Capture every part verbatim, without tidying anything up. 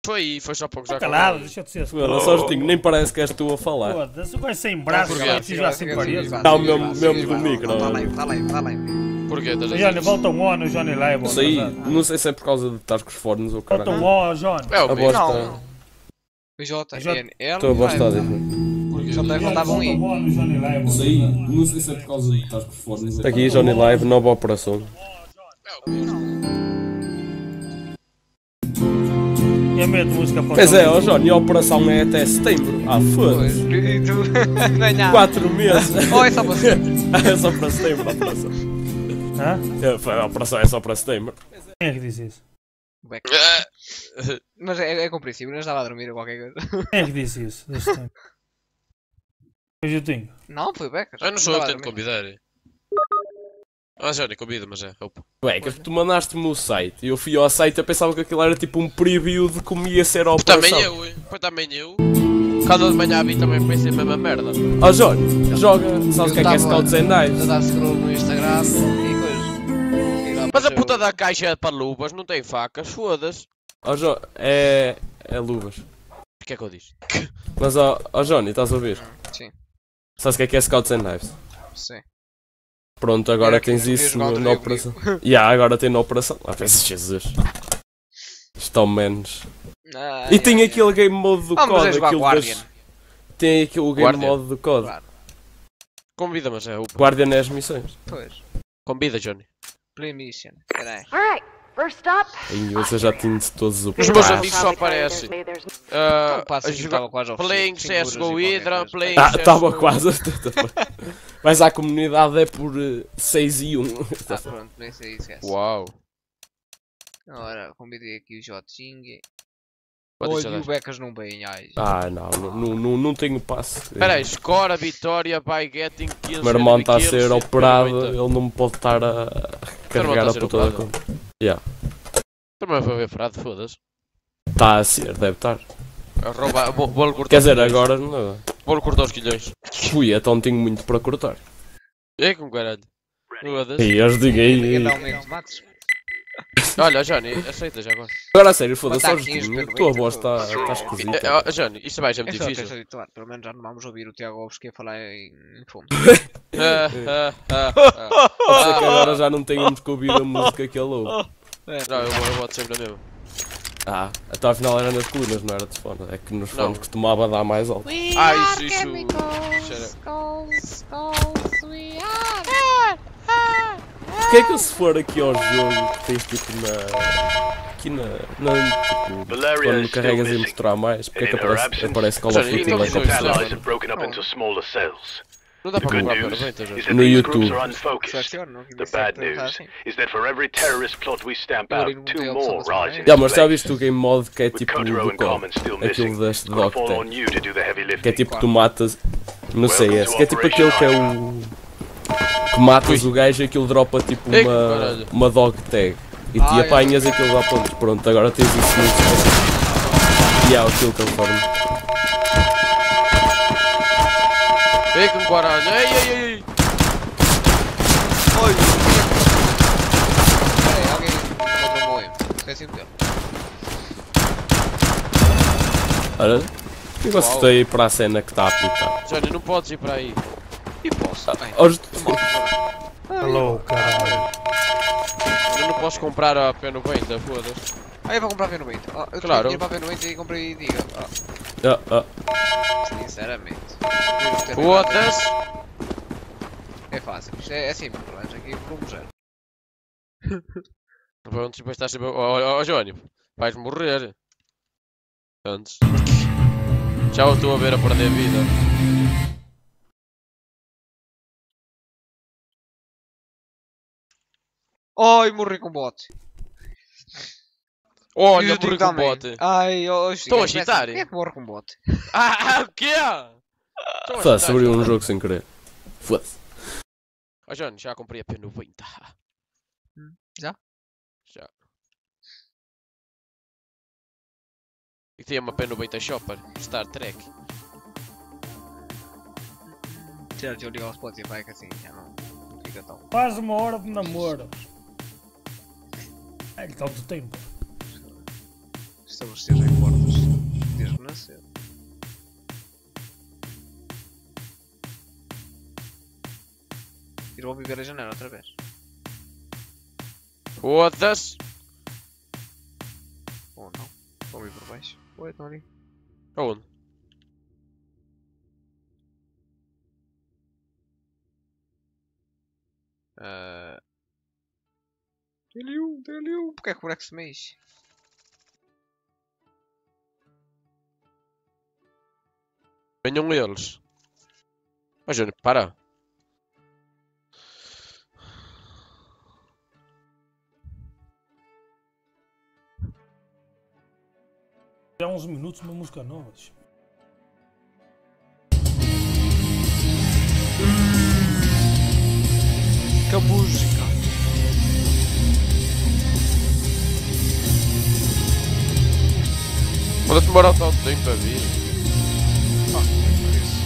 Foi, foi só para gozar com Calado, ele. deixa de ser. Foda-se, Sojinho, nem parece que és tu a falar. Foda-se, o gajo sem braços, Porquê? vai precisar sem paredes. Tá, mesmo- mesmo do micro. Fala aí, fala aí, fala aí. Porquê? Estás a Johnny, dizer? volta um on no Johnny Live. Isso aí, não sei se é por causa de estar com os fones ou Volta um caralho. on, Johnny. É o A mesmo. voz Não. está... P J, J- N, L. Estou a voz está a dizer. Porquê? Só te faltavam aí. on no Johnny Live. Isso aí, não sei se é por causa de estar com os fones. Está aqui Johnny Live, nova operação. E a medo de música para o Pois é, Johnny. ó Johnny, a operação é até setembro. Ah, Pois, foda-se. e tu ganhar. Quatro meses. Oh, é só você. É só para setembro a operação. Hã? É, foi, a operação é só para setembro. Quem é que disse isso? Beck. Mas é, é compreensível, não estava a dormir ou qualquer coisa. Quem é que disse isso? Deste tempo? Foi o Tinho. Não, foi o Becker. Eu não sou eu que Estava tenho a de dormir. convidar. Ah, Johnny, convida, mas é. Opa. Ué, que tu mandaste-me o site e eu fui ao site e eu pensava que aquilo era tipo um preview de como ia ser a Pois operação. também eu, hein? Pois também eu. Cada de manhã a mim também pensei a mesma merda. Ó Johnny, joga, sabes o que é que é Eu tava Scouts and A Knives? dar scroll no Instagram e coisas. E lá Mas a apareceu- puta da caixa é para luvas, não tem facas, foda-se. Ó Johnny, é... é luvas. O que é que eu disse? Mas ó, ó Johnny, estás a ouvir? Sim, Sabes o que é que é Scouts and Knives? sim. Pronto, agora Era que tens tu querias isso jogar no- outro na dia operação. Ya, yeah, agora tem na operação. Ah, pensas, Jesus. Estão menos. Ah, E tem é, aquele game mode do Vamos a code, jogar aquilo Guardian. das... Tem aqui o game Guardian? mode do code. Claro. Convida, mas é. Opa. Guardian é as missões. Pois. Convida, Johnny. Play mission. Caralho. Alright, first stop. Aí você já tinha de todos o Os meus passo. amigos só aparecem. Não, Ah, passa a aqui, jogar estava quase aos playing cinco C S G O euros e Hydra, qualquer playing Ah, C S G O... estava quase. Mas à comunidade é por seis e um. Ah, pronto, nem sei isso. esquece. Uau. Ora, convidei aqui o Jotinho. Pode Olha, deixar e o Becas não vem, ai. Ah, não, não, não, não tenho passe. Espera aí, score, vitória, by getting kills. O meu irmão está a kills, ser e operado, depois ele não me pode estar a carregar está a a ser puta da operado? conta. Yeah. Também foi operado, foda-se. Está a ser, deve estar. Rouba, vou- vou-lhe cortar Quer os dizer, quilhões. agora não. Vou-lhe cortar os quilhões. Fui, então tenho muito para cortar. É com caralho. Foda-se. E eu digo Ia aí. dar aumento de matos. Olha, Johnny, aceita já agora. Agora a sério, foda-se, Mas só tá aqui, Justinho, a espero tua bem, voz então. está tá Eh, esquisita. eh, Johnny, isto vai ser É muito só difícil. questão de habituar, pelo menos já não vamos ouvir o Tiago Alves que ia falar em, em fumo. Ah, ah, ah, ah. Pode ser que agora já não tenhamos que ouvir a música que ele ouve. Não, eu vou, eu vou sempre a mesma. Ah, até ao final era nas colunas, não era de fone. É que nos Não. fones costumava dar mais alto. Ah, isso, isso... isso era- Porquê é que se for aqui ao jogo que tens tipo na. Aqui na. na tipo, quando carregas e mostrar mais, porque é que aparece, aparece Call of Johnny, Duty então mais resolve opções? isso. Allies have broken up into smaller cells. Não dá The para good comprar news parabéns, is Johnny. that No these groups YouTube. are unfocused. Selecione, The bad news is that for every terrorist plot we stamp Eu out, não two tenho more observação, rise né? into Já, mas já place. viste o game mode que é With tipo Kotaro do and Common code? still Aquilo missing, deste it's gonna Doc fall tem. on you to do the heavy lifting. Que é tipo tu matas. Não sei, esse. Que é tipo aquele que é o. Que matas o gajo e aquilo dropa tipo Ei, uma. caralho. uma dog tag. E Ah, te é. apanhas e aquilo dá pontos. Pronto, agora tens isso no. E há aquilo conforme. Ei, com caralho. Ei, ei, ei, ei. Oi! Peraí, alguém encontrou um bom erro. Esqueci-me dele. Olha. Eu gostei para a cena que está a apitar. Johnny, não podes ir para aí. E posso? Bem, Hoje. Alô, caralho. Eu não posso comprar a P noventa, foda-se. ah, eu vou comprar V noventa. Ah, eu Claro. tinha para V noventa e comprei Diga. Ah, Ah, ah. sinceramente. Foda-se. É fácil. Isto é, é simples, pelo menos aqui por um zero. Pronto, depois estás sempre... Ó, ó, ó, Johnny, vais morrer. Antes. Já o estou a ver a perder vida. Ai, morri com bote. Olha, E o morri Digo com também. bote. Ai, oh, Estou a chitar. Quem é que morre com bote? Ah, o quê? Estou a Foda-se, chitar, abriu um Johnny. jogo sem querer. Foda-se. Ó, Johnny, já comprei a P noventa. Já? Já. E tinha uma P noventa Shopper, Star Trek. Já, deixa eu ligar o Spotify que assim já não, não fica tão. Faz uma hora de namoro. É que tanto tempo. Estabelecido em porta. nasceu. E vou viver a janela outra vez. Foda-se! Ou não. Vou vir por baixo. Oi, estão ali. Aonde? Uh... Tem ali um, tem ali um. Porquê é que o boneco se mexe? Venham eles. Mas Júnior, para. Há uns minutos uma música nova. Que música! Pode demorar tanto tempo para vir. Ah, por isso.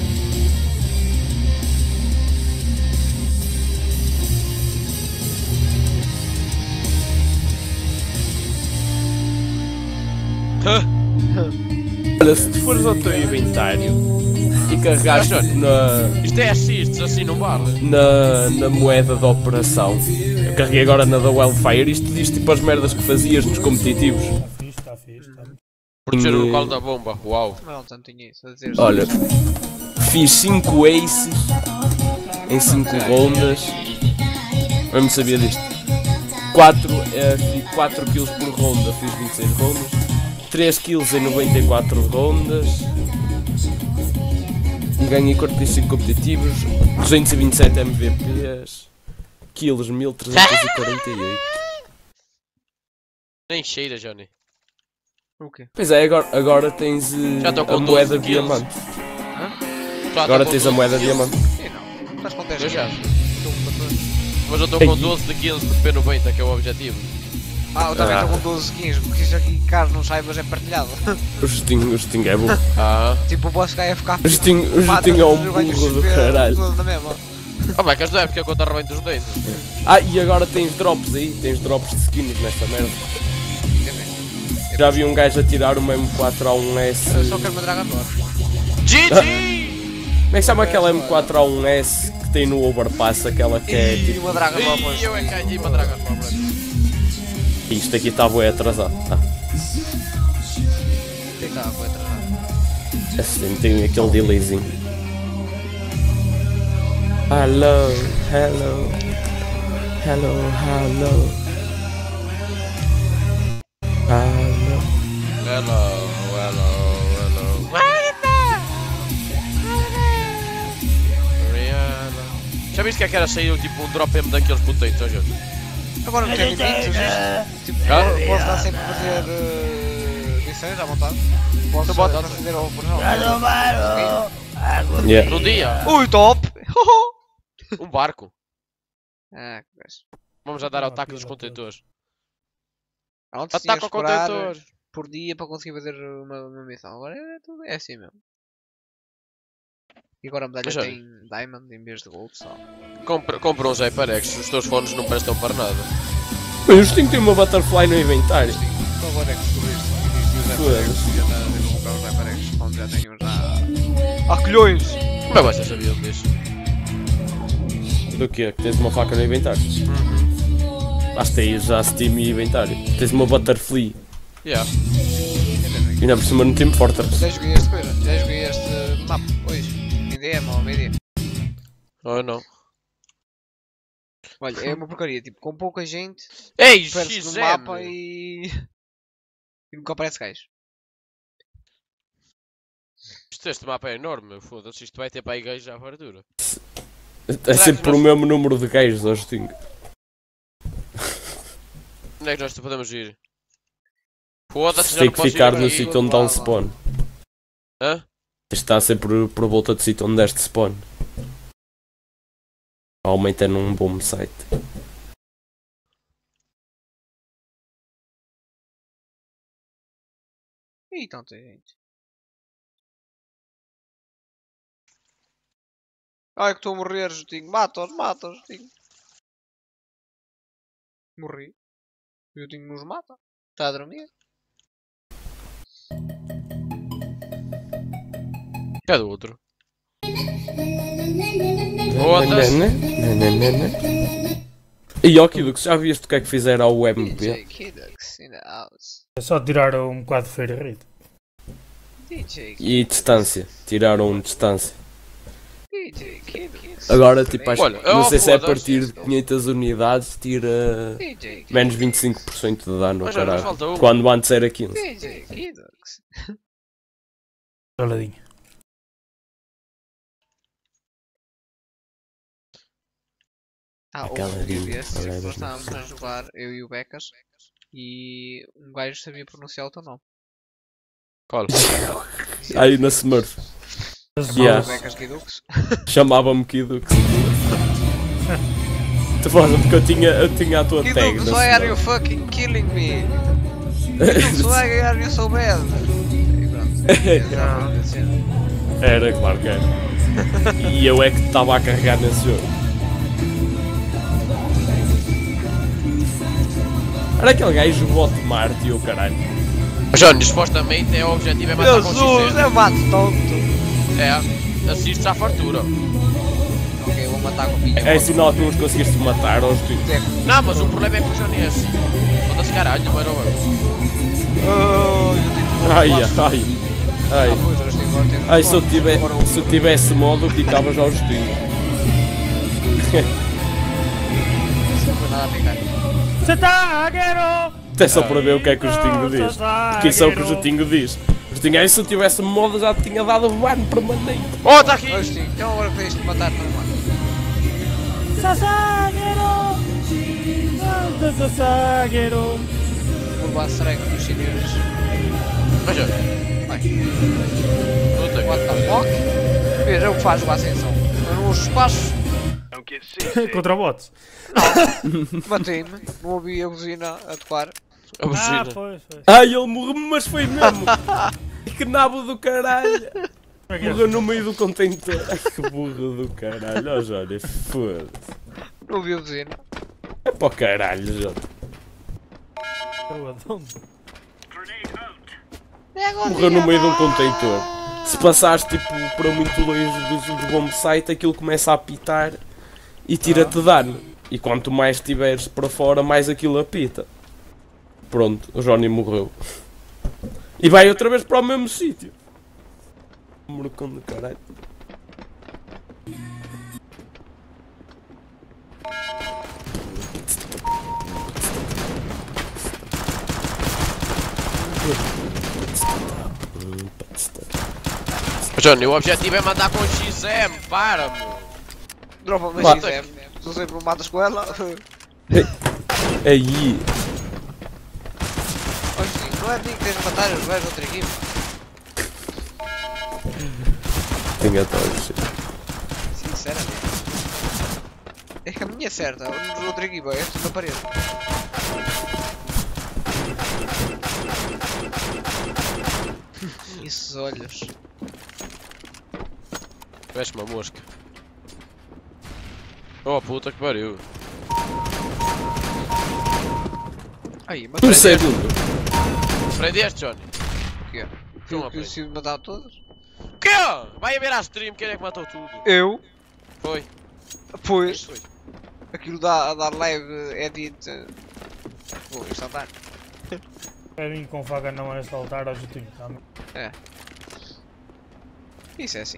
Olha, se tu fores ao teu inventário e carregares na, Isto é assists, assim não vale. na, na moeda da operação, eu carreguei agora na da Wildfire, isto diz tipo as merdas que fazias nos competitivos. Está fixe, está fixe. Está... Proteger o E- local da bomba, uau. Mas não tanto tinha isso a dizer. Olha, fiz cinco aces em cinco rondas. Eu não sabia disto. quatro kills por ronda, fiz vinte e seis rondas. três kills em noventa e quatro rondas. Ganhei quarenta e cinco competitivos. duzentos e vinte e sete M V Ps. Kills mil trezentos e quarenta e oito. Nem cheira, Johnny. O quê? Pois é, agora, agora tens eh, Já estou com a moeda doze kills. diamante. Já Agora estou tens com a moeda doze diamante. Sim, não. Estás com dez Eu já. kills. Estou com catorze. Mas eu estou com doze de quinze de P noventa, que é o objetivo. Ah, eu também Ah. estou com doze skins, porque isto aqui, caso não saibas, é partilhado. O Justinho, o Justinho é bom. Ah. Tipo, o boss K F K. O Justinho, o Justinho é um burro do caralho. Na mesma. Oh, mas que as porque eu conto arrebento dos dentes. Ah, e agora tens drops aí, tens drops de skins nesta merda. Já vi um gajo a tirar uma M quatro A um S. Eu só quero uma Dragon Ball. G G! Como é que chama aquela M quatro A um S que tem no Overpass, aquela que é E tipo. uma Dragon Ball, pois. Ih, eu é que ganhei uma Dragon Ball, mano. Isto aqui está bué atrasado. Tá. Tem que estar, vou atrasar. Assim, tem aquele delayzinho. Hello, hello, hello, hello. Hello. Hello, hello, hello. Rihanna. Já viste que é que era sair tipo um drop M daqueles potentes, ó Jorge? Agora não tem limites, existe. Tipo, Ah? posso posso dar sempre a fazer uh, missões à vontade? Posso Bota. estar a fazer a operação? Yeah. Num dia, Ui, top! um barco. Ah, que coisa. Vamos a dar ataque dos contentores. Antes tinhas Ataque que ao esperar contentor. por dia para conseguir fazer uma, uma missão. Agora é, tudo, é assim mesmo. E agora a medalha Mas olha. tem Diamond em vez de Gold só. Compra, compra uns HyperX, os teus fones não prestam para nada. Mas eu tenho que ter uma Butterfly no inventário. Então agora é que descobriste que existe os HyperX e já estás a ver como comprar os HyperX quando já tenho já... Ah, colhões! Como é que vocês sabiam disso? Do quê? Que tens uma faca no inventário? Basta aí já Steam e inventário. Tens uma Butterfly. Yeah. E ainda por cima no Team Fortress. Já joguei este coisa, já joguei este mapa hoje. Em D M ou ao meio-dia. Oh não. Olha, é uma porcaria, tipo, com pouca gente, Ei, perde-se X no mapa e... e nunca aparece gajo. Isto, este mapa é enorme, foda-se, isto vai ter para aí gajos à fartura. É sempre por o mesmo número de gajos, hoje tenho. Onde é que nós podemos ir? Foda-se, já Tem não que posso ficar ir no aqui. sítio onde dá um spawn. Hã? Tens de estar sempre por, por volta do sítio onde deste spawn. Aumenta num bom site. Ih, tanta gente. Ai que estou a morrer, Justinho. Mata-os, mata-os, Justinho. Morri. O Justinho nos mata. Está a dormir. Que é do outro? Outras. E ó, Kidux, já viste o que é que fizeram ao M P? É só tirar um bocado de feira rita. E distância, tiraram distância. Agora, tipo, acho, Olha, não sei se é a foda-se. partir de quinhentas unidades, tira menos vinte e cinco por cento de dano, Mas já nos caralho. falta uma. Quando antes era quinze. Caladinho. Ah, houve Aquela um dia linha, desses agora que nós não estávamos sei. a jogar, eu e o Becas, e um gajo sabia pronunciar o teu nome. Qual? Aí na Smurf, Mas Yeah. O Becas Guidux. chamava-me Kidux. Tu fazes porque eu tinha, eu tinha a tua tag Guidux, na why are you Smurf. fucking killing me? Guidux, why are you so bad? E pronto, já foi a cena. Era, claro que era. E eu é que estava a carregar nesse jogo. Era aquele gajo bot Marte e o caralho. Johnny, supostamente é o objetivo é matar com Jesus, X eu mato tonto! É, assistes à fartura. Ok, vou matar com o pinho. É sinal que não os conseguiste matar aos dois. Não, mas o problema é que o Johnny é assim. Foda-se caralho, mano. Oh, eu tenho Ai, ai, ai. Ah, pois, hoje tenho- tenho- Ai, se eu, tive, Agora o- se eu tivesse modo, eu picava já os tiros. Não foi nada a picar. Zagueiro! Até só para ver o que é que o Justinho diz. Que isso é o que o Justinho diz. O Justinho, aí se eu tivesse modo, já te tinha dado ban permanente. Oh, tá aqui! Hoje sim, então agora que tens de matar, não mano. Zagueiro! Zagueiro! Vou levar sereco dos chineses. Mas olha, Vai. puta What the fuck? Veja, é o que faz o ascensão. Eu não uso espaços. Don't get seasick. Contra bots. Matei-me. Não ouvi a buzina a tocar. a Ah, buzina. foi, foi. Ai, ele morreu, mas foi mesmo. Que nabo do caralho. Como é que é? Morreu no meio do contentor. Ai, que burro do caralho. Ó, Jório, foda-se. Não ouvi a buzina. É para o caralho, Jório. Eu adoro. Morreu no meio de um contentor. Se passares tipo para muito longe do, do bomb site, aquilo começa a apitar e tira-te dano. E quanto mais estiveres para fora, mais aquilo apita. Pronto, o Johnny morreu. E vai outra vez para o mesmo sítio. Morcão do caralho. Johnny, o objetivo é mandar com X M, para, meu. Dropa-me a Mata. X M. Se não sempre me matas com ela. Aí. Hoje sim, não é de mim que tens de matar, eu vejo outra equipe. Tenho todos. Sinceramente. É que a minha é certa, a outra equipa é tudo na parede. Esses olhos. Veste uma mosca. Oh puta que pariu. Aí, mas Um segundo. Prendeste, Johnny? o quê? Não Fui eu que aprendi. decidi matar todos? O quê? Vai haver à stream, quem é que matou tudo? Eu? Foi. Pois. Foi. Aquilo dá, dá live edit. Vou instantâneo. Para mim com faca não é saltar ao jutinho. Tá? É. Isso é assim.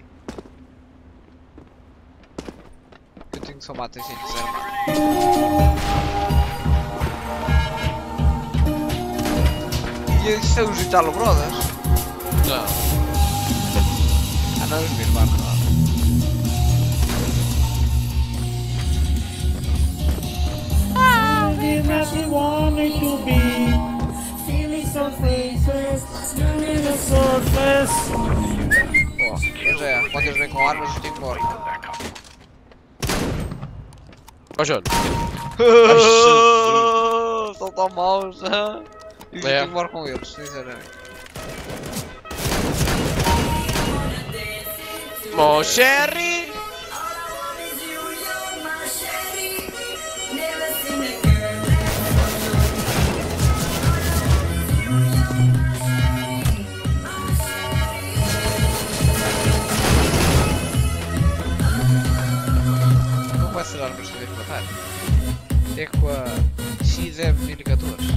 Eu tenho que só matar sem desarmar. E isto é os Italo Brothers? Não. Ah não, os meus barcos não. Ó, mas é, quando eles vêm com armas eu tenho que morrer. Oh, Johnny. São tão maus. E eu É. tenho que morrer com eles, sinceramente. Mon Sherry! é com a X M mil e catorze.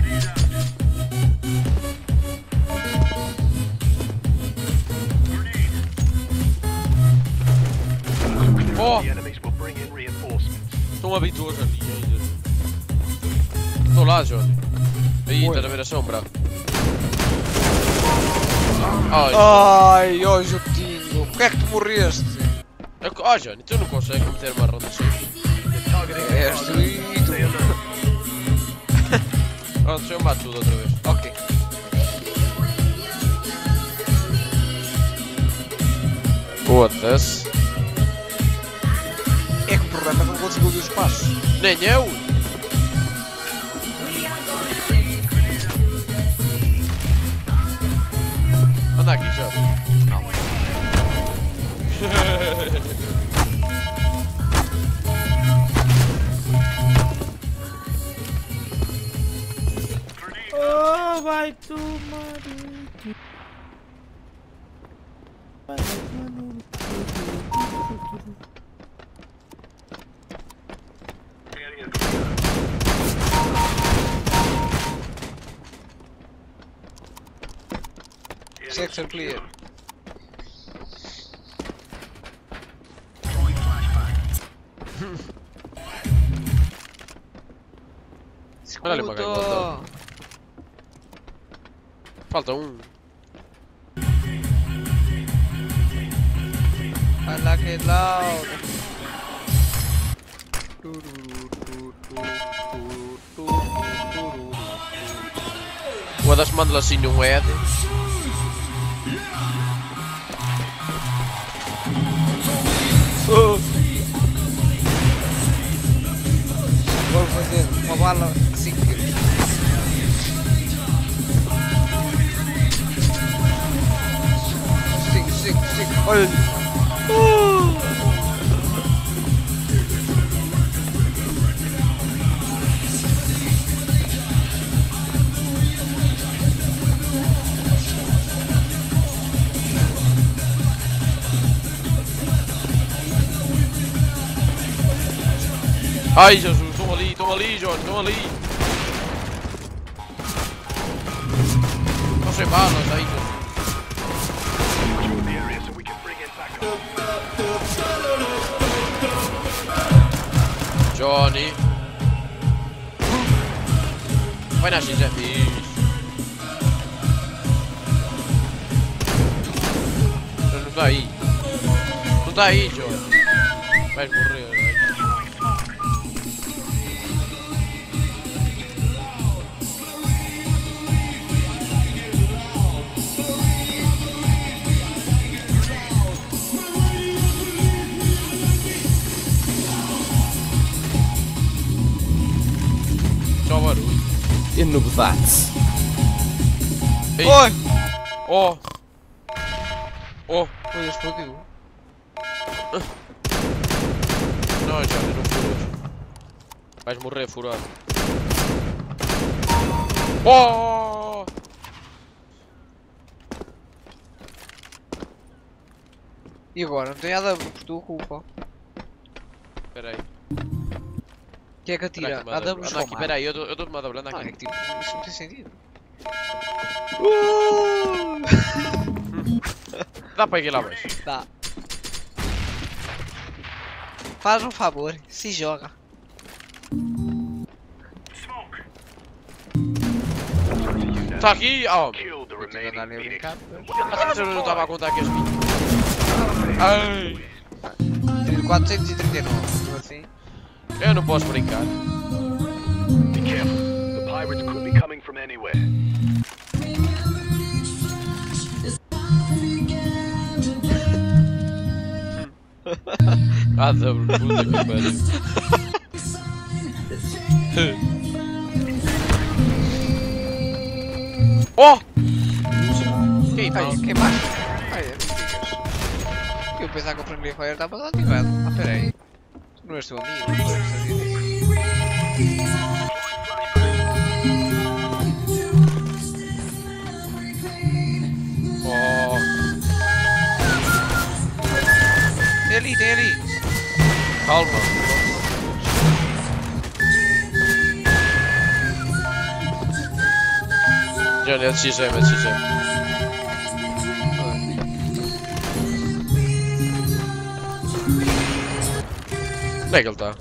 Oh! The enemies will bring in reinforcements. Estão habituados ali ainda. Estou lá, Johnny. Aí, Oi. estás a ver a sombra. Ai, Ai, ó Jotinho, porquê é que tu morreste? é que- ah, Johnny, tu não consegues meter uma ronda assim. És doido. Pronto, deixa eu matar tudo outra vez. Ok. Foda-se. É que o problema é que não consigo ouvir os passos. Nem eu. Anda aqui, Johnny. Não. Oh, vai tomar. Vai Sector clear. Olha ali para cá, Escuta. Falta um. I like it loud. Uma das manda assim um Ed. Vou fazer uma bala de cinco quilos. cinco, cinco, cinco. Olha. Ai Jesus, estão ali, estão ali, Johnny, estão ali. Estão sem balas aí, Johnny. Secure the area so we can bring in backup. Johnny. Vai na X F. Não está aí. Não está aí, Johnny. Vais morrer, vai. Só barulho. E novidades. Ei. Oi! Oh! Oh! Olha, explodiu. Não, Johnny, não furas. Vais morrer furado. Oh! E agora? Não tem nada por tua culpa. Espera aí. Quem é que atira? A W Anda aqui, espera aí, eu dou- eu dou-te uma W, anda Não, é aqui. que tipo, isso não tem sentido. Dá para ir lá abaixo. Dá. Faz um favor, se joga. Está aqui? Oh! Kill the Vou ter que remaining andar ali a Phoenix. brincar. Até eu não estava a contar aqui as minhas. Ai! quatrocentos e trinta e nove, assim. Eu não posso brincar. Be careful. The pirates could be coming from anywhere. Ah, da puta que pariu. Oh! Quem Ai, faz? quem mais? Ai, é mentiras. Eu pensava que o Friendly Fire estava desativado. Ah, peraí. Tu não és teu amigo, não és teu amigo. Oh! Tem ali, tem ali. Calma. Johnny, é de X M, é de X M. Onde é que ele está?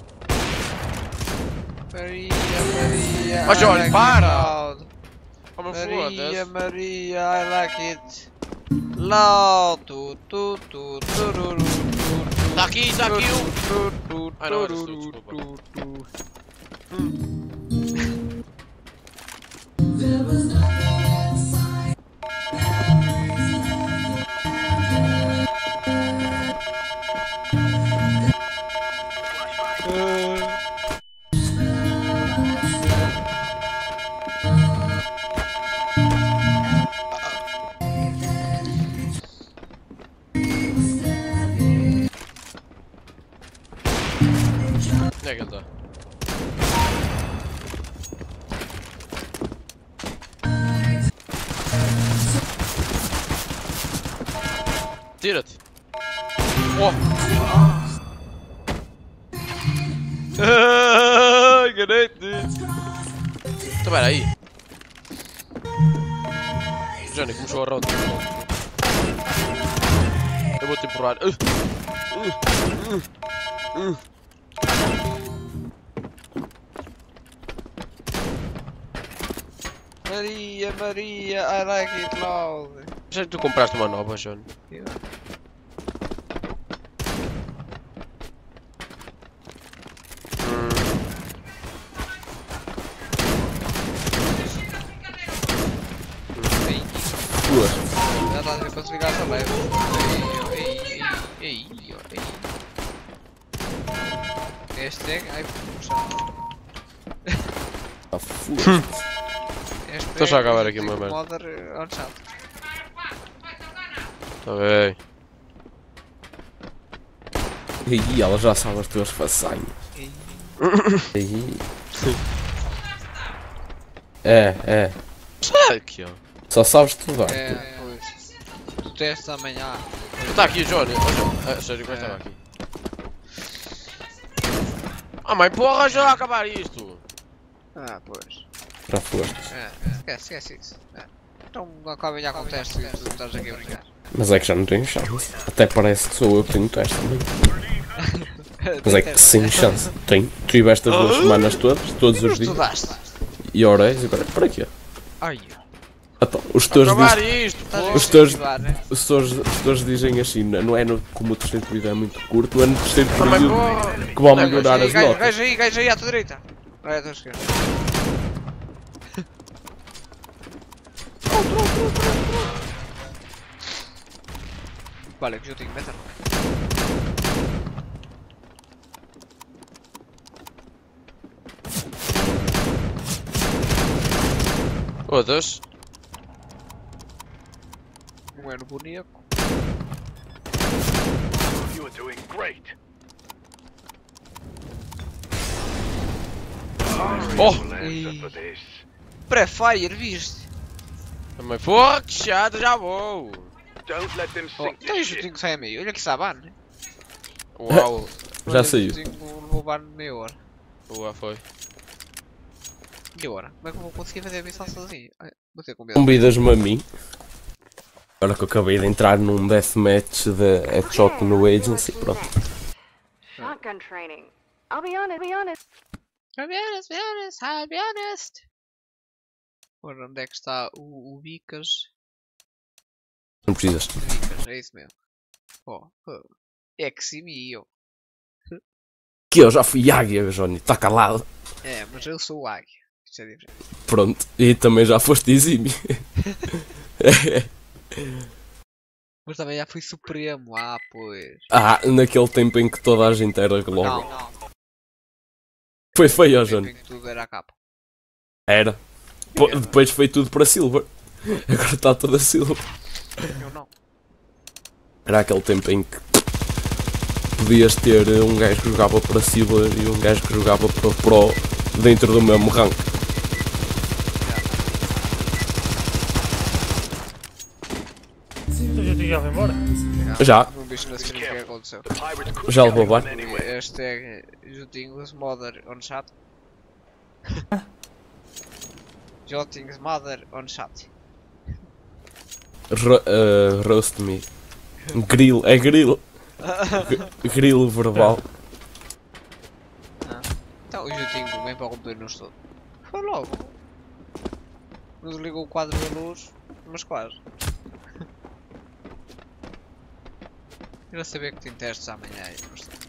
Maria, Maria. Oh, Johnny, I like para! it loud. Oh, meu Maria, foda-se. Maria, I like it loud. Tu, tu, tu, tururu, tu, Tá aqui, tá aqui um. tu, tu, Ah, não, era tu, tururu, desculpa. tu, tu. Onde é que ele está? Tira-te! Oh! Enganei-te! Então pera aí! Johnny, começou a round. Eu vou te empurrar. Uh, uh, uh, uh. Maria, Maria, I like it loud. Já que tu compraste uma nova, Johnny? Yeah. Duas. Já está a dizer para desligar essa leve. Ei, ei, ei, ei, ei. Hashtag iPhone. Ah, foda-se. Estou só a acabar aqui uma merda. Mother on chat. Tá bem. E ela já sabe as tuas façanhas. Aí. É, é. Sai aqui, ó. Só sabes estudar. É, pois. Tu teste amanhã. Está aqui o Johnny. Olha, ah, sério, como é que estava aqui? Ah, mãe, porra, já vai acabar isto. Ah, pois. Já foste. É, esquece, esquece isso. É. Então acaba já com o teste e tu estás aqui a brincar. Mas é que já não tenho chance. Até parece que sou eu que tenho teste também. Mas é que sem chance. Tenho. Tive estas duas semanas todas, todos os dias. Estudaste. E horas, agora para quê? Ai, Então, os teus Acabar dizem. isto, estás a porra. Os teus- incentivar, né? Os teus, os teus dizem assim, não é no, como o terceiro período é muito curto, não é no terceiro Ah, mãe, período porra. que vão Olha, melhorar gajo aí, as gajo- notas. Gajo aí, gajo aí à tua direita. Olha à tua esquerda. Vale, que eu tenho meta. Foda-se. Não é no boneco. You are doing great. Oh! We'll answer for this. Pré-fire, viste? Mãe, porra, que chato, já vou. Don't let them Oh, sink então o this shit. Jutinho sai a meio. Olha que saban, né? Uau. Já Olha, saiu. O Jutinho levou ban meia hora. Uau, foi. Meia hora? Como é que eu vou conseguir fazer a missão sozinho? Ai, vou ter com medo. Convidas-me a mim. Agora que eu acabei de entrar num deathmatch de headshot no agency, pronto. Shotgun training. I'll be honest, be honest. I'll be honest, be honest, I'll be honest. Ora, onde é que está o, o Bicas? Não precisas. O Bicas, é isso mesmo. Oh, oh. É que sim, eu. Que eu já fui águia, Johnny, está calado. É, mas eu sou o Águia. Isto é diferente. Pronto, e também já foste exímio. Mas também já fui Supremo, ah, pois. Ah, naquele tempo em que toda a gente era Globo. Não, não. Foi feio, ó, Tempo Johnny. em que tudo era a capa. Era. Pô, depois foi tudo para Silver. Agora está toda Silver. Eu não. Era aquele tempo em que podias ter um gajo que jogava para Silver e um gajo que jogava para Pro dentro do mesmo rank. Então já tinha vai embora? Já, Não bicho na stream o que é que aconteceu. The pirates could já be levou coming ban. from anywhere. Hashtag Jotinhos Mother on chat. Jotinhos Mother on chat. Ro uh, roast me. Grill, é grill. G grill verbal. Ah. Então o Jutinho vem para o computador não estou. Foi logo. Não desligou o quadro da luz, mas quase. Eu não sabia que tem testes amanhã aí, mas tá.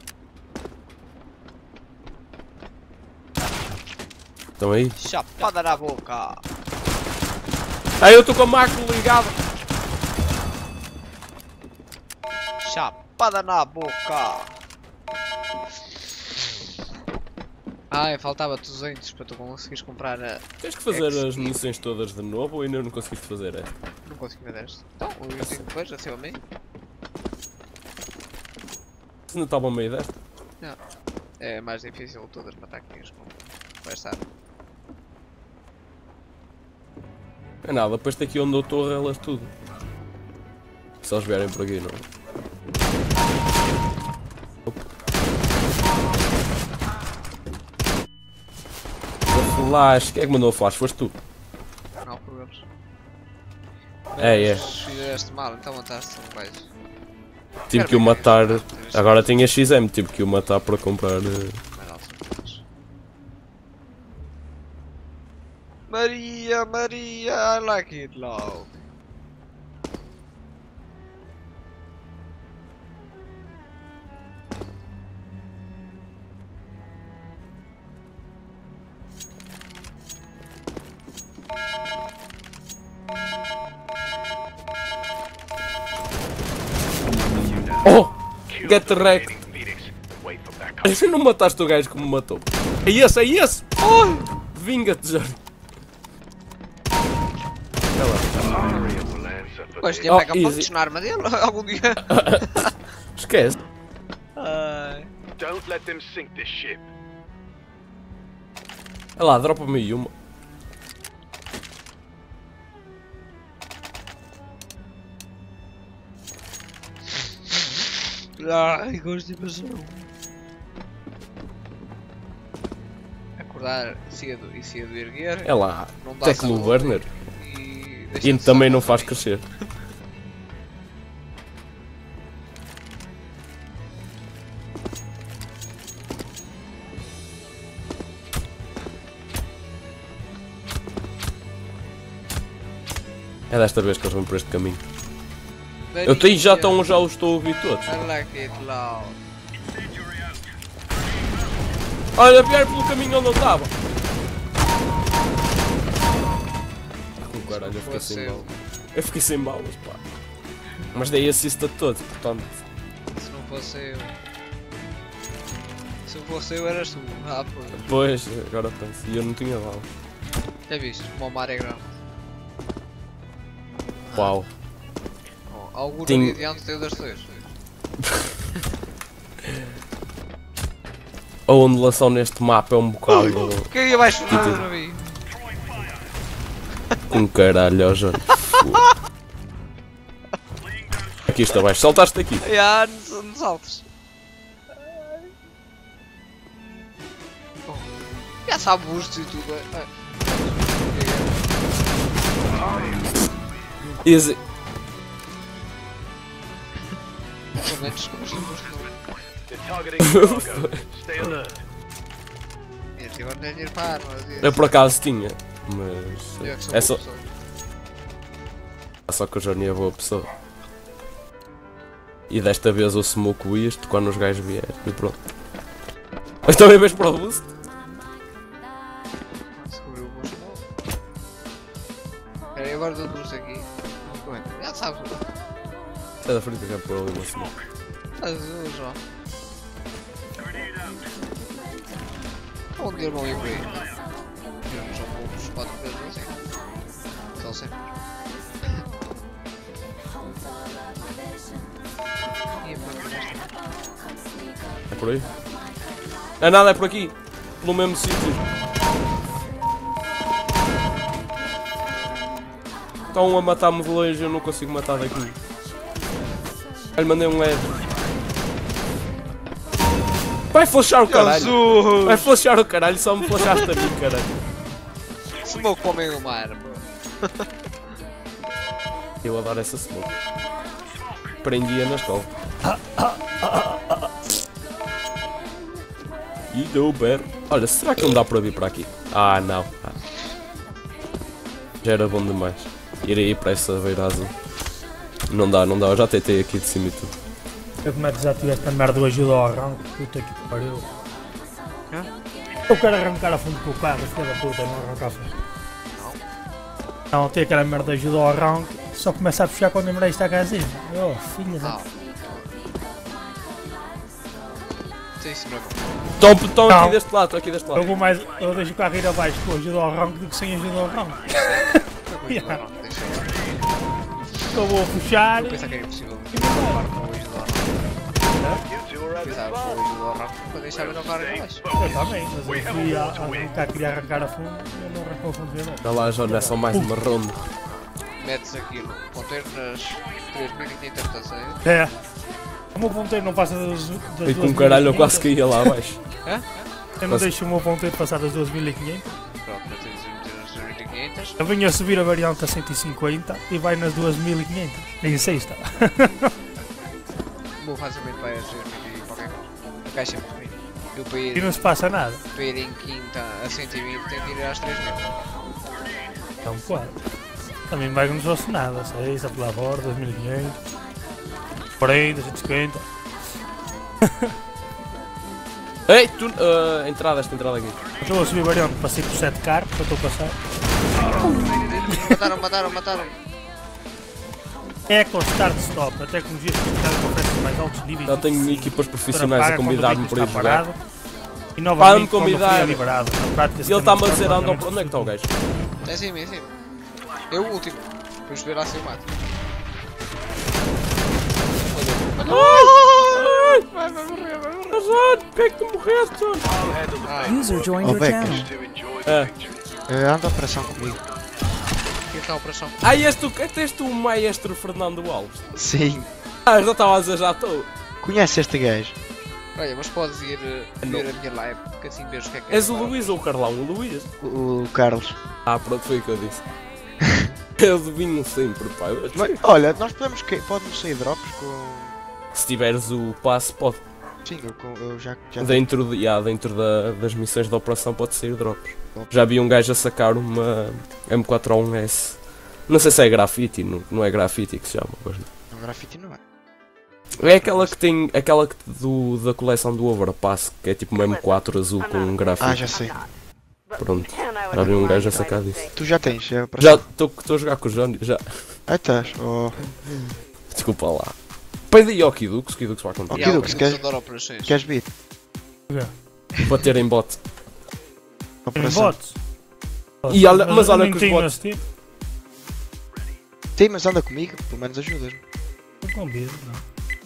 Estão aí? Chapada na boca! Ah, eu estou com a máquina ligada. Chapada na boca! Ai, faltava duzentos para tu conseguires comprar a... Tens que fazer X. as missões todas de novo ou ainda não conseguiste fazer esta? Não consegui ver esta. Então, o Jutinho depois já saiu a mim. Se não estava a meio desta? Não. É mais difícil todas matar que tinhas com esta arma. É nada, depois daqui onde eu estou relas tudo. Se eles vierem por aqui, não é? Flash, quem é que mandou o flash? Foste tu? Não há problemas. É, é. Mas fizeste mal, então mataste um gajo. Tive que o matar. Agora tinha X M, tive que o matar para comprar. Maria, Maria, I like it loud. Oh! Get wrecked! Tu não mataste o gajo que me matou. É esse, é esse! Oh! Vinga-te, Jorge! Pois tinha Oh, pega easy. pontos na arma dele algum dia. Esquece! Ai. Don't let them sink this ship. Olha lá, dropa-me aí uma. Ai, constipação. Acordar cedo e cedo erguer. É lá, Não dá Tecno saúde Burner. E, E deixa-te também só não para faz mim. crescer. É desta vez que eles vão por este caminho. Eu tenho já estão, já os estou a ouvir todos. I like it loud. Olha, vier pelo caminho onde eu estava. Oh, caralho, eu fiquei sem Você- balas. Eu fiquei sem balas, pá. Mas dei assist a todos, portanto. Se não fosse eu. Se não fosse eu, eras tu. Ah, pô. Pois, agora penso. E eu não tinha balas. Já viste? Uma mar é grande. Uau. Oh, algum Tinha- ali adiante tem das três. A ondulação neste mapa é um bocado. Quem ia baixo nada para mim? Um caralho, ó Jorge. Foda. Aqui está abaixo. Saltaste aqui. Ah, não, não saltes. Oh. Já sabe busto e tudo. É. Easy. Pelo menos como se busto. They're targeting the cargo. Stay alert. E até agora não é dinheiro para arma. Eu por acaso tinha. Eu Mas. que sou É boa só, pessoa. é só que o Johnny é boa pessoa. E desta vez eu smoke isto quando os gajos vierem. E pronto. Mas também vês para o boost? Descobriu o busto novo. Espera aí, agora dou busto aqui. Como é? Já sabes. É da frente que eu quero pôr ali uma smoke. Azul, João. Onde eu não ia por aí? Tiramos um pouco os quatro vezes assim. Só sempre. E a placa já está. É por aí? É nada, é por aqui. Pelo mesmo sítio. Estão a matar-me de longe e eu não consigo matar daqui. Ele mandei um L. Vai flashar o caralho! Vai flashar o caralho, só me flashaste a mim, caralho. Smoke para o meio do mar, pô. Eu adoro essa smoke. Prendia na escola. E deu berro. Olha, será que não dá para vir para aqui? Ah, não. Ah. Já era bom demais. Ir aí para essa beira azul. Não dá, não dá. Eu já tentei aqui de cima e tudo. Eu como é que desativei esta merda do ajuda ao arranque? Puta que pariu. Eu quero arrancar a fundo com o carro, filha da puta, não arrancar a fundo. Não, tem aquela merda de ajuda ao arranque, só começa a puxar quando a mulher está cá acima. Oh, filha da... Tem isso não. Estão, estão Não. aqui deste lado, estão aqui deste Eu lado. vou mais, eu deixo o carro ir abaixo com ajuda ao arranque do que sem ajuda ao arranque. Yeah. Eu vou puxar Eu pensava que era impossível levar com o ajuda ao arranque. You two are at the Pensava que o spot. ajuda ao arranque para deixar o carro em baixo. eu também, mas eu fui a arrancar, queria arrancar a fundo e eu não arrancou a fundo de verdade. Olha lá, João, é só mais uma ronda. Metes aquilo, ponteiro nas três mil e quinhentas rotações. É. O meu ponteiro não passa das, das E com um caralho eu quase que caía lá abaixo. Hã? eu não deixo o meu ponteiro passar das duas mil e quinhentas. Pronto, já tens as meter nas três mil e quinhentas. Eu venho a subir a variante a cento e cinquenta e vai nas duas mil e quinhentas. Em sexta. O meu facilmente vai a três mil e qualquer coisa. A caixa é muito pequena. Eu para E ir, não se passa nada. para ir em quinta a cento e vinte tenho de ir às três mil. Então, claro. Também vai que não se fosse nada. Sexta, pela fora, dois mil e quinhentos. quarenta, cento e cinquenta. Ei, tu. Uh, entrada, esta entrada aqui. Eu estou a subir a variante, passei por sete carros, eu estou a passar. Mataram, mataram, mataram. Eco Start Stop, a tecnologia especificada que oferece mais altos níveis Já de tenho eficiência. equipas Para profissionais paga a quando o convidar-me veículo para ir está jogar. parado. E Para-me novamente quando o convidar. fui é liberado. Na prática, Ele está-me a dizer, anda, onde é que está o gajo? É sim, é sim. É o último. Depois ver lá se eu mato. Vai, vai morrer, vai morrer. Azar, porquê é que tu morreste, John? I'll handle the Ah, pain. User joined Oh, your Becas. channel. To enjoy Ah. the victory. Uh, anda a operação comigo. que está a operação? Ah, és tu, és tu o maestro Fernando Alves? Sim. Ah, já estava a dizer, já estou. Conhece este gajo? Olha, mas podes ir uh, Não. ver a minha live, porque assim vês o que é que é. És o Luís ou o Carlão? O Luís? O, o Carlos. Ah, pronto, foi o que eu disse. Eu adivinho sempre, pá. Eu- Mas, olha, nós podemos. que- Pode-nos sair drops com. Se tiveres o passe, pode. Sim, eu, com- eu já. já Dentro, de, yeah, dentro da- das missões de operação pode sair drops. Já vi um gajo a sacar uma M quatro A um S. Não sei se é grafite, não, não é grafite que se chama, mas não. O grafite não é. É aquela que tem, aquela que do, da coleção do Overpass, que é tipo uma M quatro azul com um grafite. Ah, já sei. Pronto, já vi um gajo a sacar disso. Tu já tens? É Já operação? estou a jogar com o Johnny, já. Ah, estás. Oh. Desculpa lá. Pede aí ao Kidux, Kidux vai contigo. Ok, Kidux, queres- adoro operações. Queres vir? Para terem bot. Tem Operação. bots. E olha- mas eu olha nem que os tenho bots- na Steam. Sim, mas anda comigo, pelo menos ajudas-me. Não convido, não.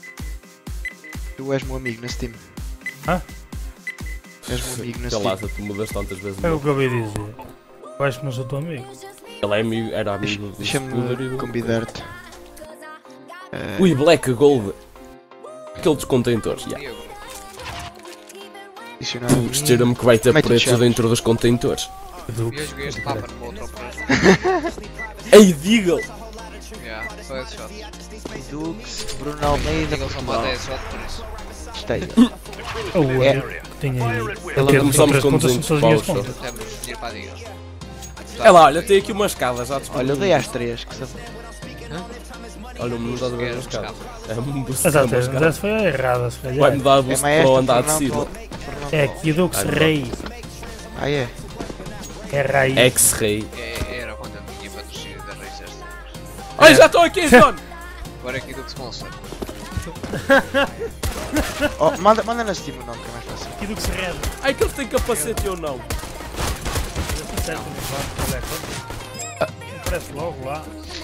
Tu és meu amigo na Steam. Hã? És meu amigo na Sei lá, Steam. se tu mudas tantas vezes. É o que eu ouvi dizer. Eu acho que não sou teu amigo. Ele é amigo, era amigo do Deixa-me Scooter e do- convidar-te. Eh, Ui, Black Gold. Aquele dos contentores, já. Diego, adicionar. Tu cheira-me que vai ter Como é que te pretos chamas? dentro dos contentores. eu joguei este mapa numa outra operação. Ei, Deagle! Yeah, só esse shot. Dux, Bruno Almeida, Digo só mata esse shot por isso. Esteia. É o É. outro que tem aí. Ele Ter começamos três com contas duzentos são as minhas paus, contas. Temos de ir para a Diga. É lá, olha, tem aqui uma escada, já descobri. Olha, eu dei às três, que sabe. Olha, o mundo dá de ver uma escada. É um boost Mas de até, uma mas escada. essa foi a errada, se Vai calhar. me dar É boost para maestro o andar de Fernando cima. Al- Fernando É Al- Kidux Ah, não. Rei. Ah, é? É raiz. X-Ray. É, era quando eu tinha patrocínio da Race esta. Ai, já estou aqui, John! Agora aqui do que Monster. Oh, manda, manda na Steam o nome, que é mais fácil. Kidux Red. Ai, que eles têm capacete ou não? Certo, mas vai, qual é? Aparece logo lá.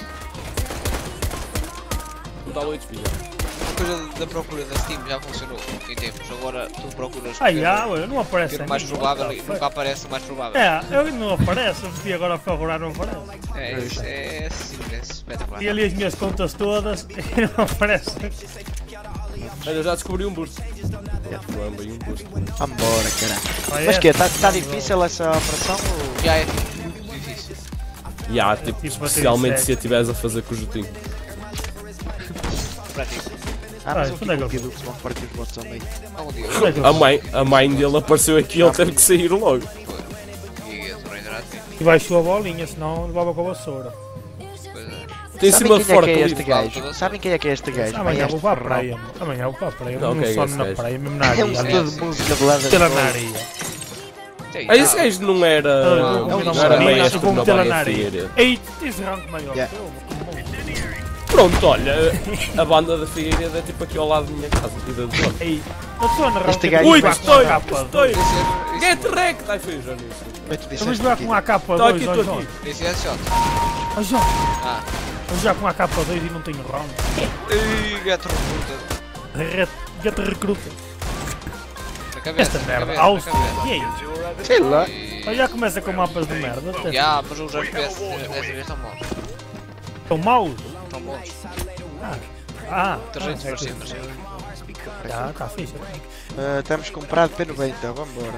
Não dá oito filha. A coisa da procura da Steam já funcionou em tempos. Agora tu procuras Ah, ver já, ué, não aparece. ver o a mais mim. provável e What the nunca aparece o mais fuck? provável. É, eu não aparece. Eu pedi agora a procurar, não aparece. É, isso é simples, é espetacular. E ali as minhas contas todas e não aparece. Olha, eu já descobri um boost. Não é bem um boost. Vambora, caralho. Ah, é? Mas que Está tá difícil essa operação? Ou... Já é muito difícil. E há, tipo, Tipo, bater especialmente em se a estiveres a fazer com o Jutinho. para ti. Ah, mas Ah, eu onde é que fico eu com o que vão partir os bots ao meio. Algum dia. Onde é que eu A mãe, a mãe dele apareceu aqui e ele teve que sair logo. E eu também era assim. E baixou a bolinha, senão levava com a vassoura. Pois é. Tem Sabem cima de quem é fora que é com este isso. gajo? Sabem quem é que é este gajo? Amanhã Bem, vou este para a ferrão. praia, mano. Amanhã vou para a praia. Não, Não, quem é sono esse na gajo? praia, mesmo na É areia. um ali. estudo de música de lado. Metê-la na areia. Tem, Ah, esse tá. gajo não era. Ah, Não vou era metê-la na areia, maestro vou na metê-la na Bahia areia. Figueiredo. Ei, tens rango maior Yeah. que eu, que bom. Pronto, olha, a banda da Figueiredo é tipo aqui ao lado da minha casa. E da zona. Ei, eu estou na Este rango. gajo Ui, vai- estou, capa estou. Isso é- Get isso- wrecked! Ai, foi o Johnny. Mas tu Eu vou disseste jogar aqui. com a A K dois, Estou aqui, ó estou João. aqui. Isso é shot. Ó João, Ah. vou jogar com a A K dois e não tenho round. Ih, gato recruta. Re- Get recruta. Na cabeça, Esta na merda, cabeça, na Austin. cabeça. E é isso? Sei lá. E- Olha, já começa com mapas de merda. até Ya, mas os F P S desta vez estão bons. Estão maus. Estão bons. Ah, trezentos ah, por cima, sim. Já, está fixe. Ah, estamos comprado P noventa, vamos embora.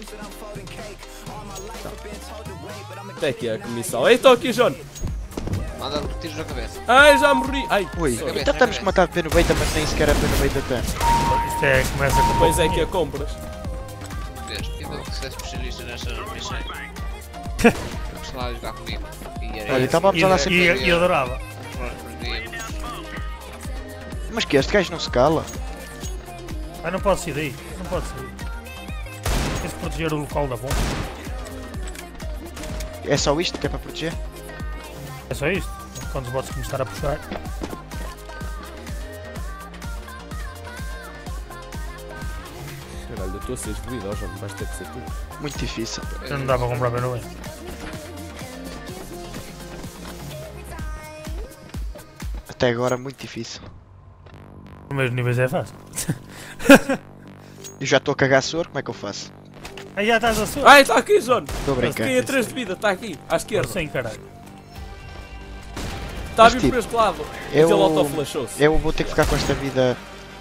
Até aqui a comissão. Ei, estou aqui, Johnny. Manda tiros na cabeça. Ai, já morri. Ai, Ui, sorry. então estamos com matado P noventa, mas nem sequer a P noventa tem. Isto é, começa com. Depois é que a compras. Vês? Ainda que se é especialista nestas missões. Eu costumava jogar comigo. E era Olha, isso. então vamos E, andar e, sempre. e adorava. Nós perdíamos. Mas que este gajo não se cala? Ah, não pode sair daí. Não pode sair. Tens de proteger o local da bomba. É só isto que é para proteger? É só isto. Quando os bots começar a puxar. Caralho, eu estou a ser excluído, ó, Johnny. Vais ter que ser tu. Muito difícil. Eu não dá para comprar bem no bem. Até agora muito difícil. Os meus níveis é fácil. Eu já estou a cagar soro, como é que eu faço? Aí já estás a sua. Ai, está aqui, Johnny. Estou a brincar. Fiquei a três de vida, está aqui, à esquerda. Sem caralho. Está a Mas, vir tipo, por este lado. eu- Ele autoflashou-se. Eu vou ter que ficar com esta vida.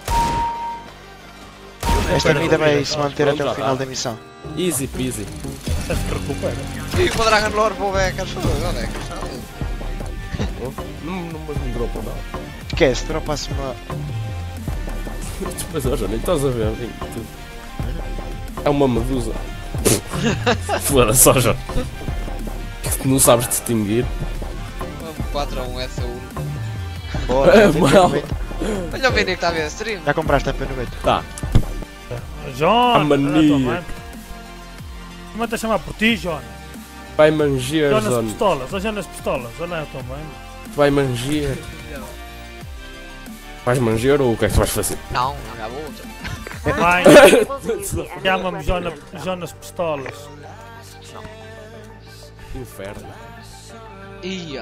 Esta vida vai se manter Pronto, até já o final tá. da missão. Easy peasy. Já se recupera. E o Dragon Lore para o Beckers. Onde é que está? Oh, não, não, mas não dropa não. Esquece, dropa-se uma. Mas ó, Johnny, estás a ver? Vem, tu- É uma medusa. Foda-se, ó, Johnny. Que não sabes distinguir. Um quatro a um S um. Bora, É, tem mal. P noventa. Olha o Vini que está a ver a stream. Já compraste a P noventa? Tá. John! A mania. Manda a chamar por ti, John. Vai manjar, John nas Johnny. pistolas, olha nas pistolas, olha a tua mãe. Vai manjar. Vais manjar ou o que é que tu vais fazer? Não, não há outra. Vai, Tables easy and chama-me John, na- John nas pistolas. Inferno. Ia.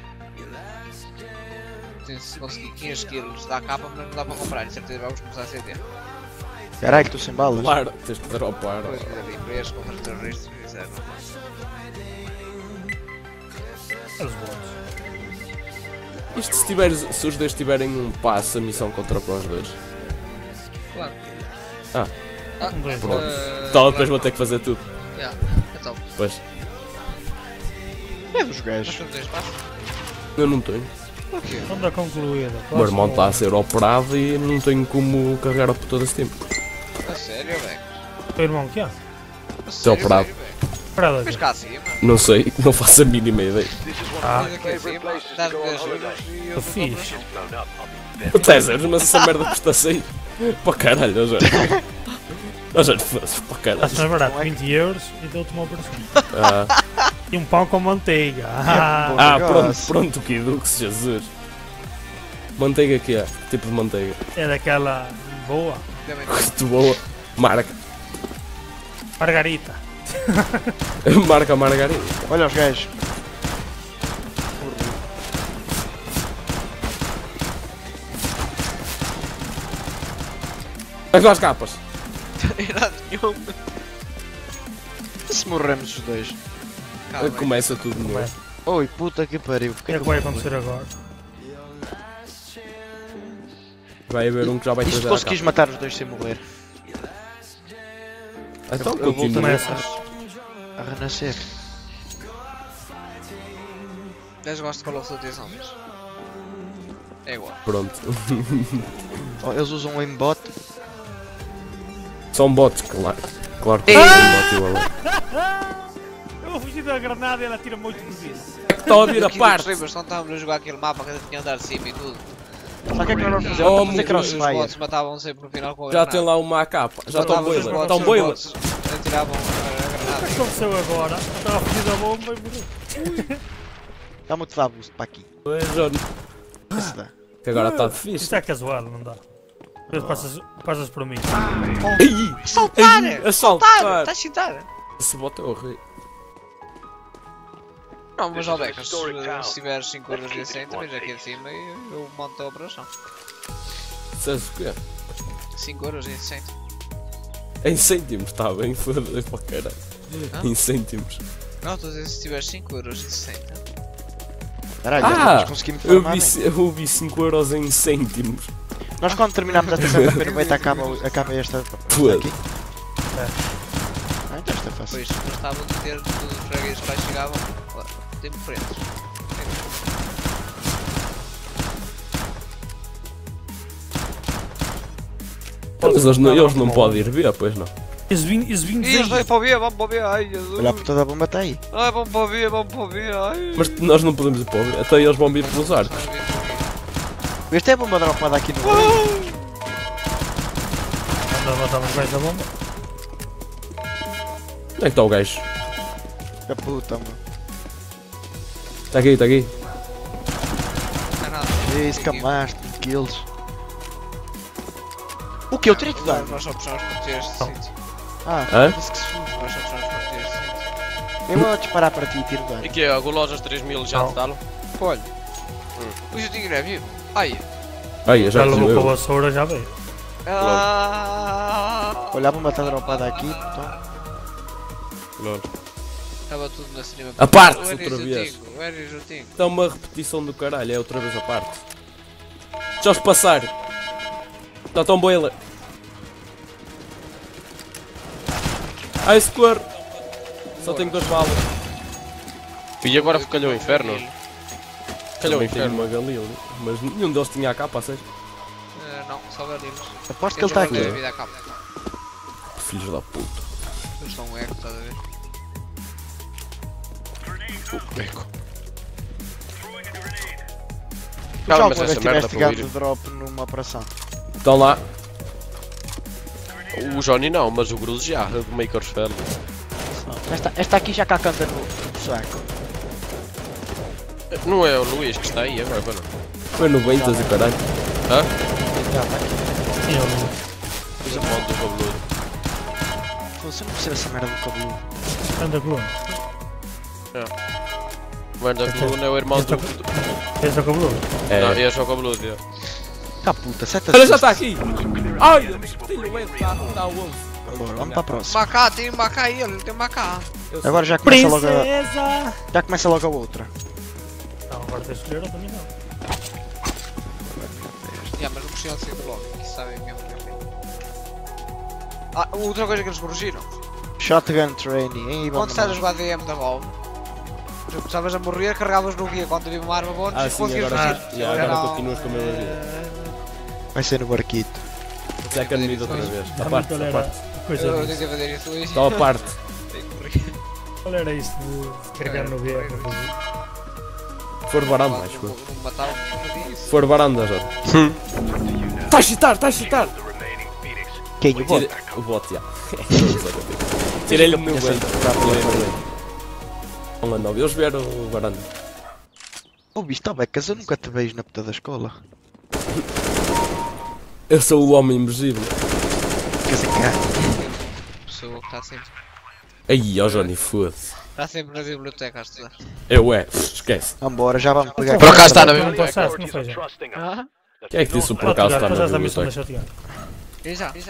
Se conseguir quinze kills dá capa, mas não dá para comprar. De certeza vamos começar a C D. Caralho, estou sem balas. Claro, tens que dropar. Depois de preço contra os terroristas e fizeram. Os bots. Isto se, tiveres, se os dois tiverem um passe, a missão contra para os dois. Claro. Ah. Ah, Um, dois, Pronto. eh, Então depois vou ter que fazer tudo. yeah. Então, Depois. É dos nós gajos. temos dois passos. Eu não tenho. O quê? Onda concluída. O meu irmão está a ser operado e não tenho como carregar por todo esse tempo. A sério, velho? O teu irmão que é? A sério, operado. velho? Espera Fez aí. cá acima. Não sei, não faço a mínima ideia. Ah, Fez aqui acima. Dá-me dez euros e eu eu fiz. dez euros, mas essa merda custa cem. Para caralho, ó Jorge. Ó Jorge, foda-se, para caralho. Está mais barato, vinte euros e deu-te uma operação. Ah, E um pão com manteiga. Ah, ah Nossa. pronto, pronto, que Dux, Jesus. Manteiga aqui é, que tipo de manteiga? é daquela boa. Muito boa. Marca. Margarita. Marca Margarida. Olha os gajos. Agora as capas. Irá nenhum. Se morremos os dois. Calma aí. Começa tudo de novo. Começa. Oi, puta que pariu. O Porque que é que vai acontecer agora? Vai haver um que já vai Isto trazer a conseguis matar os dois sem morrer. capa. Então Eu vou continua. Começa. A renascer. dez gosto de Call of Duty Zombies. É igual. Pronto. Oh, eles usam um aimbot. São bots, claro. Claro que é um bot igual. Eu vou fugir da granada e ela tira muito por isso. Estão a vir a Aqui parte. nos quando estávamos a jogar aquele mapa que ainda tinha andar de cima e tudo. Sabe o que é que nós vamos fazer? Oh, Vamos fazer meu Os crossfire. bots matavam sempre no final com a Já granada. tem lá uma A K. Já estão Matavam os boiler. bots, Estão os boiler. bots atiravam a O que granada. aconteceu agora? Eu estava a fugir da bomba e morri. Dá-me o dar boost para aqui. Pois, Johnny. Esse dá. Que agora está Isto difícil. é casual, não dá. Depois passas, passas por mim. Ai, Saltar! ai, assaltar. Está a chitar! Esse bot é horrível. Não, mas ó Beca, se, se tiveres cinco euros de cem, vens aqui de cima e eu monto a operação. Sabes o quê? cinco euros de cem. Em cêntimos, está bem? Foda-se para caralho. Hã? Em cêntimos. Não, estou a dizer se tiveres cinco euros de cem. Caralho, Ah, nós conseguimos Eu formar. vi, eu vi cinco euros em cêntimos. Nós quando terminarmos esta sessão da noite acaba, acaba esta Foda. aqui. Ah, então esta é fácil. Pois, gostavam de ter todos os fregueses que lá chegavam. Ó, tem frentes. Mas eles não, eles não podem ir ver, pois não. Esse vinho, esse vinho Ih, eles vão vem. para o B, vamos para o B, ai Jesus. Olha, a puta da bomba está aí. Ai, vamos para o B, vamos para o B, ai. Mas nós não podemos ir para o ver. Até eles vão vir pelos arcos. Este é a bomba dropada aqui no meio. Nós matamos mais da bomba. Onde é que está o gajo? A puta, mano. Está aqui, está aqui. Não é nada. Ei, escamaste, kills. O que? Eu tirei de Nós- dano. Nós só precisamos proteger este sítio. Ah, Hã? disse que se fude. Nós só precisamos proteger este sítio. Eu vou disparar para ti e tiro dano. E que é? Golojas três mil já Não. te dá-lo? Olha. O Jutinho não é vivo? Ai. Aí, eu já Já levou com a resolveu. vassoura, já veio. Ah. Olha, a bomba está dropada aqui, então. Estava tudo na cinema. A parte, O Eri outra vez. Jutinho, o Eri Jutinho. Está uma repetição do caralho, é outra vez a parte. Deixa-os passar. Está tão boiler. Ai, score. Só tenho duas balas. E agora calhou o inferno? Calhou o Também tenho inferno. uma Galil, mas nenhum deles tinha a capa, a sério. Ah, não, só galinos. Aposto que ele está Eles não têm aqui. vida à capa. Filhos da puta. Eles são um eco, estás a ver? Eco. Tu já Calma, alguma mas vez essa merda tiveste para gato ouvir. de drop numa operação? Estão lá. O Johnny não, mas o Gruz já, do Maker's Fell. Esta, esta aqui já cá canta no, no saco. Não é o Luís que está aí agora, para não. Foi noventa e caralho. Hã? Já, vai. E eu Fiz a foto do cabeludo. Você não percebe essa merda do cabelo. anda coluna. O Wanda Coluna é o irmão do... Esse é o cabeludo. É. Não, este é o cabeludo, é. Cá puta, seta Olha, já está aqui! Ai, tenho medo, está a onze. Bora, vamos para a próxima. Macá, tem macá aí, ele tem macá. Agora já começa logo a, Princesa! já começa logo a outra. Não, agora tens de escolher ou também não. Já, mas não precisam sair logo, que sabem mesmo que é. Ah, outra coisa que eles corrigiram. Shotgun training, hein? Quando estás a jogar D M da Valve, por exemplo, estavas a morrer, carregavas no guia quando havia uma arma bônus Ah, e sim, conseguias agora, fazer. já, Agora agora não. continuas com a mesma vida. Vai ser no barquito. Second mid outra vez. A Já parte, muito a era parte. coisa Eu disso. tenho que fazer isso hoje. Está a parte. Tenho que morrer. Qual era isso de carregar no B? For varanda, acho Não eu. não matavam, não fazia isso. For varanda, já. Está a chitar, está a chitar! Quem? O bot? Tira- O bot, já. Tirei-lhe no vento. Não andam, eles vieram o varanda. Oh, bicho, becas, eu nunca te vejo na puta da escola. Eu sou o homem invisível. Ficas em cá. Pessoa que está sempre, Aí, ó Johnny, foda-se. está sempre na biblioteca a estudar. Eu é, esquece. Vambora, já vamos pegar. Por acaso está na Não biblioteca. passaste, não foi já? Ah? Quem é que disse o por acaso está na Fazes a missão da biblioteca? chatear. E já, e já.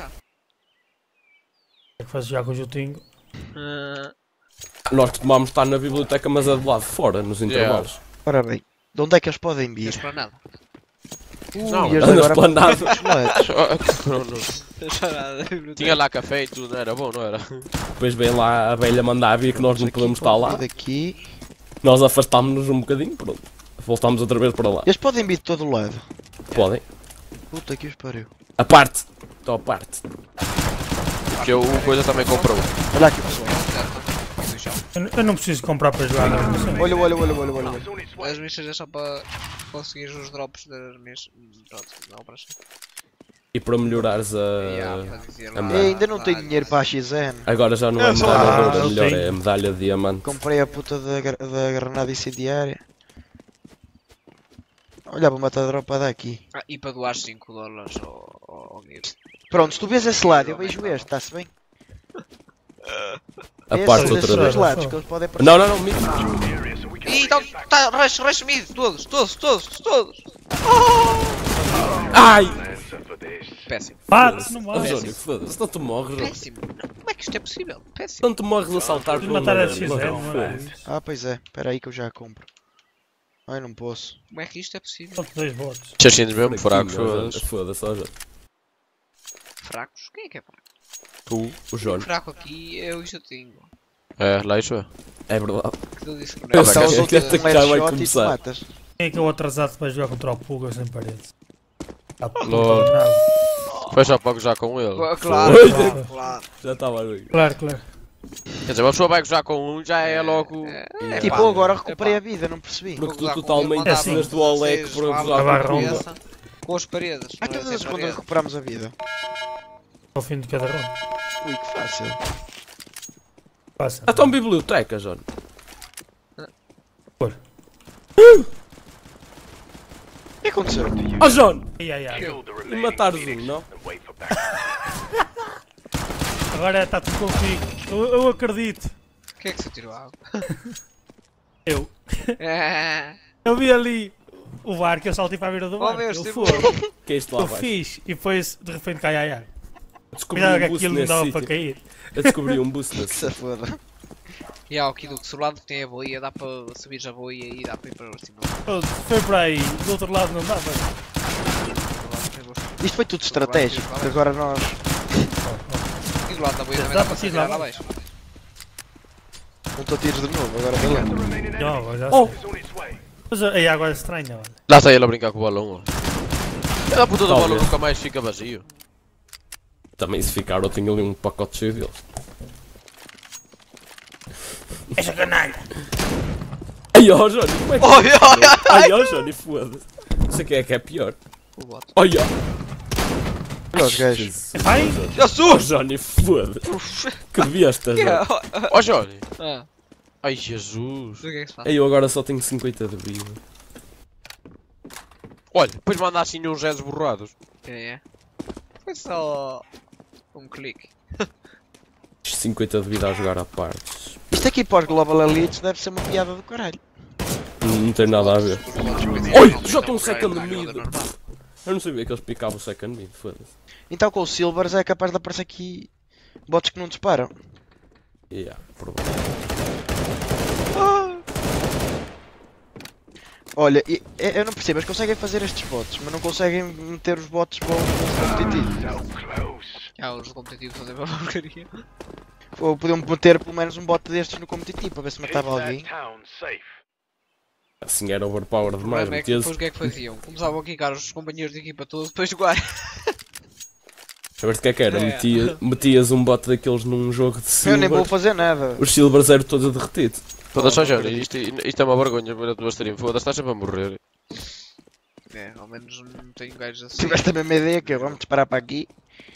É que fazes já com o Jutinho. Ah, Nós costumamos estar na biblioteca, mas é do lado de fora, nos intervalos. Ora bem, de onde é que eles podem vir? Não para nada. Não, Ui, eles na agora esplanada. vão os moleques. Não, não. Não para nada. biblioteca. Tinha lá café e tudo, não era bom, não era? Depois vem lá a velha mandar vir que nós não Aqui, podemos estar lá. Daqui. Nós afastámos-nos um bocadinho, pronto. Voltámos outra vez para lá. Eles podem vir de todo lado. podem. Puta que os pariu. A parte. Estou a parte. Que eu, o coisa também comprou. Olha aqui pessoal. Eu, eu não preciso comprar para jogar, não. Não sei. Olha, olha, olha, olha, olha. olha. As missas é só para conseguir os drops das missas. Pronto, não para si. E para melhorares a. Yeah, para dizer a lá, medalha. Eu ainda não tenho lá, dinheiro para a X N. Agora já não é É só- medalha Ah, de ouro, eu melhor tenho. é a medalha de diamante. Comprei a puta da, gra- da granada incendiária. Olha, vou matar a dropa daqui. Ah, e para doar cinco dólares ao, ao, ao Guido. Pronto, se tu vês esse lado, eu vejo este, está-se bem? A Vês parte esses outra dois vez. lados que eles podem aparecer. Não, não, não, mito. Ih, então, tá, rush, rush mid, todos, todos, todos, todos. Ai! Péssimo, Mate, não Oh, mate. Johnny, foda-se, não te morres, Johnny. péssimo. Não, como é que isto é possível? Péssimo. Não te morres a saltar Preciso por matar uma- a X N, uma- não é? foda-se. Ah, pois é, espera aí que eu já a compro. Ai, não posso. Como é que isto é possível? Só dois votos. Chachines mesmo, fracos, Foda-se, foda-se. Foda-se, ó, Johnny. Fracos? Quem é que é fraco? Tu, o O Johnny. fraco aqui é o Isotinho. É, lá isso é. É verdade. Que ele disse que não Eu é. sei. Só os que outros esta um cá vai headshot e tu começar. matas. Quem é que é o atrasado para jogar contra o Pulga sem paredes? Ah, puta, Lol. nada. Foi só para gozar com ele. Claro, claro, Foi. claro, claro. Já estava ali. Claro, claro. Quer dizer, uma pessoa vai gozar com um, já é logo. É, Tipo, pá, eu agora é recuperei pá. a vida, não percebi. Porque Vou tu gozar com totalmente ele, mandava precisas do Olek vocês para lá gozar para a com ele. ronda. Com as paredes. Ah, não é todas sem as rondas paredes. recuperamos a vida. Ao fim de cada ronda. Ui, que fácil. Passa. Ah, então biblioteca, Johnny. O que aconteceu? Oh, Johnny! Ai, ai, ai. E matares um, não? Agora está tudo contigo. Eu, eu acredito. Quem é que se tirou a água? Eu. É. Eu vi ali o barco, eu saltei para a beira do Oh, barco. meu, eu Steve. fui. Que é isto lá Eu abaixo? fiz e depois de repente cai ai ai. Descobri Cuidado que um boost aquilo não nesse dava para sítio. cair. Eu descobri um boost Que nesse se foda. E há aqui do que se o lado que tem a boia, dá para subir a boia e dá para ir para cima. Oh, foi para aí, do outro lado não dava. Isto foi tudo estratégico, porque agora nós... E do lado da boia também Dá dá para para se tirar tirar lá abaixo. Não estou a tiros de novo, agora beleza. Não, agora já Oh. sei. Mas a água é estranha, olha. Lá está ele a brincar com o balão, ó. É a puta do Talvez. balão nunca mais fica vazio. Também se ficar eu tinha ali um pacote cheio deles. É sacanagem. Ai, ó, Johnny, como é que Olha, olha, Ai, ó, Johnny, foda-se. Isso aqui é que é pior. o bote. Olha! Olha os gajos. Jesus. Vai! Oh, Johnny, foda-se. Que besta, Que é? Johnny. Ó Johnny. Ah, Ai Jesus. o que é que se faz? Ei, eu agora só tenho cinquenta de vida. Olha, depois manda assim uns Zés borrados. É, é. Foi só um clique. cinquenta de vida a jogar à parte. Isto aqui para os Global Elites deve ser uma piada do caralho. Não, não tem nada a ver. Oi, Oi, já estou um second mid. Eu não sabia que eles picavam o second mid, foda-se. Então com o Silvers é capaz de aparecer aqui bots que não disparam. Yeah, provavelmente. Olha, e- e- eu não percebo, eles conseguem fazer estes bots, mas não conseguem meter os bots bons no competitivo. Já os competitivos fazem uma porcaria. Ou podiam meter pelo menos um bot destes no competitivo para ver se matava alguém. Assim era overpower O demais. problema é que Metias, depois o que é que faziam? Começavam a quicar os companheiros de equipa todos depois de jogar. sabes o que é que era? É. Metia- metias um bot daqueles num jogo de Eu nem vou silver. fazer nada. Os silvers eram todos derretidos. Foda-se, ó Oh, não Johnny. Isto, isto é uma vergonha para tu stream. Foda-se, estás sempre a morrer. É, ao menos não tenho gajos Se assim. tiveste a mesma ideia que eu, vamos disparar para aqui.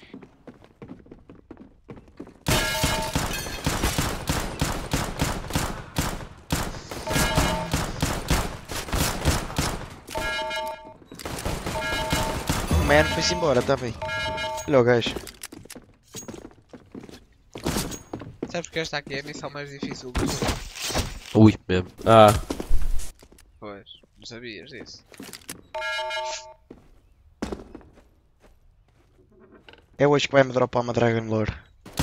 O man foi-se embora, está bem. Olha o gajo. Sabes que esta aqui é a missão mais difícil do jogo? Ui, mesmo. Ah, Pois, não sabias disso. É hoje que vai-me dropar uma Dragon Lore.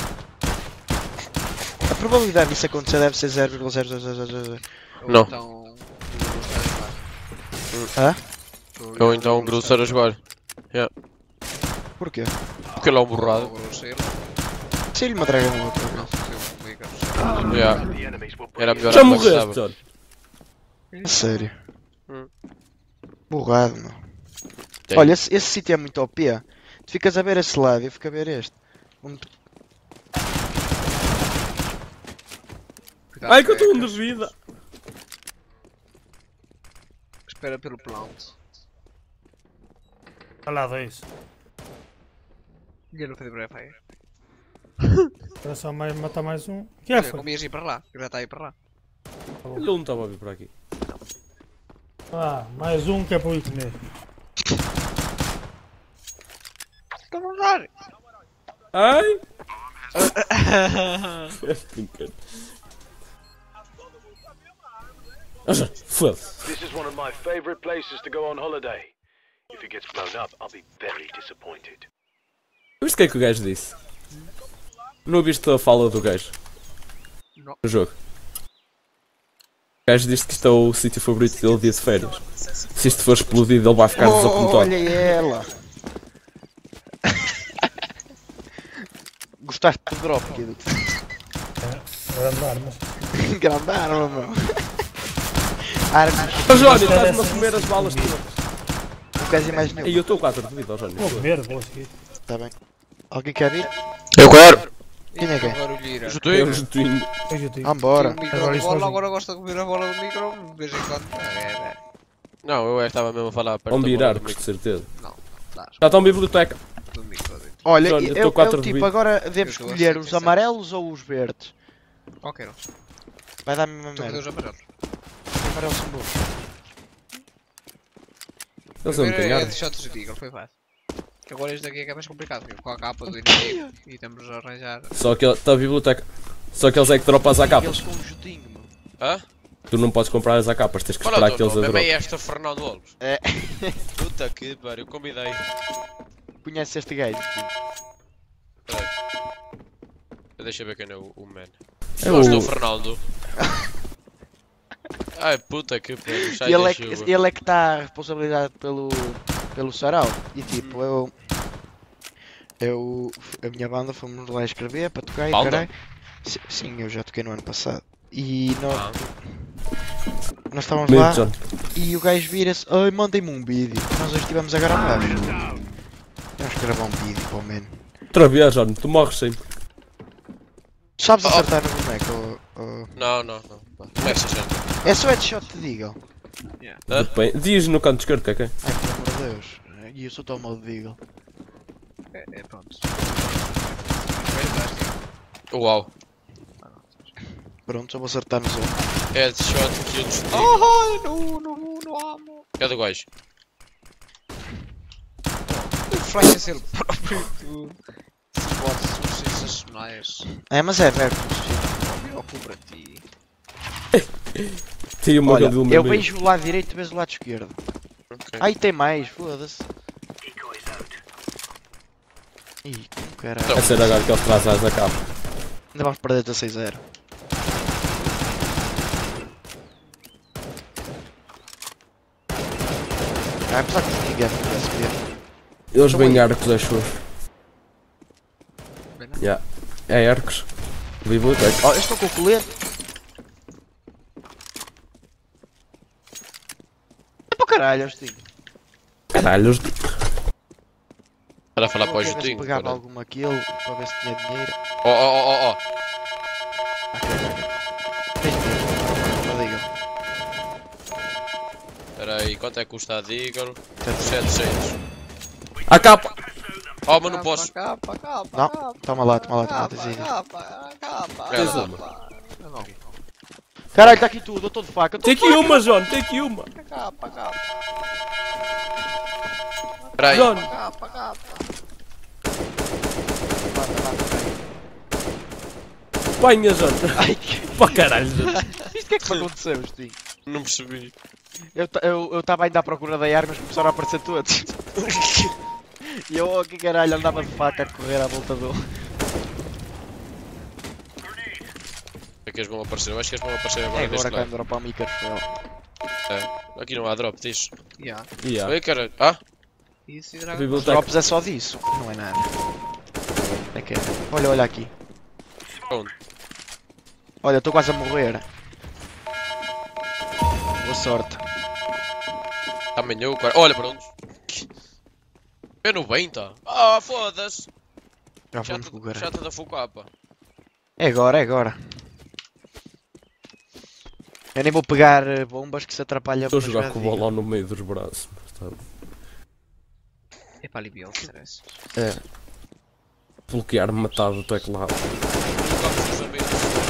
A probabilidade disso acontecer deve ser zero vírgula zero zero zero zero zero. Ou Não. então. o está a jogar. Hã? Ou então o Grosser a jogar. Porquê? Porque ele é um borrado. O Grosseiro. Sei-lhe uma Dragon Lore. por Não, acaso. eu comigo, eu não sei. Yeah. Era melhor já a morreste, passava. Johnny. A sério. Hum. Borrado, meu. Tem. Olha, esse, esse sítio é muito O P. Tu ficas a ver esse lado e eu fico a ver este. Um- Cuidado Ai que eu estou um pecas. de vida. Espera pelo plant. Olha lá, dois. E eu não fui breve aí. Era só mais, matar mais um. Que é, foi? Como ias ir para lá? Eu já está aí para lá. Ele não estava a vir por aqui. Ah, mais um que é para eu ir comer. Estou a mandar! Ai! Brincar. Ah, já, foda-se. This is one of my favorite places to go on holiday. If it gets blown up, I'll be very disappointed. Viste o que é que o gajo disse? Não ouviste a fala do gajo? Não. No jogo. O gajo disse que isto é o sítio favorito dele dia de férias. Se isto for explodido ele vai ficar Oh, desapontado. olha ela! Gostaste do drop, Kid? Grande armas. Grande arma, meu. Armas, Ô Johnny, estás-me a comer as balas todas. não queres ir mais nenhum. E eu estou quatro de vida, ó Johnny. Vou comer, vou seguir. Tá bem. Alguém quer vir? Eu quero! Quem é que é? Barulheira. Eu Jutinho! Jutinho. Hoje eu digo. Vambora. O micro Agora de isso bola, sozinho. agora gosta de comer a bola do micro de vez em quando. É, é. Não, eu é que estava mesmo a falar perto Vão da bola virar, do com micro. certeza. Não, dá. Já estão biblioteca. Do micro dentro. Olha, Johnny, eu eu, tô eu, quatro eu de tipo, vida. agora devo Eu tô a escolher cento e os sete. amarelos ou os verdes? Qualquer um. Vai dar a mesma Estou com merda. dois amarelos. Os amarelos são bons. Eles não Primeiro têm é armas. de shots de Eagle, foi fácil. Que agora este daqui é que é mais complicado, porque com a capa do inimigo e temos a arranjar. Só que está a biblioteca. Só que eles é que dropam as A Ks. Eles com um jutinho, meu. Hã? Tu não podes comprar as A Ks, tens que Qual é esperar o que teu eles a nome? É dropem. meio esta Fernando Olmos. É. Puta que pariu, convidei. Conheces este gajo? Peraí. Deixa eu ver quem é o, o man. É Gosto do o... Fernando. Ai puta que pariu, sai E ele da é, que, chuva. ele é que está a responsabilidade pelo, pelo sarau. E tipo, eu. Eu. A minha banda fomos lá escrever para tocar e Banda? caralho. Si- Sim, eu já toquei no ano passado. E nós, Ah, nós estávamos lá John. e o gajo vira-se, ai, mandem-me um vídeo. Nós hoje estivemos a gravar. Vamos gravar um vídeo para o man. Outra vez, John, tu morres sempre. Sabes Oh. acertar no boneco? ou- ou- não, não, não. Pá, Começa, gente. É só headshot te digo. Hã? Depende. Diz no canto esquerdo, que é que é? Ai, pelo amor de Deus. E eu sou tão mal de Eagle. É, é pronto. Uau. Pronto, só vou acertar no zone. Headshot que eu destruí. Oh, no, no, no amo. Cadê o gajo? O flash é ser próprio. Esses bots são sensacionais. É, mas é verbo. Eu cu para ti. Tem uma Olha, do meu eu amigo. vejo o lado direito e vejo o lado esquerdo. Ok. Ai, tem mais, foda-se. Ih, como caralho. É ser agora que eles trazem as A Ks. Ainda vamos perder dezasseis a zero. Ah, apesar que ninguém pudesse ver. Eles Então vêm aí. arcos, acho eu. Bem, não? Yeah. É arcos. Biblioteca. Oh, eu estou com o colete. É para o caralho, Agostinho. Caralho, os... Para a falar para o Vou ver se Jutinho. pegava caralho. alguma kill para ver se tinha dinheiro. Oh, oh, oh, oh, oh. Ah, caralho. Tens dinheiro, não diga. Espera aí, quanto é que custa a Deagle? Certo. setecentos. A capa! Oh, mas não posso. Capa, capa, Não, capa, toma lá, toma lá, toma lá, capa, tens aí. capa, capa, Tens capa. uma? Eu não. Caralho, está aqui tudo, eu estou de faca. eu tô Tem de aqui faca. uma, John, tem aqui uma. Capa, capa, Espera aí. John, capa, capa. apanha, John. Ai, que... Para caralho, John. Isto o que é que me aconteceu, Agostinho? Não percebi. Eu ta- eu estava ainda à procura da arma, mas começaram a aparecer todos. E eu, oh, que caralho, andava de faca a correr à volta do... É que eles vão aparecer. Eu acho que eles vão aparecer agora É neste agora que vai lado. dropar o microfone. É. Aqui não há drop, diz. Yeah. Yeah. Oi, cara. Ah? Isso e A Dragon Ball. biblioteca. Drops é só disso, não é nada. É que é. Olha, olha aqui. Onde? Olha, estou quase a morrer. Boa sorte. Também eu, cara. Olha, pronto. P noventa? Ah, foda-se! Já vamos Chata, com o caralho. chata da Fucapa. É agora, é agora. Eu nem vou pegar eh, bombas que se atrapalha. Estou a mas jogar já com o digo. balão no meio dos braços. mas tá- É para aliviar o stress. É. Bloquear-me metade do teclado. Vamos saber.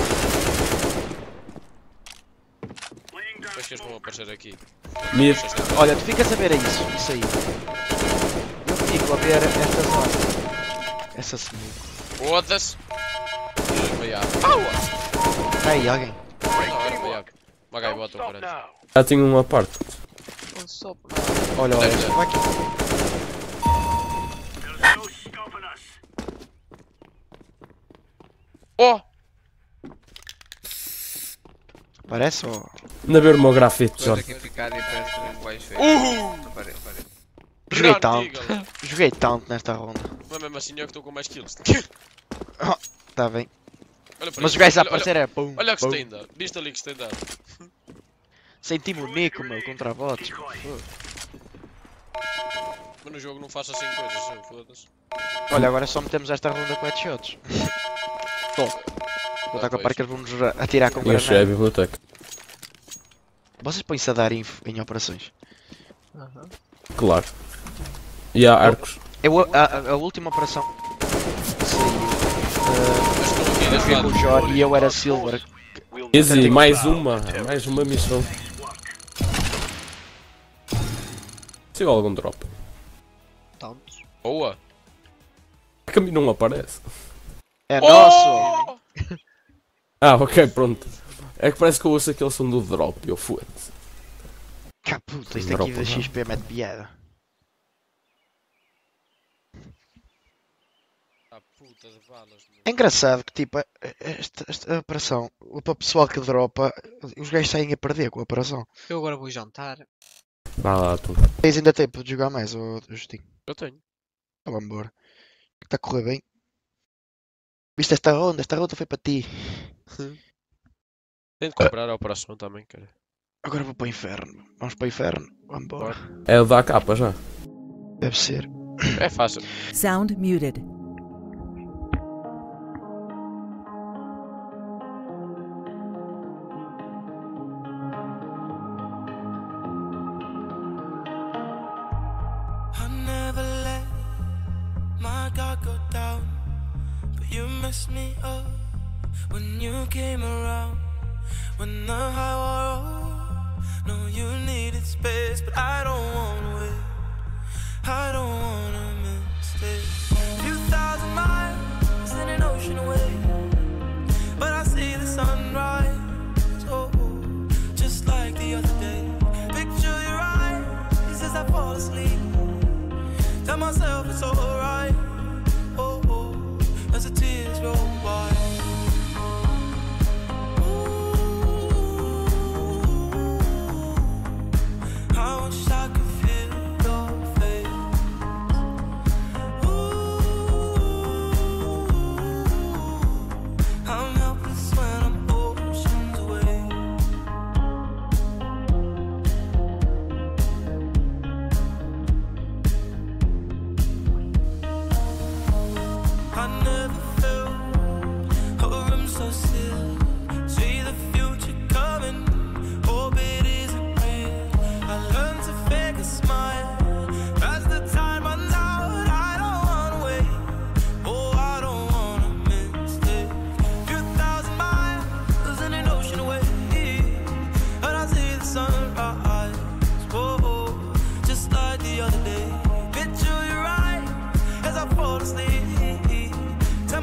Depois que eles vão aparecer aqui. Mid. Olha, tu ficas a ver isso, isso aí. Eu fico a ver esta zona. Essa smoke. Foda-se! Veiaco. Tá aí, alguém. Não, era veiaco. Magai, Don't bota o stop parede. now. Já tinha uma parte. Não só por Olha, olha, Deve ser. vai aqui. Oh! Parece ou. Ainda ver o meu grafite, Depois Jorge. aqui ficar e parece também um baixo feio. Uhul! Não parece, parece. Joguei Grande tanto. Eagle. Joguei tanto nesta ronda. Mas mesmo assim eu que estou com mais kills. Tá bem. Olha para Mas isso. os gajos a Olha- aparecer é pum. Olha o que pum. se tem dado. Viste ali que se tem dado. Senti-me o Nico, meu, contra bots. Mas no jogo não faço assim coisas, eu foda-se. Olha, agora só metemos esta ronda com headshots. Top. Vou estar com a par que eles vão-nos atirar com E achei a granada. biblioteca. Vocês põem-se a dar info em operações. Claro. E há arcos. Eu, a, a, a última operação saiu. Mas estou aqui Eu deste fui com lado. o John e eu era Silver. We'll Easy, mais uma. Mais uma missão. Se há algum drop. Tantos. Boa! É que a mim não aparece. É nosso! Oh! Ah, ok, pronto. É que parece que eu ouço aquele som do drop e eu foda-se. Cá puta, isto aqui da X P mete piada. Ah, puta de balas, meu. É engraçado que tipo, esta, esta operação, o para o pessoal que dropa, os gajos saem a perder com a operação. Eu agora vou jantar. Vá lá, tu. Tens ainda tempo de jogar mais, ô Justinho? Eu tenho. Então vamos embora. Está a correr bem. Viste esta ronda? Esta ronda foi para ti. Tenho de comprar a operação também, cara. Agora vou para o inferno. Vamos para o inferno. Vamos embora. É o da capa já. Deve ser. É fácil. Sound muted. I never let my guard go down, but you messed me up when you came around. When the high wore off, no, you needed space, but I don't wanna wait. I don't wanna miss it. Few thousand miles in an ocean away, but I see the sunrise. Oh, just like the other day. Picture your eyes as I fall asleep. Tell myself it's alright. Oh, oh, as the tears roll by. I wish I could feel your face. Ooh, I'm helpless when I'm oceans away. I never felt a room so still. See the future coming, hope it isn't real. I learned to fake a smile as the time runs out. I don't wanna wait, oh I don't wanna miss it. Few thousand miles in an ocean away, and I see the sunrise. Whoa, just like the other day. Picture your eyes as I fall asleep. Tell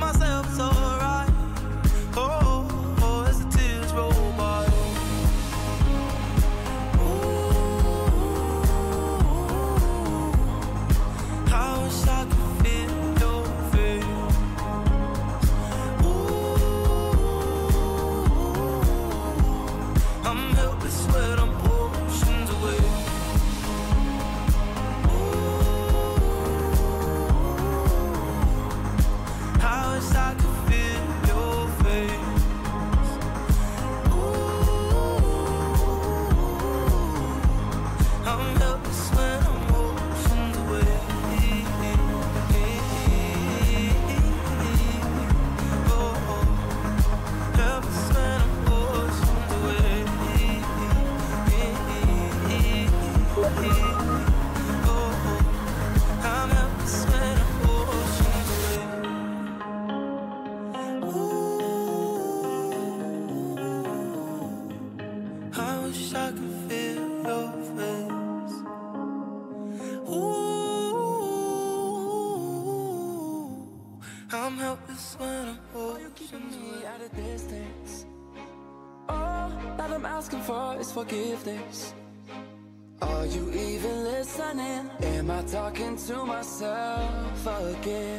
I'm helpless when I'm holding you, keeping me at a distance. All that I'm asking for is forgiveness. Are you even listening? Am I talking to myself again?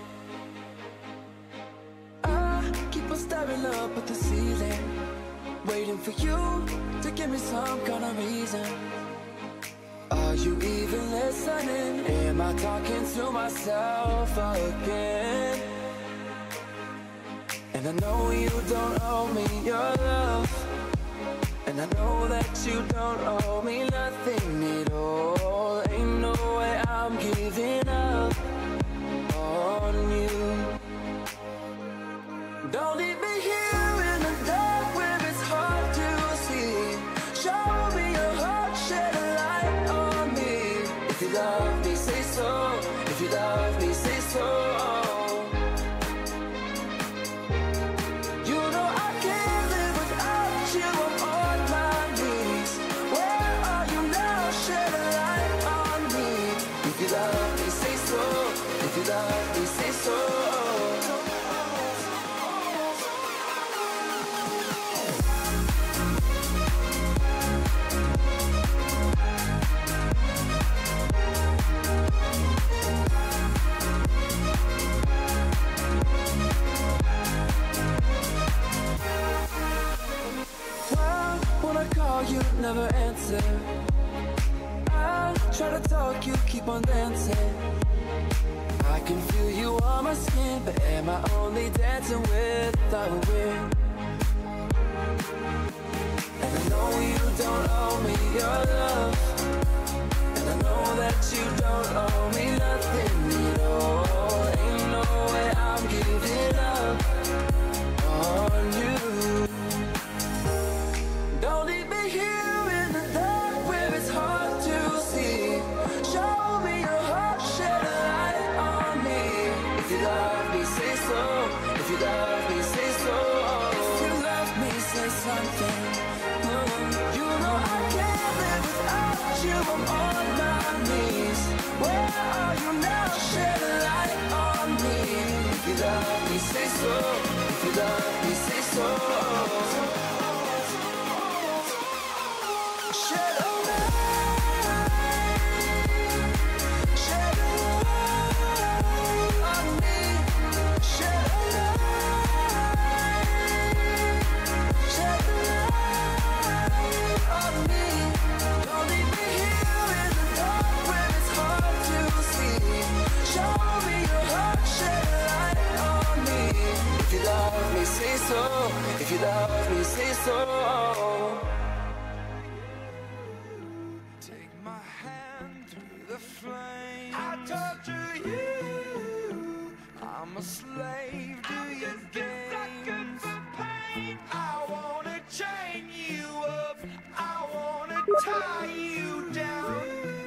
I keep on staring up at the ceiling, waiting for you to give me some kind of reason. Are you even listening? Am I talking to myself again? And I know you don't owe me your love, and I know that you don't owe me nothing at all. Ain't no way I'm giving up on you. Don't leave me here in the dark where it's hard to see. Show me your heart, shed a light on me. If you love me, say so. If you love me, say so. You know I can't live without you. I'm on my knees. Where are you now? Shed a light on me. If you love me, say so. If you love me, say so. You never answer. I try to talk, you keep on dancing. I can feel you on my skin, but am I only dancing with the wind? And I know you don't owe me your love, and I know that you don't owe me nothing at all. Ain't no way I'm giving up on you. Don't leave me here in the dark where it's hard to see. Show me your heart, shed a light on me. If you love me, say so. If you love me, say so. If you love me, say something. Mm. You know I can't live without you. I'm on my knees. Where are you now? Shed a light on me. If you love me, say so. If you love me, say so. Say so, if you love me, say so. Take my hand through the flame. I torture you. I'm a slave to your games. I wanna chain you up. I wanna tie you down.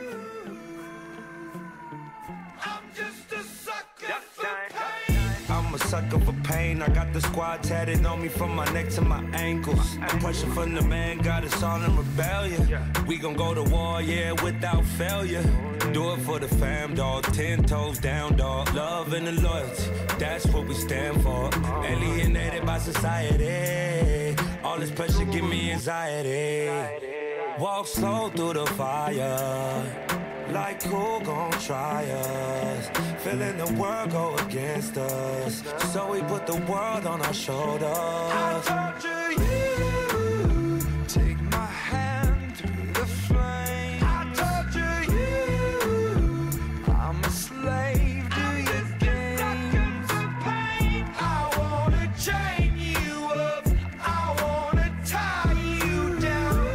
I'm just a sucker for pain. I'm a sucker for pain. I got the squad tatted on me from my neck to my ankles. The pressure from the man got us all in rebellion. We gon' go to war, yeah, without failure. Do it for the fam, dog. Ten toes down, dog. Love and the loyalty, that's what we stand for. Alienated by society. All this pressure give me anxiety. Walk slow through the fire. Like who gon' try us? Feeling the world go against us, so we put the world on our shoulders. I torture you. Take my hand through the flame. I torture you. I'm a slave to your games. I wanna chain you up. I wanna tie you down.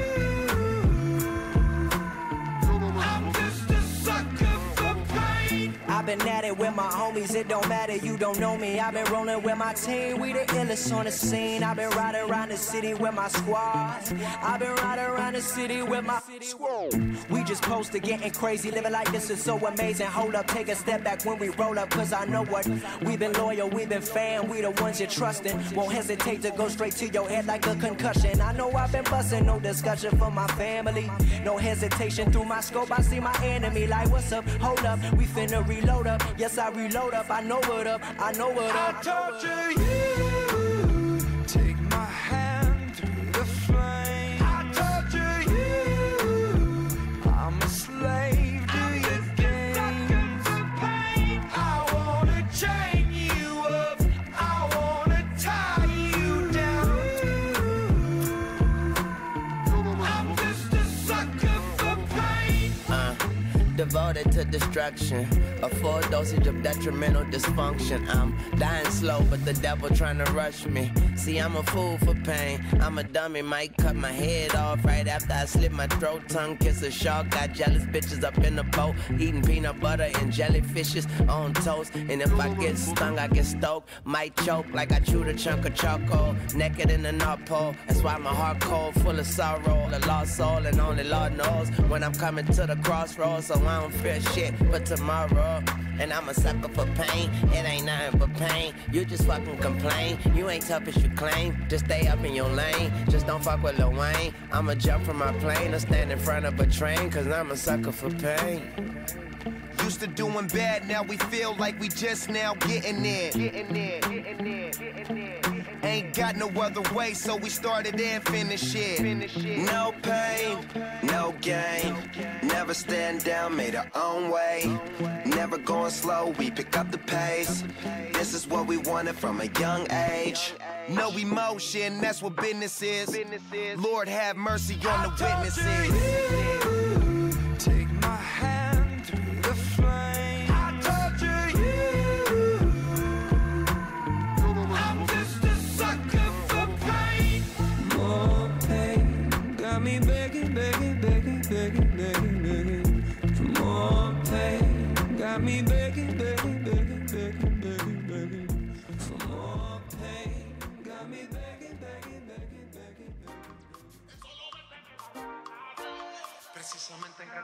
I'm just a sucker for pain. I've been at it with my homies, it don't matter, you don't know me. I've been rolling with my team, we the illest on the scene. I've been riding around the city with my squad. I've been riding around the city with my squad. We just posted getting crazy, living like this is so amazing. Hold up, take a step back when we roll up, cause I know what. We've been loyal, we've been fan, we the ones you're trusting. Won't hesitate to go straight to your head like a concussion. I know I've been busting, no discussion for my family. No hesitation through my scope, I see my enemy like, what's up, hold up, we finna reload. reload up. Yes, I reload up. I know what up. I know what up. I torture you. Take my hand through the flame. I torture you. I'm a slave to your games. I wanna chain you up. I wanna tie you down. I'm just a sucker for pain. Uh, devoted to destruction, a full dosage of detrimental dysfunction. I'm dying slow, but the devil trying to rush me. See, I'm a fool for pain. I'm a dummy, might cut my head off right after I slit my throat. Tongue kiss a shark, got jealous bitches up in the boat, eating peanut butter and jellyfishes on toast. And if I get stung, I get stoked, might choke like I chewed a chunk of charcoal. Naked in the North Pole, that's why my heart cold, full of sorrow. A lost soul, and only Lord knows when I'm coming to the crossroads. So I don't fear shit but tomorrow. And I'm a sucker for pain, it ain't nothing but pain. You just fucking complain, you ain't tough as you claim. Just stay up in your lane, just don't fuck with Lil Wayne. I'ma jump from my plane or stand in front of a train, cause I'm a sucker for pain. Used to doing bad, now we feel like we just now getting there. Getting there, getting there, getting there. Ain't got no other way, so we started and finished it. No pain, no gain. Never stand down, made our own way. Never going slow, we pick up the pace. This is what we wanted from a young age. No emotion, that's what business is. Lord have mercy on the witnesses. Take my hand through the flame. I torture you. I'm just a sucker for pain. More pain, got me begging, begging, begging, begging, begging, begging for more pain. Got me begging, begging, begging, begging, begging, begging for more pain. Got me begging, begging, begging, begging, begging. Precisamente en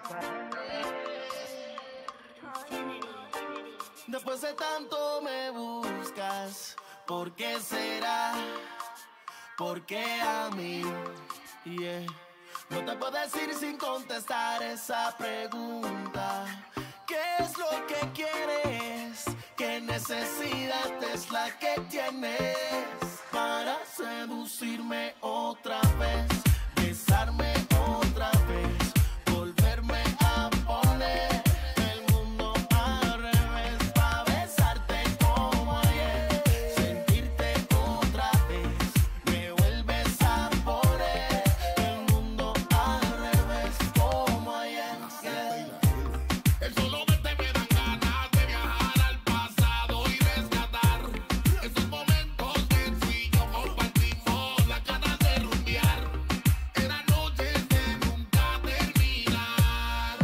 Después de tanto me buscas, ¿por qué será? ¿Por qué a mí? Yeah. No te puedo decir sin contestar esa pregunta. ¿Qué es lo que quieres? ¿Qué necesidad es la que tienes para seducirme otra vez? Besarme otra vez, volverme a poner el mundo al revés, pa' besarte como ayer, sentirte otra vez, me vuelves a poner el mundo al revés como ayer. Yeah. El solo verte me dan ganas de viajar al pasado y rescatar esos momentos que tú y yo compartimos, las ganas de rumbear. Eran noches de nunca terminar.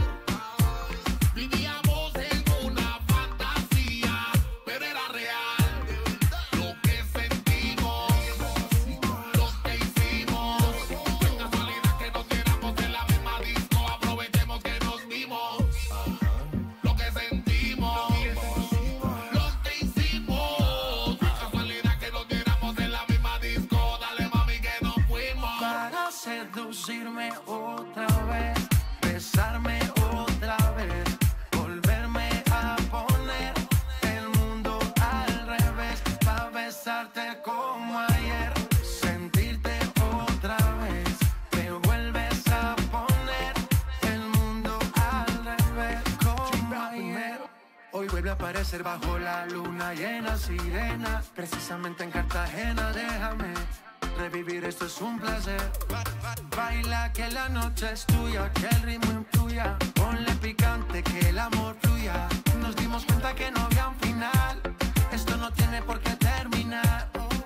Vivíamos en una fantasía, pero era real. Lo que sentimos, lo que hicimos. No es casualidad que nos viéramos en la misma disco. Aprovechemos que nos vimos. Lo que sentimos, lo que hicimos. No es casualidad que nos viéramos en la misma disco. Dale mami que nos fuimos. para seducirme otra vez, besarme otra vez, volverme a poner el mundo al revés, pa' besarte como ayer, sentirte otra vez, te vuelves a poner el mundo al revés como ayer. Hoy vuelve a aparecer bajo la luna llena, sirena, precisamente en Cartagena. Déjame revivir, esto es un placer. Baila que la noche es tuya, que el ritmo influya. Ponle picante, que el amor fluya. Nos dimos cuenta que no había un final. Esto no tiene por qué terminar.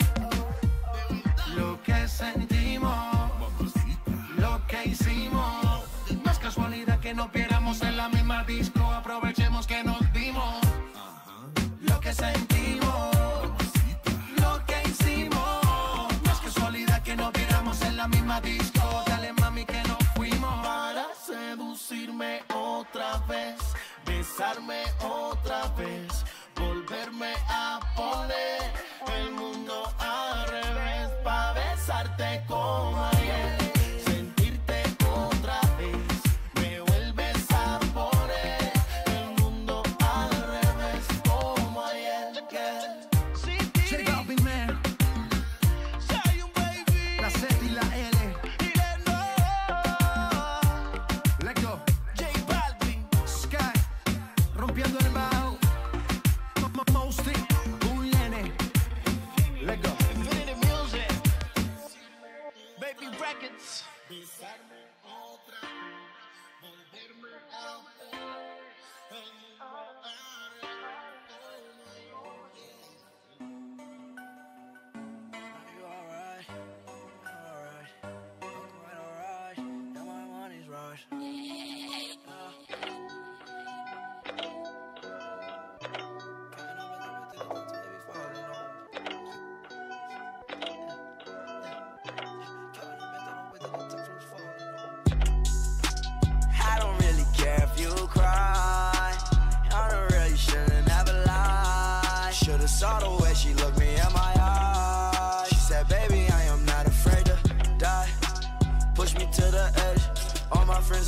Lo que sentimos, lo que hicimos. No es casualidad que nos viéramos en la misma disco. Aprovechemos que nos vimos. Lo que sentimos, lo que hicimos. No es casualidad que nos viéramos en la misma disco. Dale mami que nos fuimos. Para seducirme otra vez, besarme otra vez, volverme a poner el mundo al revés, pa' besarte como ayer, sentirte otra vez, me vuelves a poner el mundo al revés.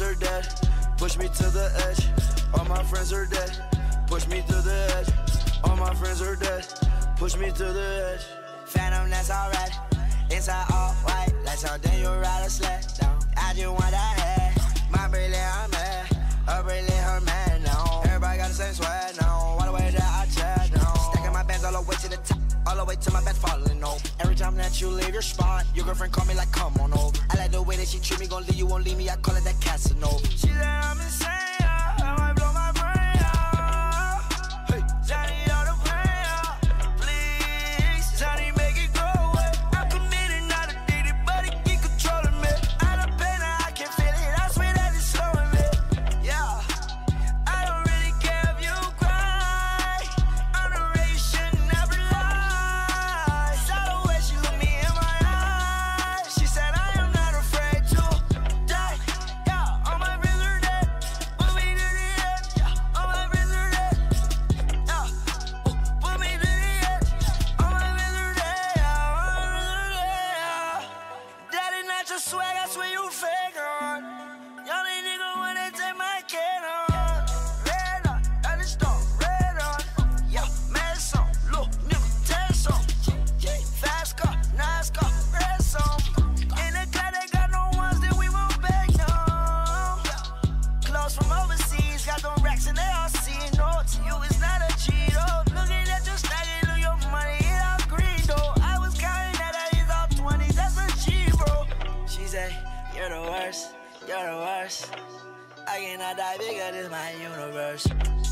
are dead. Push me to the edge. All my friends are dead. Push me to the edge. All my friends are dead. Push me to the edge. Phantom, that's alright. Inside all white, like something you ride a sled down. I just want that head. My brilliant, I'm mad. Her brilliant, her man now. Everybody got the same sweat now. All the way that I chat now. Stacking my bands all the way to the top. All the way to my bed falling over. Every time that you leave your spot, your girlfriend call me like, come on over. I like the way that she treat me, gon' leave you, won't leave me. I call it that Casanova. She said I'm insane, yeah. I might blow my brain out. Hey, Johnny, all the pain out. Please, Johnny, make it go away. I'm committed, not addicted, but it keep controlling me. I don't pain, I can feel it. I swear that it's slowing me. Yeah, I don't really care if you cry. I'm the race, you should never lie. Saw the way she looked me in my eyes. She said I am not afraid to die. Yeah, all my friends are dead. Put me to the edge. Yeah, all my friends are dead. Yeah, put me to the edge. All my friends are dead. Yeah, all my friends are dead. That is not your swag, I swear you fake on. Y'all ain't nigga wanna take my kid on. Red on, got it stone, red on. Yeah, mad song, look, nigga, test on. Yeah, fast car, nice car, red song. In the car, they got no ones that we won't beg no. Clothes from overseas, got them racks and they all see. No, to you it's not a cheat, oh. Looking at your stacking of your money, it all green, though. I was counting that I is all twenties, that's a G, bro. She say, you're the worst, you're the worst. I cannot die bigger, this my universe.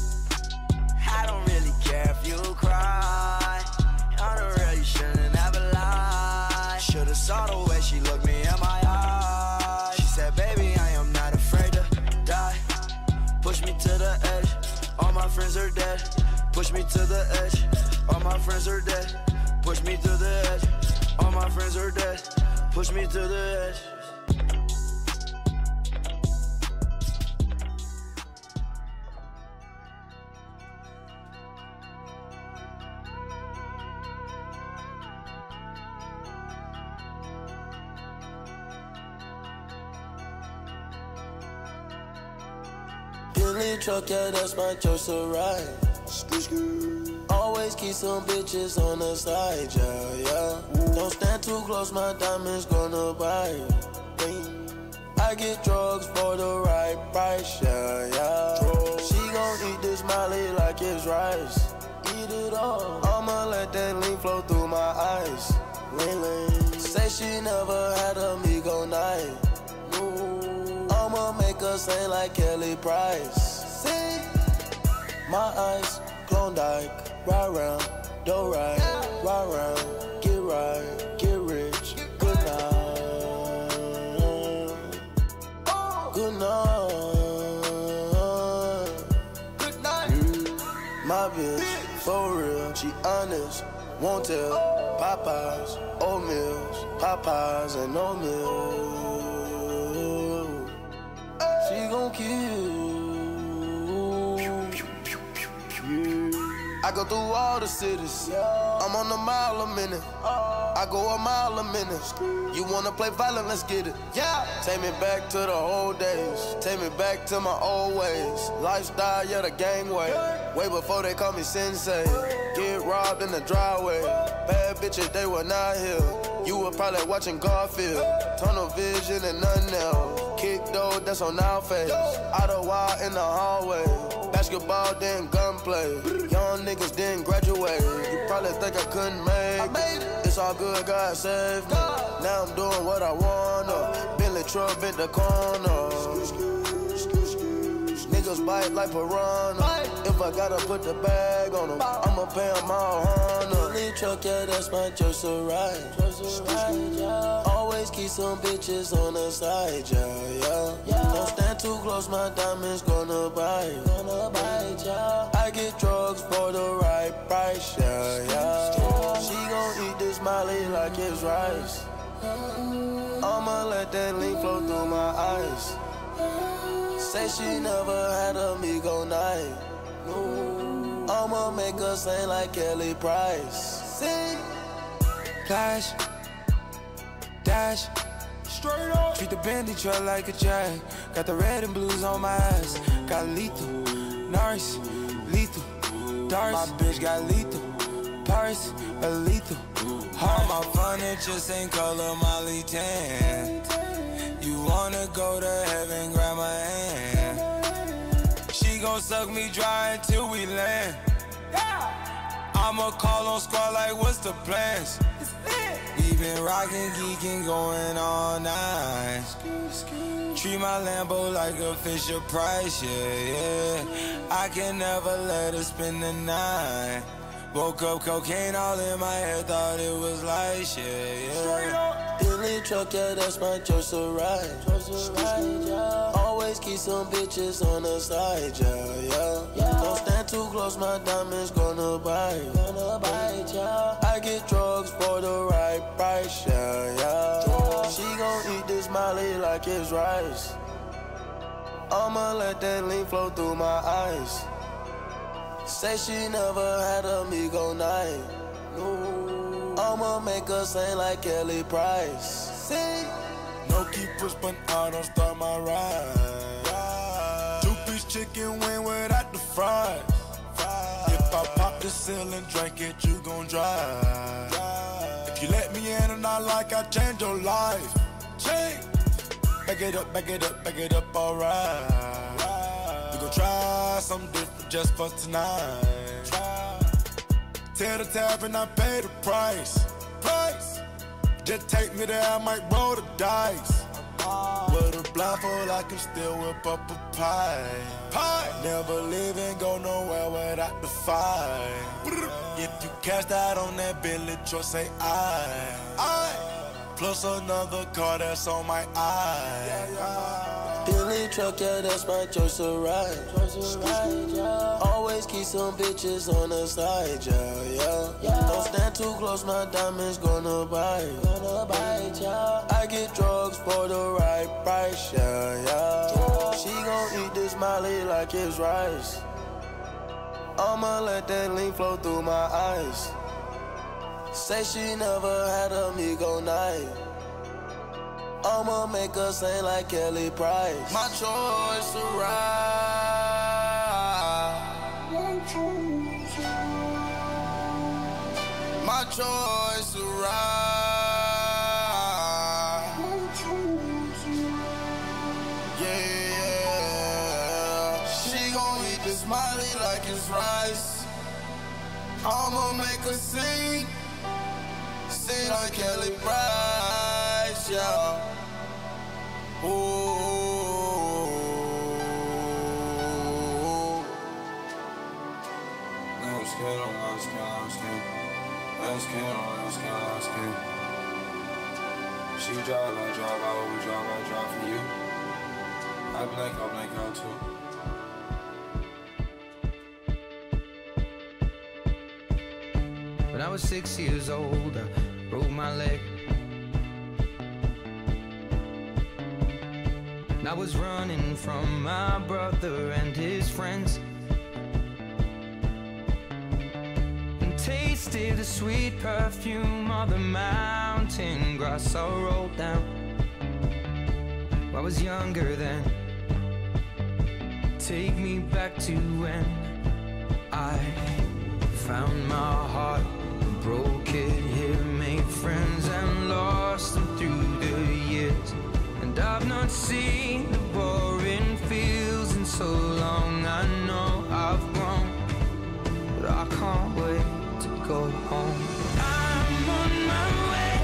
I don't really care if you cry. On the real, you shouldn't ever lie. Should've saw the way she looked me in my eyes. She said, baby, I am not afraid to die. Push me to the edge. All my friends are dead. Push me to the edge. All my friends are dead. Push me to the edge. All my friends are dead. Push me to the edge. Billy truck, yeah, that's my choice to ride. Always keep some bitches on the side, yeah, yeah. Don't stand too close, my diamonds gonna bite. I get drugs for the right price, yeah, yeah. She gon' eat this Molly like it's rice. Eat it all. I'ma let that lean flow through my eyes. Lean, lean. Say she never had a Migo night. I'ma make her sing like Kelly Price. Sing. My eyes, Klondike, ride round, do right, ride round, get right, get rich, good night, good night, good night. My bitch, for real, she honest, won't tell. Popeyes, oatmeals, Popeyes and oatmeal. She gon' kill. I go through all the cities. I'm on a mile a minute. I go a mile a minute. You wanna play violent? Let's get it. Yeah. Take me back to the old days. Take me back to my old ways. Lifestyle, yeah, the gangway. Way before they call me sensei. Get robbed in the driveway. Bad bitches, they were not here. You were probably watching Garfield. Tunnel vision and nothing else. Kick though, that's on our face. Out of wild in the hallway. Basketball, then gunplay. Young niggas didn't graduate. You probably think I couldn't make it. It's all good, God saved me. Now I'm doing what I wanna. Bentley truck in the corner. Niggas bite like piranha. If I gotta put the bag on them, I'ma pay them all honor. Bentley truck, yeah, that's my choice to ride. Always keep some bitches on the side, yeah, yeah. Don't stand too close, my diamonds gonna bite. I get drugs for the right price, yeah, yeah. She gon' eat this Molly like it's rice. I'ma let that lean flow through my eyes. Say she never had a Migo night. I'ma make her sing like Kelly Price. Sing. Flash, dash, Treat the Bentley truck like a jag. Got the red and blues on my ass. Got lethal, Norris, lethal, Doris. My bitch got lethal, Paris, a lethal. All my furniture same color, Molly tan. You wanna go to heaven, grab my hand. She gon' suck me dry until we land. I'ma call on squad like what's the plans? We been rockin', geekin', going all night. Treat my Lambo like a Fisher Price, yeah, yeah. I can never let her spend the night. Woke up cocaine all in my head, thought it was light, yeah, yeah. Billy truck, yeah, that's my choice to ride. Always keep some bitches on the side, yeah, yeah. Don't stand too close, my diamonds gonna bite. I get drugs for the right price, yeah, yeah. She gon' eat this Molly like it's rice. I'ma let that lean flow through my eyes. Say she never had a amigo night. No. I'ma make her sing like Kelly Price. Sing. No keep push button, I don't start my ride. Two-piece chicken wing without the fries. If I pop the seal and drink it, you gon' drive. If you let me in and I like, I change your life. Change. Back it up, back it up, back it up, alright. We gon' try something different just for tonight. Tell the tab and I pay the price. Price. Just take me there, I might roll the dice. With a blindfold, I can still whip up a pie. Pie. Never leave and go nowhere without the fight. If you cashed out on that Billy truck, say I. I. Plus another car that's on my eye. Billy truck, yeah, that's my choice to ride. Always keep some bitches on the side, yeah, yeah. Don't stand too close, my diamonds gonna bite. I get drugs for the right price, yeah, yeah. She gon' eat this Molly like it's rice. I'ma let that lean flow through my eyes. Say she never had a amigo night. I'ma make her sing like Kelly Price. My choice to ride. My choice to ride. Yeah. She gon' eat this Molly like it's rice. I'ma make her sing. Sing like Kelly Price, yeah. Ooh. I'm scared, I'm scared, I'm scared. I'm scared, I'm scared, I'm scared. She drive, I drive, I overdrive, I drive for you. I blank, I blank out too. When I was six years old, I broke my leg. And I was running from my brother and his friends, and tasted the sweet perfume of the mountain grass I rolled down. I was younger then. Take me back to when I found my heart, broke it here, made friends and lost them through the years. And I've not seen the boring fields in so long. I know I've grown, but I can't wait to go home. I'm on my way,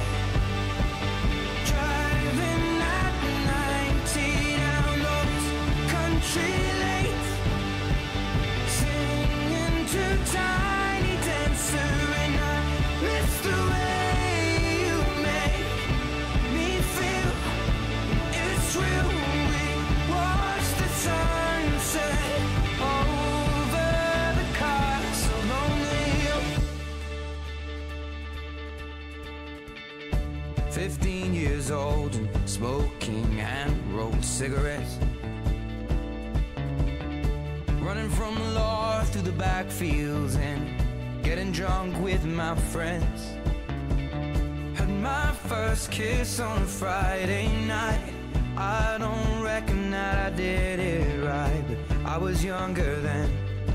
driving at ninety down those country lanes, singing to Tiny Dancer, and I miss the way you make me feel. It's real. We watch the sunset over the castle lonely hill. Fifteen years old and smoking and rolled cigarettes, running from the law through the backfields and getting drunk with my friends. Had my first kiss on a Friday night. I don't reckon that I did it right, but I was younger then.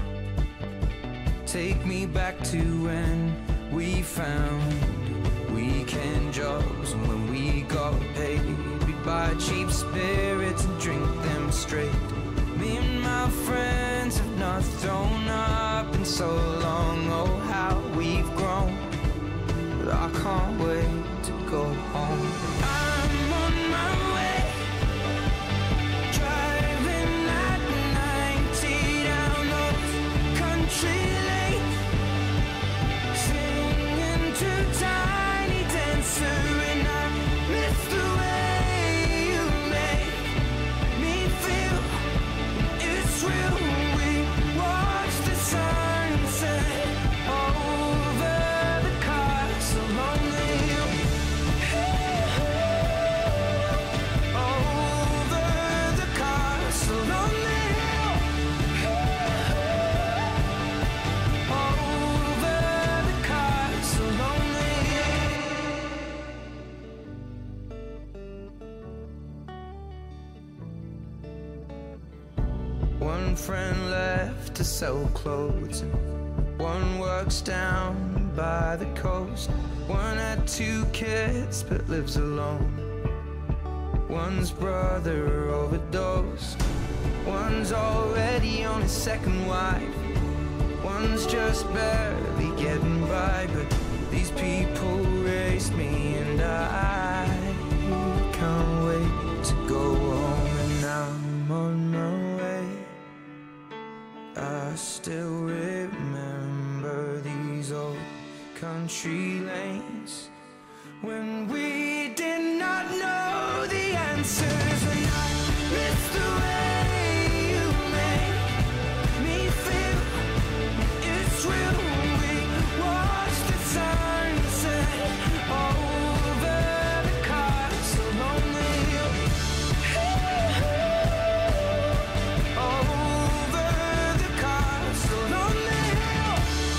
Take me back to when we found weekend jobs, and when we got paid, we'd buy cheap spirits and drink them straight. Me and my friends have not thrown up in so long. Oh, how we've grown, but I can't wait to go home. I'm on my way, driving at ninety down those country lanes, singing to Tiny Dancer, and I miss the way you make me feel. It's real. We watch the sunset over the castle on the hill. Over the castle on the hill. Over the castle on the hill. One friend left to sell clothes, and one works down by the coast. One had two kids but lives alone. One's brother overdosed. One's already on his second wife. One's just barely getting by, but these people raised me, and I can't wait to go home. And I'm on my way. I still remember these old country lanes when we did not know the answers, and I miss the way you make me feel. It's real. We watch the sunset over the castle on the hill. Over the castle on the hill.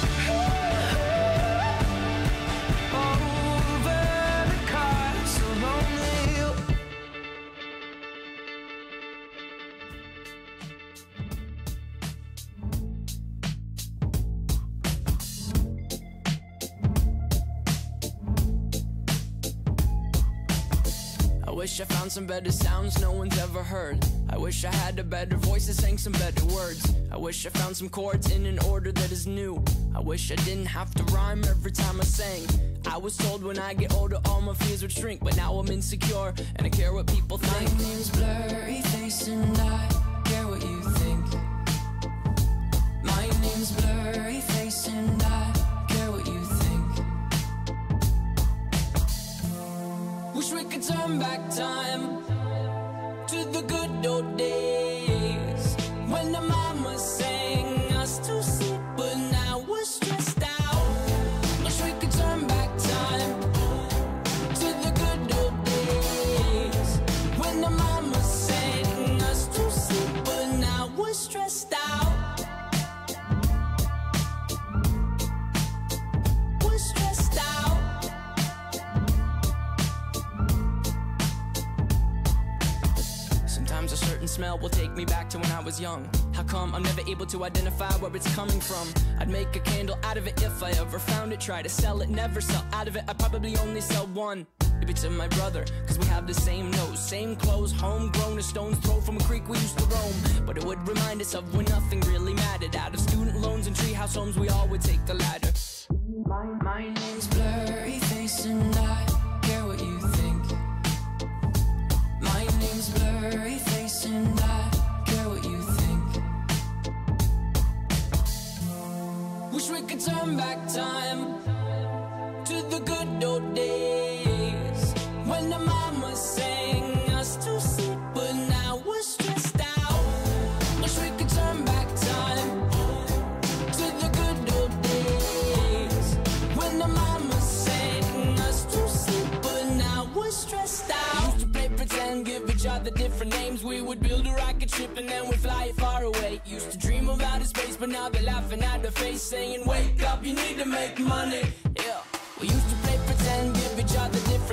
Over the castle on the hill. I wish I found some better sounds no one's ever heard. I wish I had a better voice that sang some better words. I wish I found some chords in an order that is new. I wish I didn't have to rhyme every time I sang. I was told when I get older all my fears would shrink, but now I'm insecure and I care what people think. My name's Blurry Face and I care what you think. My name's Blurry Face and I care what you think. Wish we could turn back time to the good old days when the mama sang us to sleep, but now we're stressed out. Wish we could turn back time to the good old days when the mama sang us to sleep, but now we're stressed out. We're stressed out. Sometimes a certain smell will take me back to when I was young. How come I'm never able to identify where it's coming from? I'd make a candle out of it if I ever found it. Try to sell it, never sell out of it. I'd probably only sell one. Maybe to my brother, cause we have the same nose, same clothes, homegrown, a stone's throw from a creek we used to roam. But it would remind us of when nothing really mattered. Out of student loans and treehouse homes, we all would take the ladder. My, my name's Blurry Face and I care what you think. My name's Blurry Face and I care what you think. Wish we could turn back time to the good old days when the mama sang us to sleep, but now we're stressed out. Wish we could turn back time to the good old days when the mama sang us to sleep, but now we're stressed out. Used to play pretend, give each other different names. We would build a rocket ship and then we'd fly it far away. Used to dream of outer space, but now they're laughing at the face, saying, wake up, you need to make money. Yeah. We used to play pretend, give each other different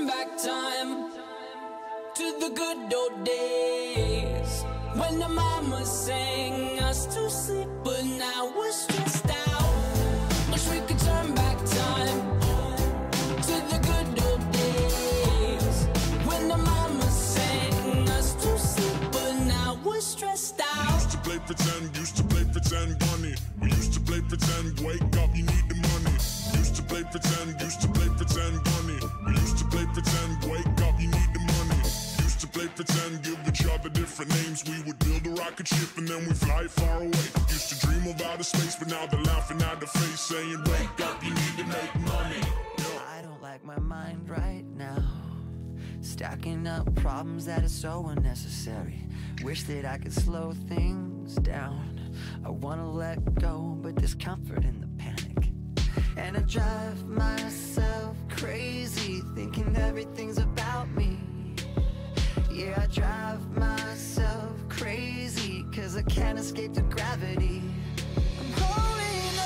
back time to the good old days when the mama sang us to sleep, but now we're stressed out. Wish we could turn back time to the good old days when the mama sang us to sleep, but now we're stressed out. Used to play pretend, used to play pretend, bunny. We used to play pretend, wake up, you need the money. Used to play pretend, used to play pretend, bunny. We used to play pretend, wake up, you need the money. Used to play pretend, give each other different names. We would build a rocket ship and then we fly far away. Used to dream of outer space, but now they're laughing at the face, saying, wake up, you need to make money. I don't like my mind right now. Stacking up problems that are so unnecessary. Wish that I could slow things down. I wanna let go, but there's comfort in the panic. And I drive myself crazy, thinking everything's about me. Yeah, I drive myself crazy, cause I can't escape the gravity. I'm holding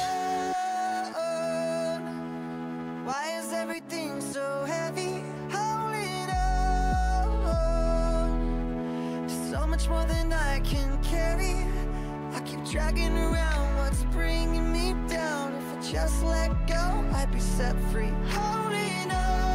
on. Why is everything so heavy? Holding on. So much more than I can carry. I keep dragging around what's bringing me down. If I just let go, I'd be set free. Holding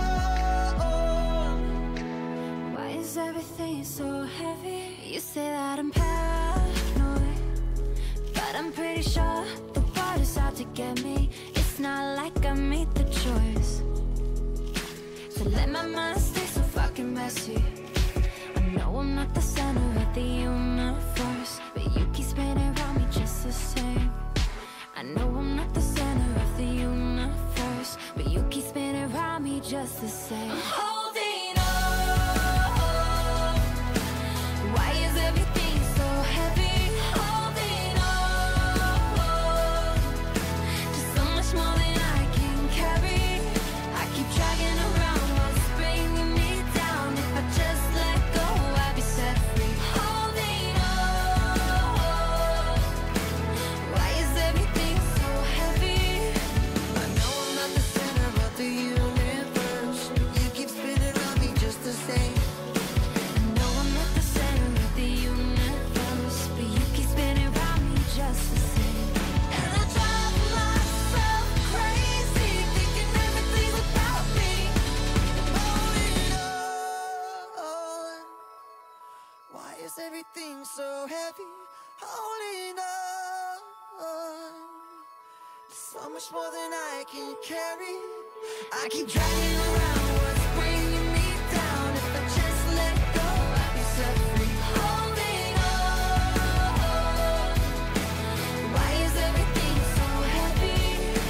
on. Why is everything so heavy? You say that I'm paranoid, but I'm pretty sure the world is out to get me. It's not like I made the choice, so let my mind stay so fucking messy. I know I'm not the center of the universe, but you keep spinning around me just the same. I know I'm not the center of the universe, but you keep spinning around me just the same. I'm holding on. Why is everything so heavy? Holding on. Just so much more than I can carry. I keep dragging around what's bringing me down. If I just let go, I'd be set free. Holding on. Why is everything so heavy? I know I'm not the center of the universe, but you keep spinning around me just the same. I know I'm not the center of the universe, but you keep spinning around me just the same. And I drive myself crazy, thinking everything's about me. Holding on. Why is everything so heavy? Holding on. So much more than I can carry. I keep dragging around what's bringing me down. If I just let go, I'd be set free. Holding on. Why is everything so heavy?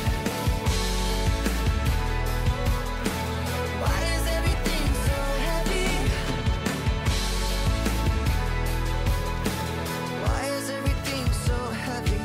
Why is everything so heavy? Why is everything so heavy?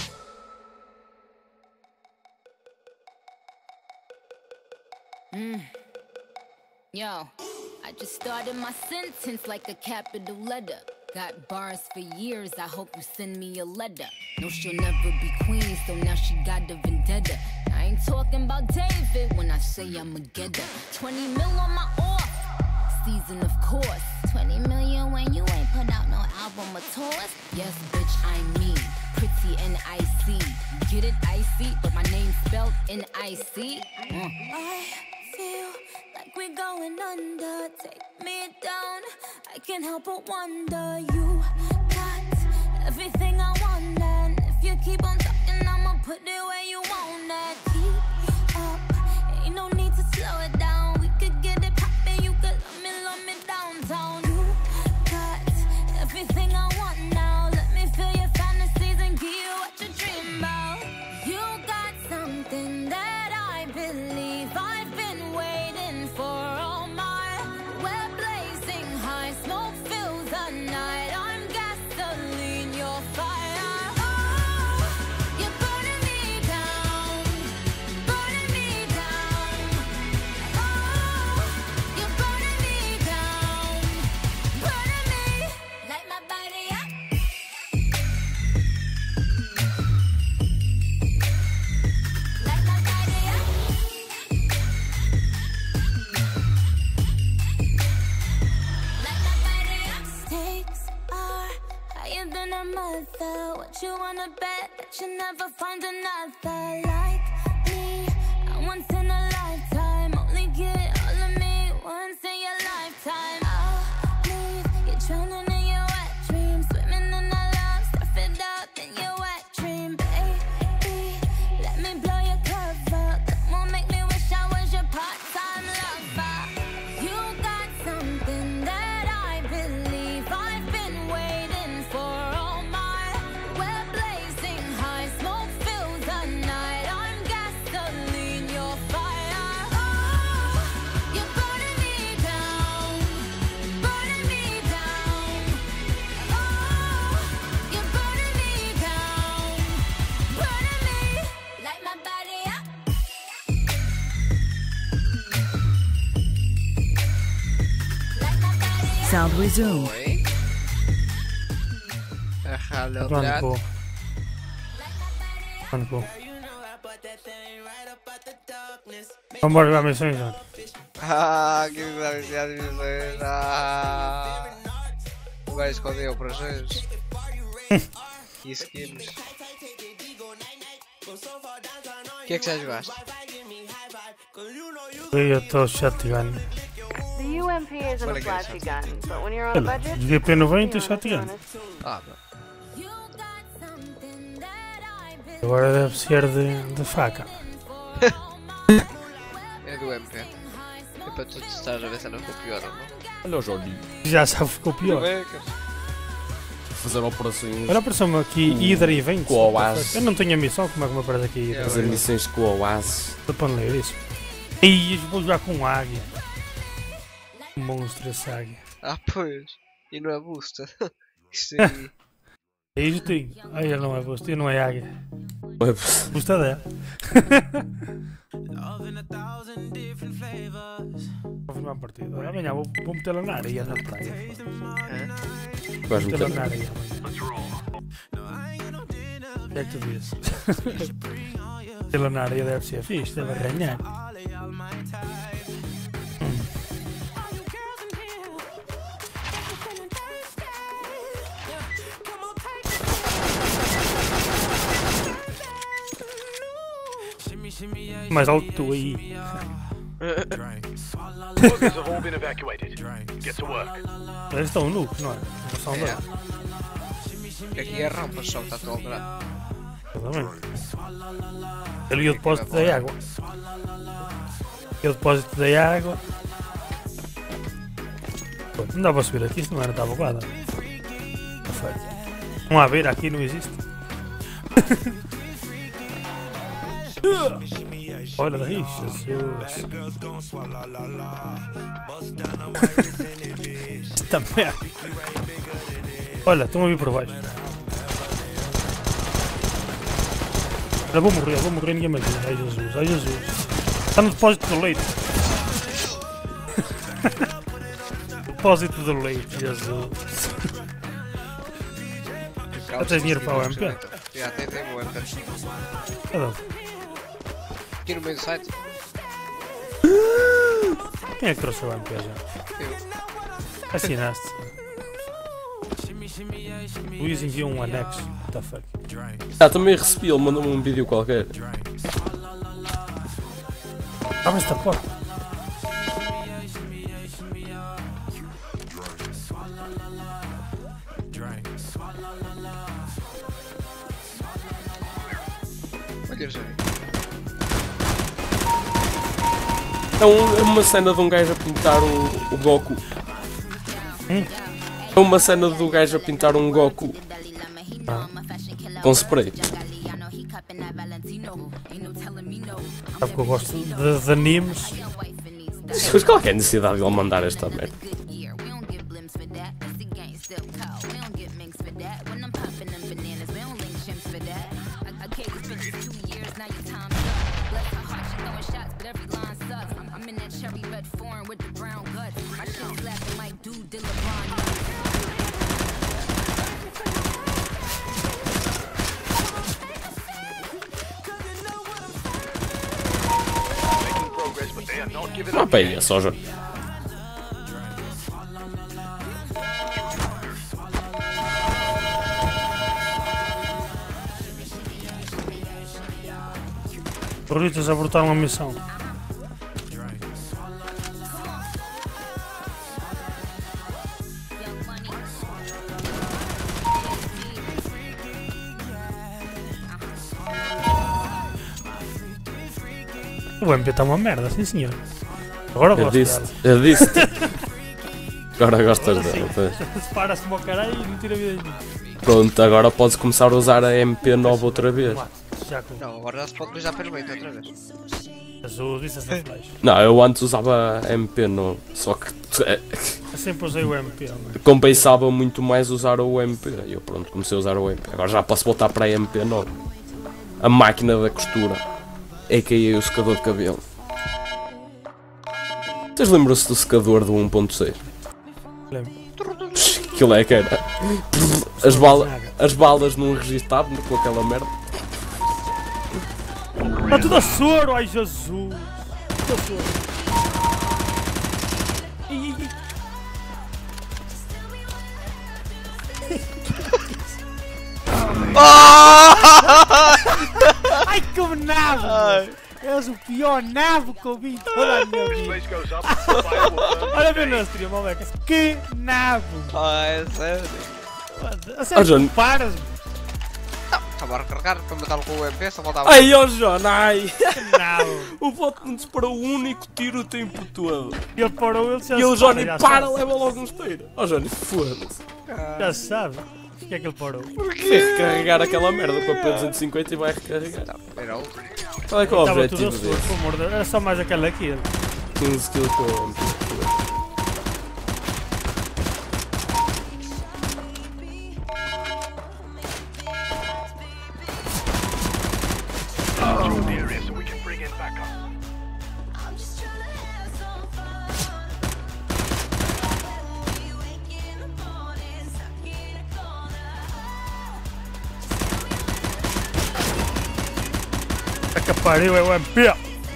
Mm. Yo, I just started my sentence like a capital letter. Got bars for years, I hope you send me a letter. No, she'll never be queen, so now she got the vendetta. I ain't talking about David when I say I'ma get her. twenty mil on my off season, of course. twenty million when you ain't put out no album or tours. Yes, bitch, I mean pretty N I C. Get it icy, but my name's spelled N I C. Mm. I feel like we're going under. Take me down, I can't help but wonder. You got everything I want, and if you keep on talking, I'ma put it where you want it. Keep up, ain't no need to slow it down. We could get it poppin', you could love me, love me downtown. You got everything I want now. Let me feel your fantasies and give you what you dream about. You got something that I believe I've been waiting for all my. We're blazing high, smoke fills the night. I'm gasoline, you're fire. Oh, you're burning me down. Don't you wanna bet that you never find another like me? I'm once in a lifetime, only get all of me once in your lifetime. I'll leave you drowning in your wet dreams, swimming in the love, surf it up in your wet dream, baby. Let me blow your cover, come on, make me wish I was your part-time lover. You got something that I believe I've been waiting for all my. We're blazing high, smoke fills the night. I'm gasoline, you're fire. Oh, you're burning me down, burning me down. Oh, you're burning me down, burning me. Light my body up. Sound resumed. Oi. Hello, Brad. Franco. Franco. Vamos jogar missões, mano. Ah, que felicidade de vocês. Ah. O gajo escondeu para vocês. E skins. O que é que já jogaste? Eu estou shotgun. The U M P isn't What a a flashy good gun, but when you're on a Olha lá, budget, joguei P noventa e shotgun. Ah, bro. Agora deve ser de, de faca. É do M P. É para tu testares a ver se não ficou pior ou não. Olha o Jordi. Já sabe que ficou pior. Fazer operações. Olha apareceu-me aqui Hydra Events. Com o Oasis. Eu não tenho a missão, como é que me aparece aqui Hydra? Fazer missões com o Oasis. Estou para ler isso. E vou jogar com águia. Um monstro essa águia. Ah, pois. E não é booster. Isto aí. É isso tem. Ah, ele não é booster, ele não é águia. Não é booster. Booster é. Vou fazer uma partida. Amanhã vou, vou metê-la na areia na praia. Vais Vou metê-la meter? na areia. O que é que tu dizes? Metê-la na areia deve ser fixe, deve arranhar. Mais alto que tu aí. Workers have all been evacuated. Get to work. Eles estão nus, não é? Não são É. nada. Aqui é rampa só que está todo grande. Exatamente. Ali é o depósito da água. É o depósito da água. Pô, não dá para subir aqui, se não era, estava guarda. Não há beira aqui, não existe. Olha daí, Jesus. Esta merda. Olha, estão a vir por baixo. Eu vou morrer, eu vou morrer, ninguém me ajuda. Ai Jesus, ai Jesus. Está no depósito do leite. Depósito do leite, Jesus. Já tens dinheiro para o M P? Já tem, tem o M P. Cadê? Aqui no meio do site. Quem é que trouxe o M P já? Eu. Assinaste. Luís enviou um anexo. What the fuck? Ah, também recebi, ele mandou-me um vídeo qualquer. Abre esta porta. Olha já. É, um, é uma cena de um gajo a pintar o, o Goku. Hum? É uma cena do gajo a pintar um Goku. Ah. Com spray. Sabe que eu gosto de, de animes. Mas qual é a necessidade de ele mandar esta merda? Uma pelha só, João. Terroristas abortaram a missão. O M P está uma merda, sim senhor. Agora Eu gosto disse, dela. eu disse. Agora gostas Agora dela. sim. pois. Separa-se-me ao caralho e não tira a vida de mim. Pronto, agora podes começar a usar a M P nove outra vez. Já com Não, agora já se pode utilizar perfeito outra vez. azul, isso é sem flash. Não, eu antes usava a M P nove, só que eh, Eu sempre usei o M P. Mas... compensava muito mais usar o M P. E eu pronto, comecei a usar o M P. Agora já posso voltar para a M P nove. A máquina da costura. A K A o secador de cabelo. Vocês lembram-se do secador do um ponto seis? Lembro. Aquilo é que era. As, bala, as balas não registavam com aquela merda. Está tudo a soro, ai Jesus! Tudo a soro. Ih, ih, ih. Ai que nabo! És o pior nabo que eu vi em toda a minha vida! Olha bem no stream, moleque! Que nabo! Ah, é sério? A sério, Oh, John. paras-me! Estava a recarregar para matá-lo com o M P, só faltava. Ai, ó John, ai! Não! O voto não disparou o único tiro o tempo todo. Ele parou, ele já E o se Johnny já para, sabe. leva logo um esteiro. Ó Johnny, foda-se. Já se sabe. Porquê é que ele parou? Tem que recarregar aquela merda com a P duzentos e cinquenta e vai recarregar. Era outro. Qual é que é o Estava objetivo tudo a dele? soro, pelo amor de Deus. Era só mais aquela aqui. quinze kills com o M P. Secure the area so we can bring in backup. É que pariu, é o M P!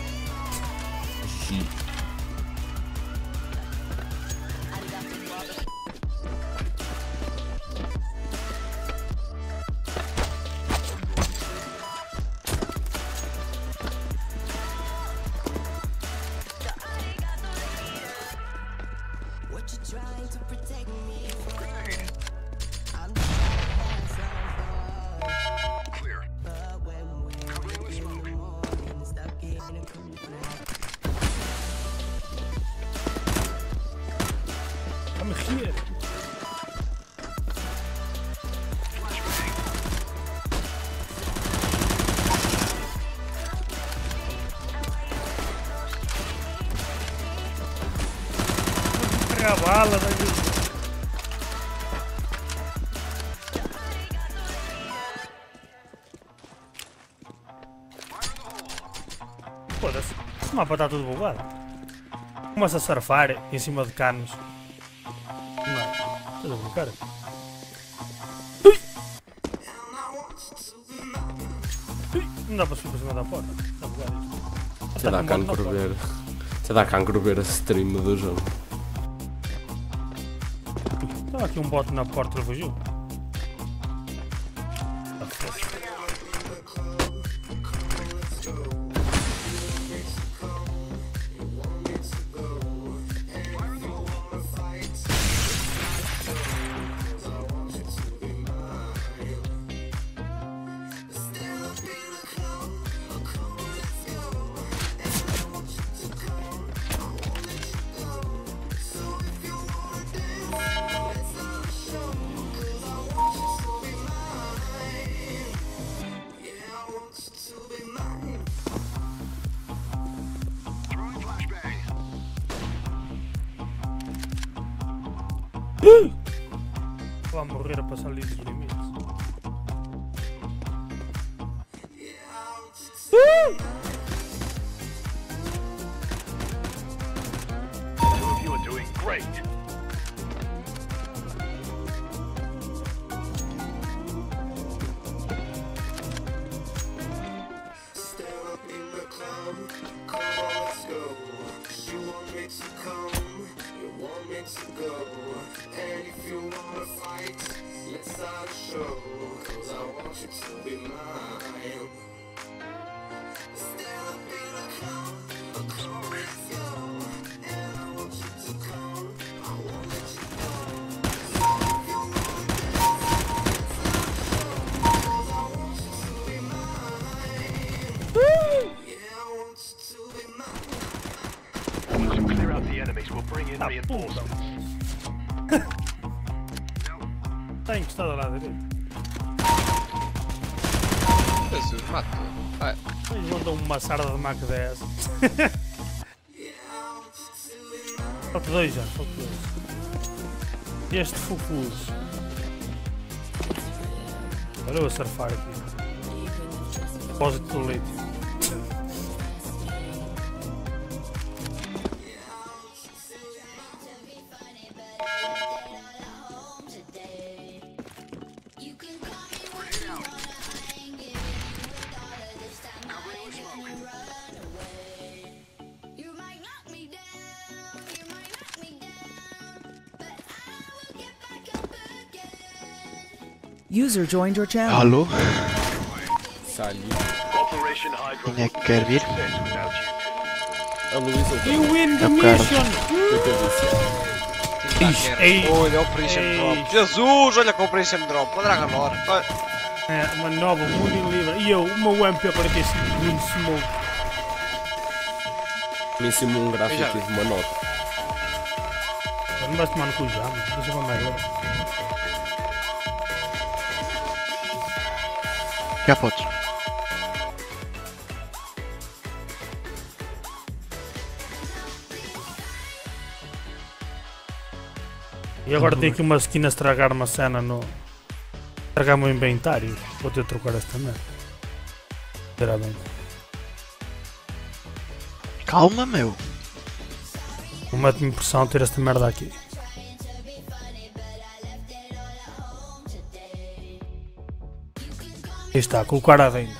I'm here! Pegar a bala, velho! Foda-se, esse mapa está tudo bugado. Começa a surfar em cima de canos. Não é? Estás a brincar? Ui! Ui! Não dá para subir para cima da porta. Está bugado isto. Você dá cancro ver. Você dá cancro ver a stream do jogo. Estava aqui um bote na porta do fugiu. Vai morrer a passar ali dos limites. Two of you are doing great. And if you wanna fight, let's start a show. Cause I want you to be mine. Still Ah, puta. Está encostado lá direito. Jesus, mato. Vai. Eles mandam uma sarda de Mac dez. Falta dois já, falta dois. Este Fufuz. Olha eu a surfar aqui. Depósito do leite. User joined your channel. Alô? Salut. Quem é que quer vir? A Luísa. You win the É o Carlos. mission! Ixi, ei, Olha o Operation ei. Drop. Jesus, olha com o Operation Drop. O Dragon Lore. Olha. É, uma nova Mundo Livre. E eu, o meu M P quarenta e cinco Green Smoke. Me ensinou um gráfico aqui de uma nota. Não vais tomar no cu já, mano. Deixa eu mais logo. Já podes. E agora tem aqui uma skin a estragar uma cena no... Estragar o meu inventário. Vou ter de trocar esta merda. Será bem. Calma, meu. Não mete-me impressão ter esta merda aqui. Aí está, colocar a venda.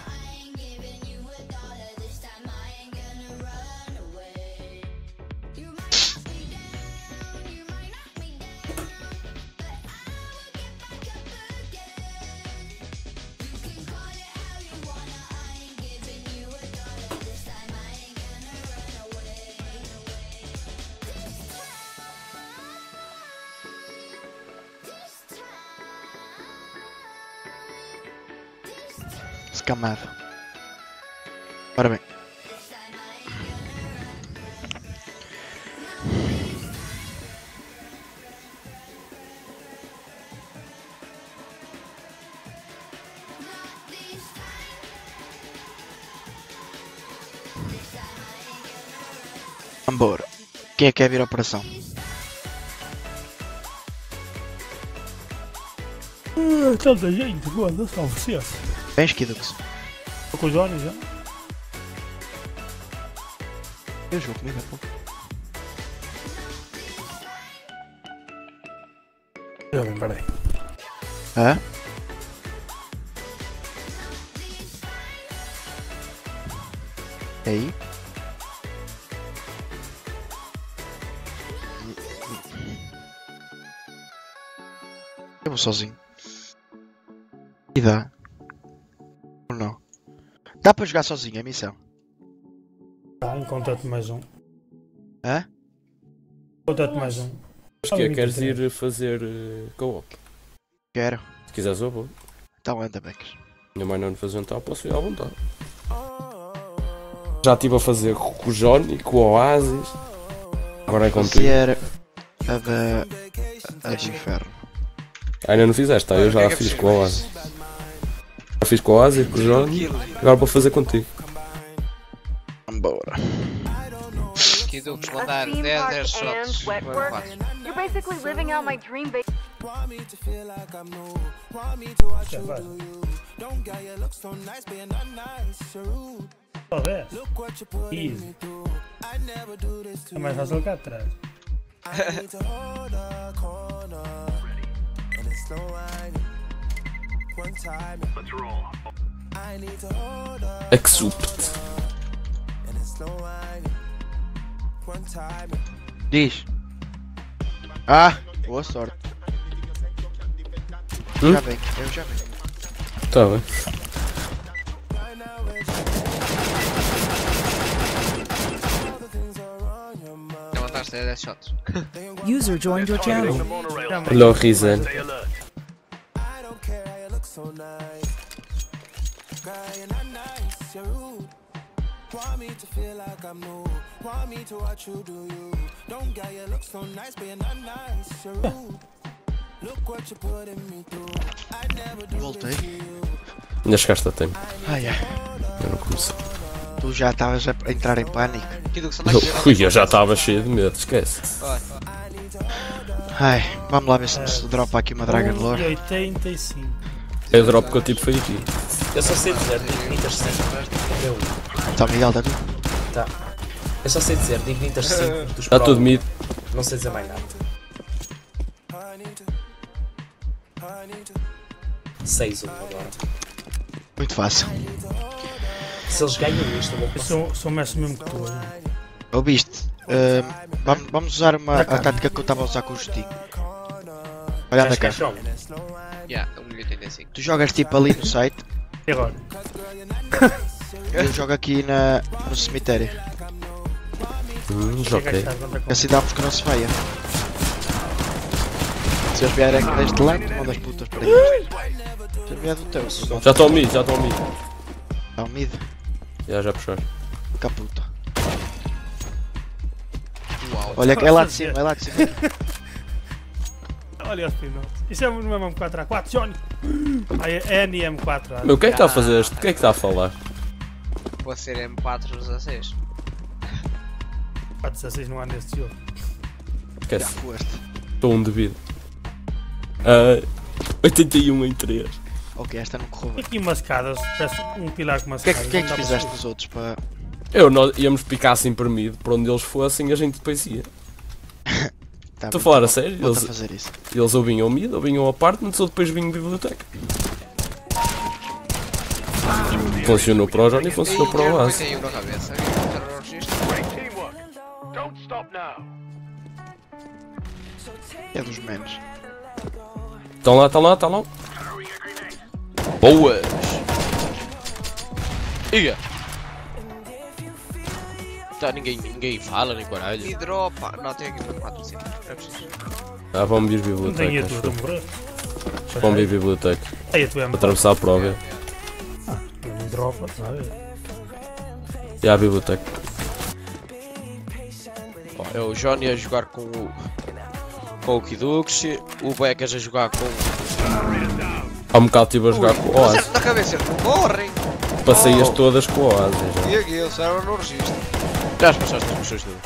Escamado. Ora bem. Vambora. Quem é que quer vir à operação? Ah, tanta gente, foda, salve-se. Vens, Kidux. Estou com o Johnny já. Eu jogo comigo há pouco. Já bem, peraí. Hã? Aí? Eu vou sozinho. E dá? Ou não? Dá para jogar sozinho a missão? Tá, encontra-te mais um. Hã? Encontra-te mais um. Mas que é? Queres ir fazer uh, co-op? Quero. Se quiseres eu vou. Então anda, Becas. Minha mãe não me faz jantar, posso ir à vontade. Já estive a fazer com o Johnny, com o Oasis. Agora é contigo. Fazer a da... a de inferno. Ainda não fizeste, tá? Eu já fiz com o Oasis. Já fiz com o Oasis, com o Johnny. Agora vou fazer contigo. Vambora. Kidux, mandar dez headshots. You're basically living out my dream base. Só dez? Easy. É mais fácil cá atrás. Exupt. Diz. Ah, boa sorte. Hum? Já vem, eu já venho. Tá bem. Já mandaste dez shots. User joined your channel. Olha o Rizen. Want me to feel like I'm new. Want me to watch you do you. Don't get you look so nice, but you're not nice. You're rude. Look what you put in me through. I never do Voltei. this to you. Ainda chegaste a tempo. Ai ai. Eu não comecei. Tu já estavas a entrar em pânico. Ui, eu já estava cheio de medo, esquece. Ai, vamos lá ver se nos dropa aqui uma Dragon um Lore. e oitenta e cinco. É o drop que eu tive foi aqui. Eu só sei dizer Dignitas cinco. Eu. Tá, Miguel, está tudo? Tá. Eu só sei dizer Dignitas cinco dos Está Pro. tudo mid. Não sei dizer mais nada. seis um agora. Muito fácil. Se eles ganham isto, eu vou Eu passar. sou, sou mestre mesmo que tu. olha. Ouviste? Uh, vamos, vamos usar uma, a tática que eu estava a usar com o Justinho. Olha, anda cá. Yeah, um e oitenta e cinco. Tu jogas tipo ali no site. E agora? Eu jogo aqui na, no cemitério. Hum, ok. Assim damos que não se faia. Se eles vierem deste lado, tu mandas putas para eles. Se vier do teu. Já estou ao mid, já estou ao mid. Está o mid. Já, já puxaste. Caputa. Uau. Olha, é lá de cima, é lá de cima. Olha os pinotes. Isso é no mesmo M quatro A quatro, Johnny. Ah, é N M quatro A. Meu, quem é que está a fazer este? Quem é que está a falar? Vou ser M quatro dezasseis. quatro dezasseis não há neste jogo. Esquece. Já foste. Estou um devido. Uh, oitenta e um em três. Ok, esta não correu E bem. aqui umas escadas, parece um pilar com umas O que é que, escadas. que, é que não dá fizeste para dos outros para. Eu, nós íamos picar assim por mid, para onde eles fossem a gente depois ia. Tá Estou a bem, falar a então sério? volta Eles, a fazer isso. eles ou vinham ao mid, ou vinham ao apartment, ou depois vinham biblioteca. Funcionou para o Johnny e funcionou para o Oasis. Tem um na cabeça. Great teamwork. Don't stop now. É dos menos. Estão lá, estão lá, estão lá. Boas! Iga! Tá, ninguém, ninguém fala, nem caralho. E dropa. Não, tem aqui um quatro cinco. É preciso. Ah, vamos vir Não tem a biblioteca. tua, acho eu. estou a morrer. Vamos vir biblioteca. Aí a tua é Para atravessar a prova. Não dropa, sabe? E a biblioteca. Ó, é o Johnny a jogar com o. com o Kidux, o Becas a jogar com. Há um bocado estive a jogar com o Oasis. Na cabeça eles não morrem. Passei-as todas com o Oasis. já. E aqui eles eram no registro. Já as passaste as missões tudo.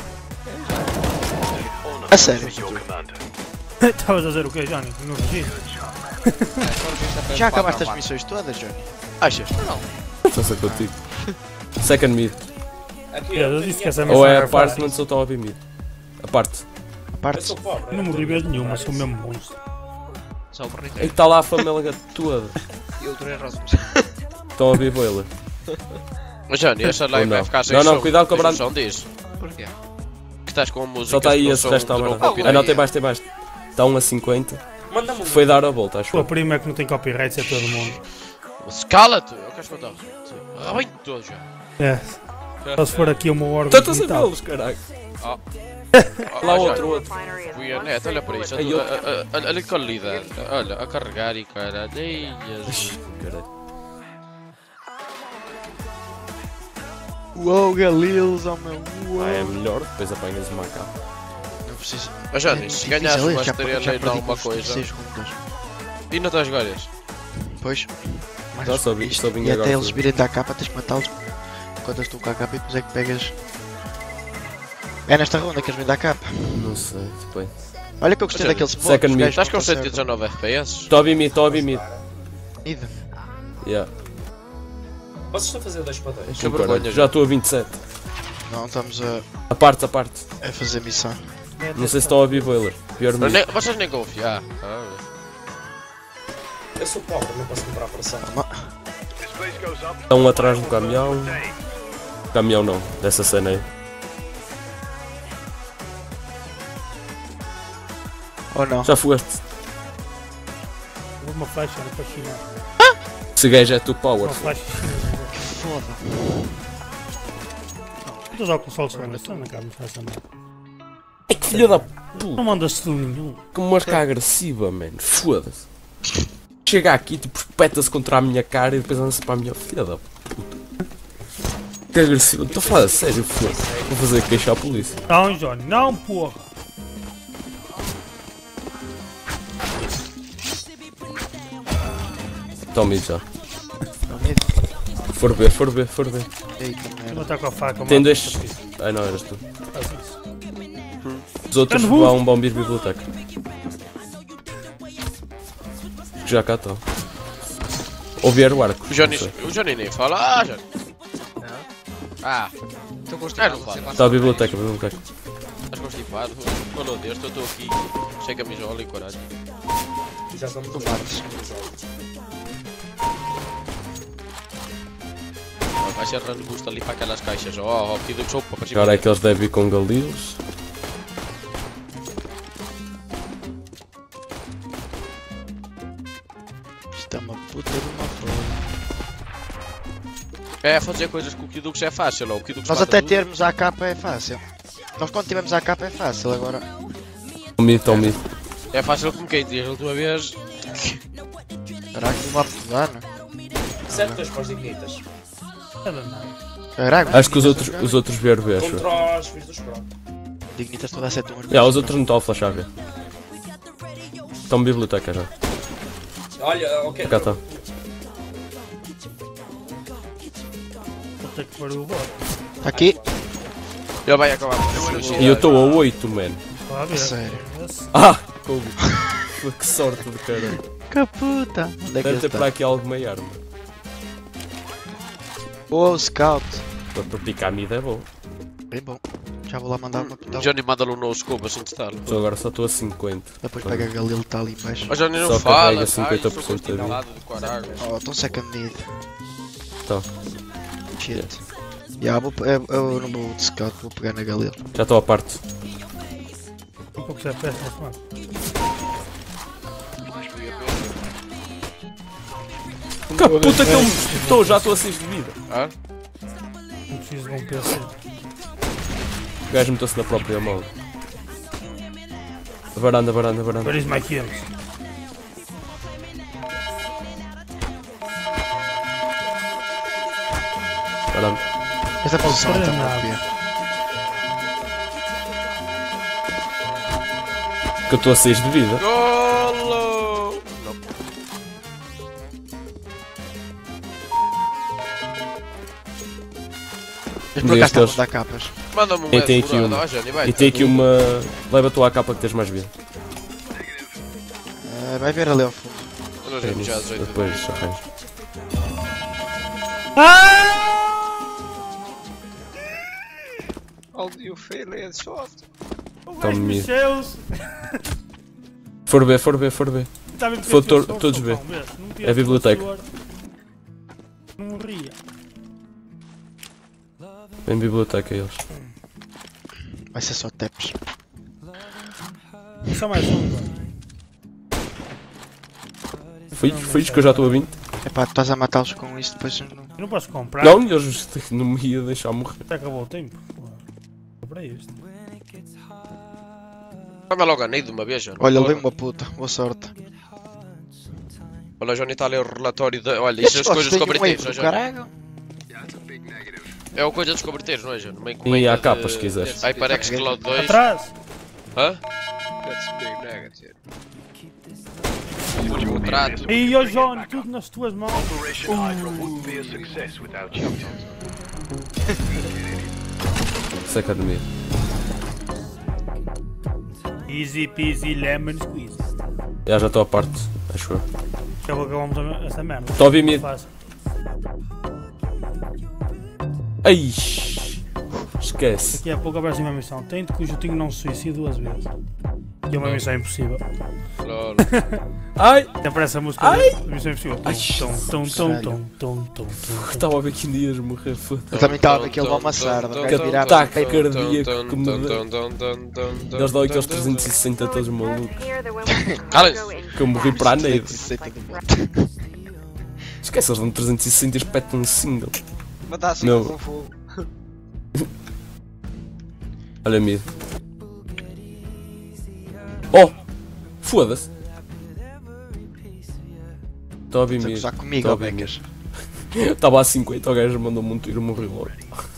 A sério? Estavas a dizer o quê, Johnny? No registro? Já acabaste as missões todas, Johnny? Achas? Não. Faça contigo. Second mid. Eu disse que essa Ou missão é era apartment ou estão a vir mid. A parte. A parte? Eu não morri vez nenhuma, sou mesmo monstro. Só o Aí Barricade. está lá a família toda. E outro é Rosmus. Estão a vir boiler. Mas Johnny, esta Ou live vai não. ficar sem Não, não, som. cuidado com a Tens branda. noção disso? Porquê? Que estás com a música. Só está aí no esse som resto de da não branda. copyright. Ah não, tem mais, tem mais. Está um a cinquenta. Manda-me Foi dar a volta, acho Tua eu. prima é que não tem copyrights, é todo mundo. Cala-te! Eu quero escutar. Rabinho todo já. É. Só se for aqui uma hora. Tantas a vê-los, caralho. Oh. Lá Oh, outro, já. outro. Fui a net, olha para isto. Aí, a- outro. a- a- Olha olha que qualidade. Olha, a carregar e caralho. Ei, Jesus. Caralho. Uou, Galilos, oh meu. Uou. Ah, é melhor, depois apanhas uma capa. Não preciso. Mas já é disse, se difícil, ganhares é, uma já- estrela já e perdi alguma com é coisa. seis rondas. E não estás várias? Pois. Mas Já só vi- isto- só vim e agora até eles fazer. virem da capa, tens que matá-los enquanto eu estou com a capa e depois é que pegas. É nesta ronda que eles vêm da capa. Não sei, depois. Olha que eu gostei Mas, daquele spot. second os mid. gajos Estás com não cento e conseguem. dezanove F P S? Estou a vir mid, estou a vir mid. Mid. Yeah. Vocês estão a fazer dois para dois. Que Com vergonha, caralho. Já estou a vinte e sete. Não, estamos a, A parte, a parte. a fazer missão. Não sei se estão a vir boiler. Pior Mas mid. nem- Vocês nem confiam. Ah, Eu sou pobre, não posso comprar pressão. This place goes up. Estão atrás do caminhão. Caminhão não, dessa cena aí. Ou não? Já foste. Vou uma flecha, era para China. Esse gajo é tu power. Uma flecha chinesa. Que foda. Estou a usar o console só na cena, cara, não faz essa merda. É que filha da Não puta. mandas tudo nenhum. Que mosca agressiva, mano. Foda-se. Chega aqui, tipo, espeta-se contra a minha cara e depois anda-se para a minha filha da puta. Que agressivo. Estou a falar a sério, foda. Vou fazer queixa à polícia. Não, Johnny, não, porra. Está o mid já. For B, for B, for B. Vou estar com a faca. Tem dois. Ai não, eras tu. Faz isso. Os outros vão bombir biblioteca. Já cá estão. Ou vier o arco. O Johnny, o Johnny nem fala. Ah, Johnny. Ah, estou constipado. Está a biblioteca, a biblioteca. Estás constipado? Oh meu Deus, eu estou aqui. Cheio de camisola e coragem. Já estamos Tu mates. Vai ser rangosto ali para aquelas caixas. Oh, oh, pedido de sopa para cima. Agora é que eles devem ir com galilos. Isto é uma puta de uma flor. É, fazer coisas com o Kidux é fácil, ó. O Kidux Nós mata até tudo. termos a capa é fácil. Nós quando tivermos a capa é fácil, agora... O mid, está o mid. É fácil como quem diz a última vez. Caraca, não vai pegar, não? Certo, dois para os dignitas. Caraca, Acho que os outros, os outros vieram ver, acho. Contra os filhos dos Pro. Dignitas toda a ser tão Já, os outros não estão a flashar, ver. Estão na biblioteca já. Olha, ok. Cá está. Vou ter que pôr o bot. Está aqui. Ele vai acabar. E eu estou a oito, man. Vá ver. Sério. Ah! Kobe. Que sorte de caralho. Que puta. Onde é que Deve ele ter por está? aqui alguma arma. Oh, scout. Para para picar a mid é bom. Bem bom. Já vou lá mandar uma puta. O Johnny manda-lhe um no scope assim de estar. Só agora só estou a cinquenta. Depois pega a Galil, está ali embaixo. O Johnny não Só fala. carrega ai, cinquenta sou por cento da vida. constipado do caralho. Oh, estão second mid. Então, Shit. Já, vou, eu, eu não vou de scout, vou pegar na Galil. já estou à parte. Um pouco de F P S neste mano. Que puta que eu me estou, já estou a seis de vida. Ah? Não preciso de um P C. O gajo meteu-se na própria mão. Varanda, varanda, varanda. Where is my kills? Varanda. Esta posição é tão Para nada. óbvia. Que eu estou a seis de vida. Golo! Não. Mas por acaso Destes- estavam a dar capas. Manda-me um E tem aqui furado. uma. Ah, Johnny, vai. E tem aqui uma. Leva a tua capa que tens mais vida. Ah, vai ver ali ao fundo. Olha, Johnny, já dezoito de Depois vida. arranjo. How do you feel it's shot? Tome mid. Seus! For B, for B, for B. Está bem que For eu tinha to- só todos um B. socão, vês? Não tinha É a biblioteca. suor. Não morria. Vem biblioteca eles. Vai ser só taps. Só mais um, mano. Foi, foi isto que eu já estou a vinte. Epá, tu estás a matá-los com isso, depois não... Eu não posso comprar. Não, eles não me ia deixar morrer. Já acabou o tempo. Comprei isto. Vai-me logo a de uma vez, Johnny. Olha, levei uma puta, boa sorte. Olha, o Johnny está a ler o relatório de. Olha, isso é as coisas dos converteiros, não é, Johnny? caralho. É o coisa dos converteiros, não é, Johnny? Uma E encomenda há capa, de- se quiseres. HyperX Cloud dois. Atrás! Hã? That's big negative. Um contrato. E ó Johnny, tudo nas tuas mãos. Operation Hydra wouldn't be a success without you. Second mid. Easy peasy lemon squeeze. Já já estou à parte, acho eu. Já acabamos esta merda. Estou a ouvir mid. Fácil. Ai! Esquece. Daqui a pouco aparece uma missão. Tente que o Jutinho não se suicide duas vezes. E é uma missão impossível. Lol. Ai! Aparece a música Ai! da Missão Impossível. Ai, Tom, tom, tom, tom, tom, tom, tom. Estava a ver que ias morrer, foda. Eu também estava a ver que ele vai uma sarda, Que o gajo virava ataque assim, cardíaco que me dá. Eles dão aqueles trezentos e sessenta todos malucos. Que eu morri para a neve. Esquece, eles dão trezentos e sessenta e espetam um single. Mas dá assim Não. com fogo. Olha mid. Oh! Foda-se! Estou a ouvir Estás a mid. gozar comigo, Estou a ó ouvir becas. mid. Estava a cinquenta, o gajo mandou-me um tiro e morreu logo.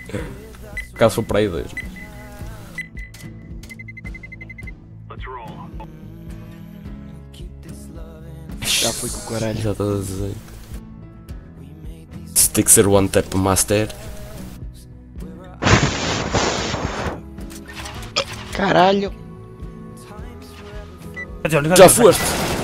Caso for para aí dois. Já fui com o caralho. Já estás a dizer. Se tem que ser One Tap Master. Caralho. Já foste!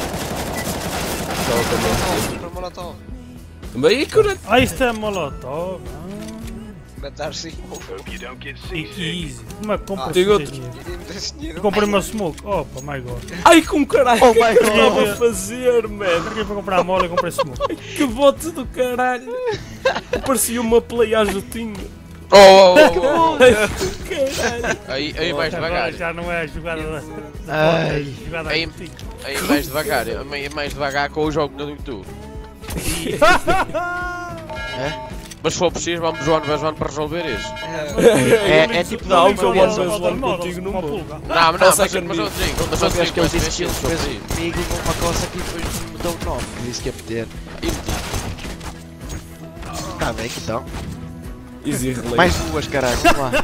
Para molotov. Bem, cara. Ah, isto é molotov. Matar cinco. Easy. Como é que compra Tem esse outro. dinheiro? Eu comprei uma smoke. Opa, my god. Ai, com caralho! Oh O que é my que eu estava God. a fazer, man? Carreguei para comprar a mola e comprei smoke. Que bote do caralho! Parecia uma play à Jotinho. Oh, oh, oh, oh. Caralho! Aí, aí mais Agora devagar. já não é a jogada da... Ai. Jogada Aí, do Tico. aí mais devagar. Aí mais devagar com o jogo no YouTube. É? Mas se for preciso, vamos one by one para resolver isso. É, é tipo Não, da que eu Olimpíada. one by one contigo no mundo. Não, mas não, mas, mas eu second digo, mas Uma eu vez digo, que ele mas disse que ele se for fez preciso. comigo uma coça que depois me deu nove. Disse que ia meter. Tá bem, então. Easy relay. Mais duas, caralho. Vamos lá.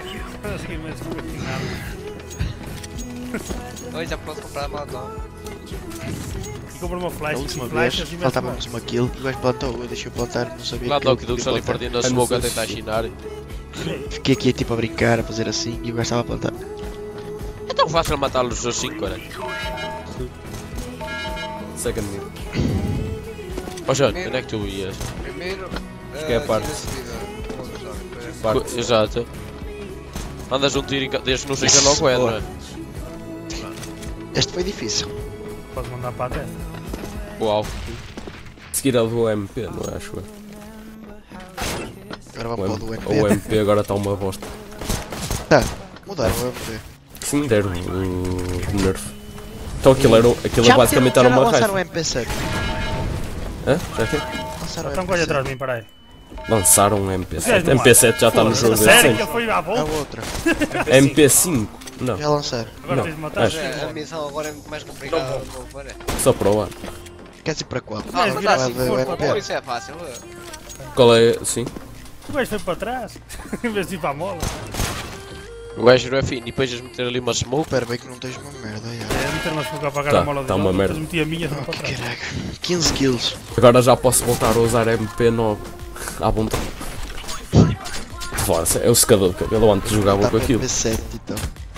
Oi, já posso comprar a molotov. E comprei uma Da flash. última e vez flashas e mete faltava-nos uma kill. O gajo plantou, eu deixei plantar, não sabia Lá que do ele que do que podia ali plantar. perdendo a smoke a tentar chinar. Fiquei aqui tipo a brincar, a fazer assim e o gajo estava a plantar. É tão fácil matá-los assim, cara. Second mid. Ó Johnny, onde é que tu ias? Primeiro. Acho que é a parte. Co- Exato. Andas um tiro e ca- desde que não seja logo é, não é? Este foi difícil. Pode mandar para a testa. Uau. Seguir a do M P, não é? Acho eu. Agora O vamos para o do M- M P. o M P agora está uma bosta. Tá, mudaram o M P. Sim, deram o nerf. Então aquilo, era, aquilo Já basicamente meteram- era já uma lançaram o raiva. M P sete. Hã? Já que? Lançaram o Então M P corre sete. atrás de mim, para aí. Lançaram um M P Esse sete. gajo não M P sete já está no jogo Sério recente. que ele foi à A volta? outra. M P cinco? Não, Já lançaram. Agora Não, tens de matar. acho. É, a missão agora é muito mais complicada. Não, para. só para o ar. Quer dizer para qual? Ah, Mas mas vira dá assim, cinco for for para para pé. isso é fácil. é. Qual é? Sim. O gajo foi para trás. Em vez de ir para a mola. O gajo não é fino e depois eles meter ali uma smoke. Espera bem que não tens uma merda. já. É, meter uma smoke a apagar Tá, a mola tá dele, uma depois merda. meti a minha também para trás. Caraca. quinze kills. Agora já posso voltar a usar M P nove à vontade. Força, é o secador de cabelo. Eu antes jogava Tá com para aquilo. M P sete então.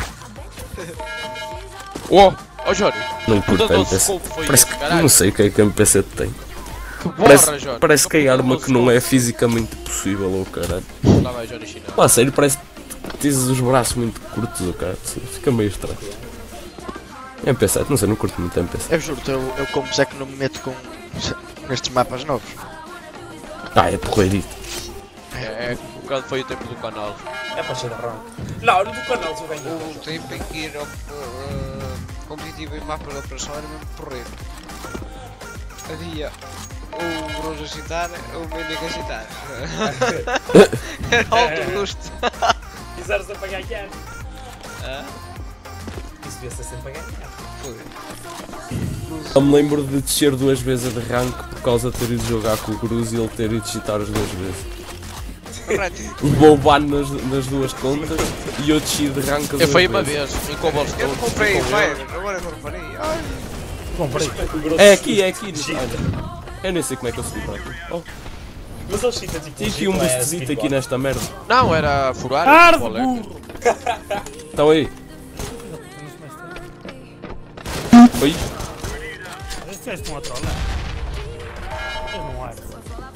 Oh, oh Johnny. Não curto Todo M P o sete. scope foi Parece esse, que caralho. não sei o que é que a M P sete tem. Que Parece, borra, Johnny. parece que é arma que não é fisicamente possível, ou caralho. Lá vai Johnny chinar. Pá, sério, parece que tens os braços muito curtos, ou cara. Fica meio estranho. M P sete, não sei, não curto muito M P sete. Eu juro-te, eu, eu como é que não me meto com nestes mapas novos. Ah, é porreirito. É, é, quando foi o tempo do canal. É para ser rank. Não, no do canal só ganho. O tempo em que ir ao uh, competitivo em mapa de operação era mesmo porreiro. Havia o Bronze a citar, o Mendigo a citar. Era alto custo. Quiseres a pagar ganhar. Ah, Isso devia ser sempre a ganhar. foi. Eu me lembro de descer duas vezes de rank por causa de ter ido jogar com o Cruz e ele ter ido cheatar as duas vezes. Levou ban nas, nas duas contas e eu desci de rank as Eu duas fui uma vezes. vez, em Cobblestone. Eu comprei com ele. Fire, agora que eu reparei. Ai, Comprei. É aqui, é aqui. Olha, eu nem sei como é que eu subi para aqui. Oh, Mas ele chita tipo. tem aqui um boostzito aqui nesta merda. Não, era furar. Arde, qual é? burro! Então aí. Oi? Estes gajos estão a trollar. Eu não acho.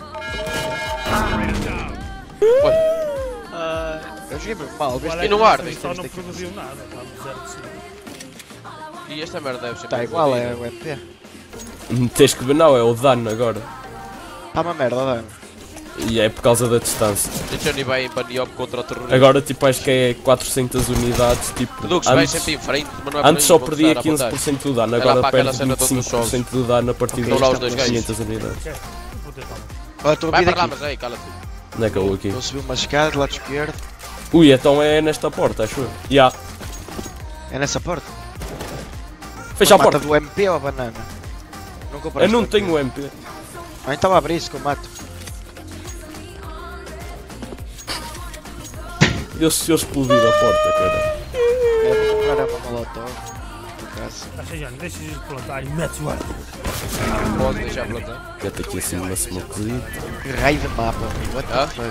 Eu joguei mesmo mal. Olha, E não arde? Só não produziu nada. Está no zero de cima. E esta merda deve ser. Está muito igual, é fodida. o M P. Tens que ver, não, é o dano agora. Está uma merda, dano. E é por causa da distância. O Johnny vai em Baniop contra o terrorista. Agora tipo acho que é quatrocentas unidades, tipo. O Dux vai Antes, sempre em frente, mas não é por antes aí, só vou perdia começar a quinze apontar. por cento do dano, É lá agora para aquela perde cena vinte e todos cinco por cento os do dano a partir Estão lá os dois das gajos. quinhentas unidades. Vou ter calma. Olha, estou a Vai vir para lá, aqui. mas aí, cala-te. Onde é que eu vou aqui? Estou a subir uma escada do lado esquerdo. Ui, então é nesta porta, acho eu. Ya. É nessa porta. Fecha a Mata porta. do M P ou a banana? Não Eu compraste não o M P? tenho o M P. Ah, então abre isso que eu mato. Eu se eu explodir a porta, cara. É, vou comprar uma molotov. Acha, Johnny, deixa de plantar e mete o ar. Pode deixar plantar. Mete aqui assim uma smokezita. Que raio de mapa, amigo. What the Ah? fuck?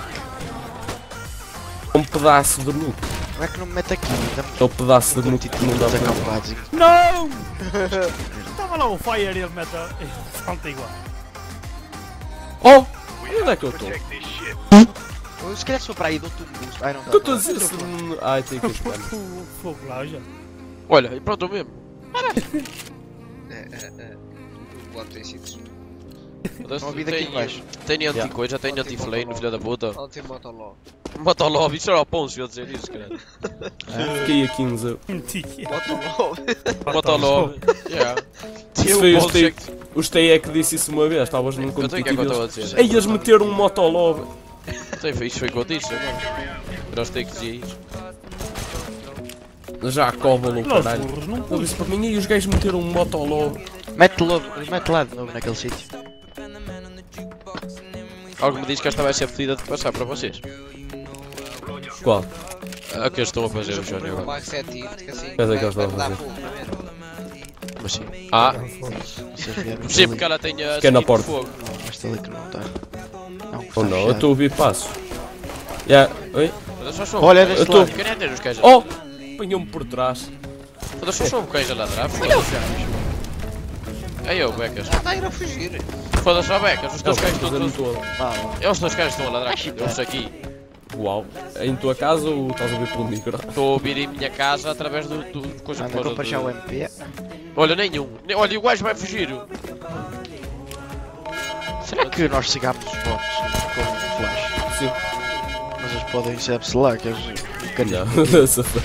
Um pedaço de nuke. Como é que não me mete aqui? É o pedaço de nuke que não dá para... acampados. Não! Estava lá o Fire e ele mete a... Falta igual. Oh! Onde é que eu estou? Se calhar se for para aí, dou-te um boost. Ai, não dá. Que eu estou a dizer se... Ai, tem que ir buscar. Fogo lá, já. Olha, e pronto mesmo. É, é, é. O lado tem sítios. Não ouvi daqui em baixo. Tem anti-coisa, tem anti-flame, filha da puta. Anti-motolog. Motolog, isso era o Ponce a dizer isso, cara. Fiquei aqui em zero. Motolog. Motolog. Yeah. Isso foi os T... Os T E que disse isso uma vez, estavas num Eu tenho que é que eu estou a dizer. Ei, eles meteram um motolog. Tem foi isso foi o que eu disse agora. Era os takes e isso. Já cóvalo, Nós caralho. burros não Ele disse para mim e os gajos meteram um motolog. Mete logo, mete lá de novo naquele sítio. Algo me diz que esta vai ser fedida de passar para vocês. Qual? A que eles estão a fazer o Johnny O agora. Max é tiro, que assim. Quais é que vai- eles estão a vai dar fazer? fogo, não é? Mas sim. Ah, sim, porque ela tem a Que é na skin de porta. fogo. Mas está ali que não está. Não, Ou não, eu estou a ouvir passos. Yeah. Oi? Mas só sou Olha, eu deste estou. lado. Quem é ter os cães? Oh! Apanhou-me por trás. Mas só sou um cães a ladrar. Foda-se. É eu, Becas. Já está a ir a fugir. Foda-se, ó Becas. Os teus Não, cães fazendo estão todos. todo. É os teus cães que estão a ladrar aqui. Eu aqui. Uau. É em tua casa ou estás a ouvir pelo micro? Estou a ouvir em minha casa através do. do coisa Anda, compra já o M P. Olha, nenhum. Ne- Olha, e o gajo vai fugir. Será que nós sigamos os bots com um flash? Sim. Mas eles podem saber-se lá, que eles... Não, dessa foi.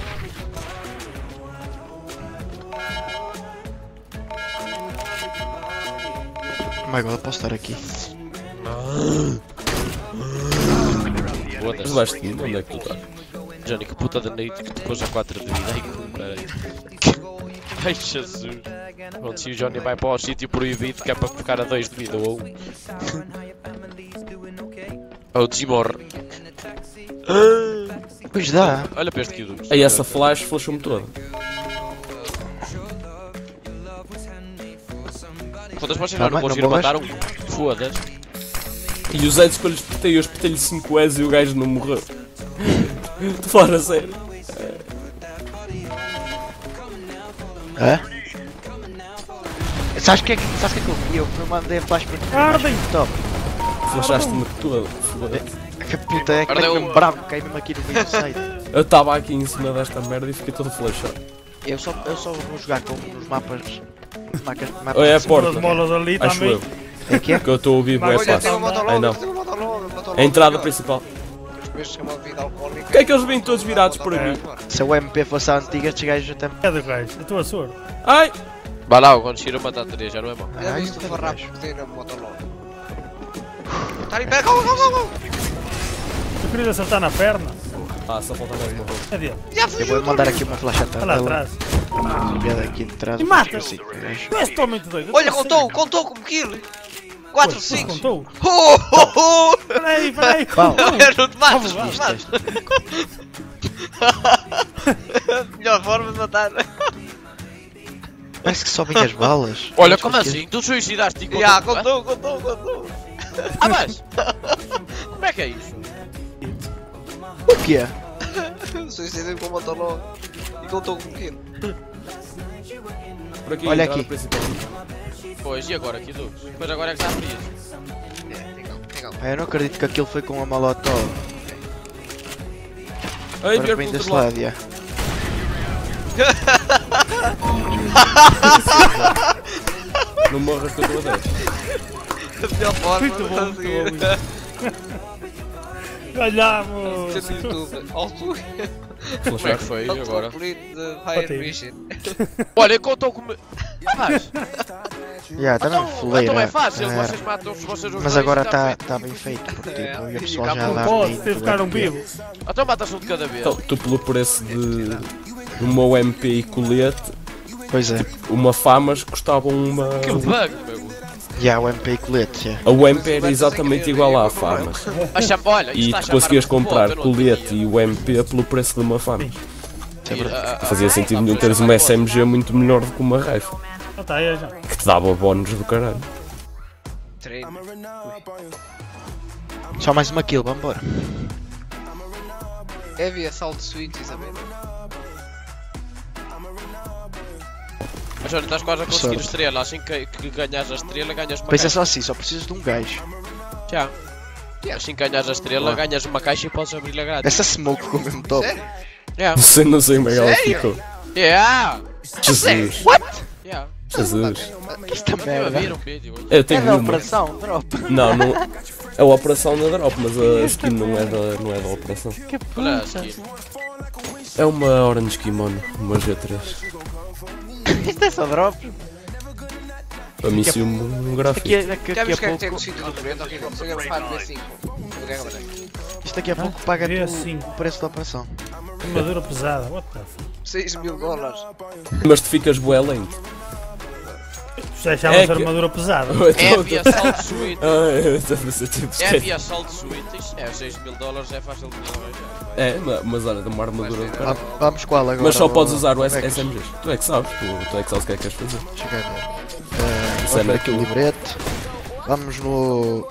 Oh my god, posso estar aqui. Foda-se. Mas vais-te onde é que tu estás? Johnny, que puta de noite que te pôs a quatro de vida. Ai, que caralho. Ai, Jesus. Pronto, se o Johnny vai para o sítio proibido que é para ficar a dois de vida ou um. Ou desmorre. Pois dá. Olha para este aqui do. Aí essa flash flashou-me toda. Foda-se, vocês Calma, não conseguiram não matar um. Foda-se. E os Eds quando lhes espetei, eu espetei-lhe cinco Es e o gajo não morreu. Estou a falar a sério. Hã? Sabes o que é que sabes que é que eu vi? Eu eu mandei a flash para ti. Ardem! Top. Flashaste-me toda. Foda-se. Que puta é que Ardeu tenho um. um bravo, cai mesmo aqui no meio do site. Eu estava aqui em cima desta merda e fiquei todo flashado. Eu só, eu só vou jogar com nos mapas. Mapas, mapas Olha, é a assim, porta. As molas ali Acho também. eu. É que é? Que eu estou a ouvir bué Mas olha, passo. Tem um motolog, Ai não. tem um motolog, um motolog. A entrada principal. Os peixes chamam de vida alcoólica. Porquê é que eles vêm todos virados para mim? Se o M P fosse a antiga, estes gajos até me. É do gajo, eu estou a soro. Ai! Vai lá, quando tira matar três, já não é mau. Já Ai, viste o não farrapo vejo. que tem no motolog? Está ali perto, go, go, go, go! Eu queria acertar na perna. Ah, só falta mais uma roupa. Cadê? Já Eu fugiu vou mandar aqui uma flash Olha lá atrás. Enviada aqui de trás. E mata! assim, gajo. Tu és totalmente doido. eu Olha, tô a contou, sério. contou como kill! quatro, Pois, cinco! Contou? Oh, oh, oh! Peraí, peraí. Pau. Eu não te mato, Vamos não lá. te mato! Melhor forma de matar! Parece que sobem as balas. Olha, como assim? Tu suicidaste e Já, contou? contou, contou, contou! Ah, mas! Como é que é isso? O quê? Suicidei com o motolog e contou como kill. Por aqui, Olha entrada aqui. principal. Pois, e agora aqui do? Pois agora é que está frio. É, tem calma, tem calma. Ah, eu não acredito que aquilo foi com a molotov. Ai, Agora vier vem pelo desse outro lado. lado, já. Não morras que eu estou a dez. A melhor forma Muito de bom, muito conseguir. bom. Ganhamos! Ser no YouTube. Altura. Como é que foi agora? Favorito de Botei. Fire Mission. Olha, contou como. Ah, mas! Já, está na Então, fuleira. então é fácil, Ah, vocês matam se vocês os Mas dois, agora está está feito. tá bem feito, porque É, tipo, e e o pessoal já acabou. dá Pode, meio teve do ficar um M P. vivo. Então matas um de cada vez. Então, tu pelo preço de do meu M P e colete, Pois é. uma famas custava uma. Que bug, meu. Já, o M P e colete, já. A U M P era exatamente igual à Fama. Mas chama- olha, isto E está a tu chamar conseguias de futebol, comprar eu não colete e o M P pelo preço de uma Fama. E, ah, Não fazia sentido nenhum teres uma S M G muito melhor do que uma rifle. Ah, tá aí já. Que te dava bónus do caralho. Treino. Só mais uma kill, vambora. Heavy Assault Suite, Isabel. Mas olha, estás quase a conseguir Sorte. estrela. Assim que, que ganhas a estrela, ganhas uma Pensa caixa. só assim, só precisas de um gajo. Já. Assim que ganhas a estrela, Boa. ganhas uma caixa e podes abrir-la grátis. Essa smoke ficou mesmo top. Yeah. Não sei, não sei como é que ela Sério? ficou. Yeah! Jesus. What? Yeah. Jesus. Esta Eu a merda. ver um vídeo. Eu tenho É da uma. operação, drop. Não, não. É a operação na drop, mas a skin não é da, não é da operação. Que Olha a puta. skin. É uma Orange Kimono, uma G três. Isto é só drop. Para mim sim um, um gráfico. Aqui, daqui, Já daqui a viste o que é que tem pouco. o sítio do preto? Ok, vamos chegar para B cinco. O que é que vai ter? Isto daqui a pouco paga-te B o, cinco. o preço da operação. Armadura pesada, what the fuck? seis mil dólares. Mas tu ficas bué lento. Isto chama-se É que- armadura pesada. Heavy Assault Suite. Ah, eu estava a pensar, tipo, Heavy Assault Suite. Isto é seis mil dólares, é fácil de arranjar. É, ma- mas olha, dá uma armadura do Va- caralho. Vamos qual agora? Mas só podes ó- usar o ó, S- Becas? SMGs. Tu é que sabes, tu, tu é que sabes o que é que queres fazer. Deixa eu ver. Isso Uh, é vamos ver aqui o naquilo. librete. Vamos no.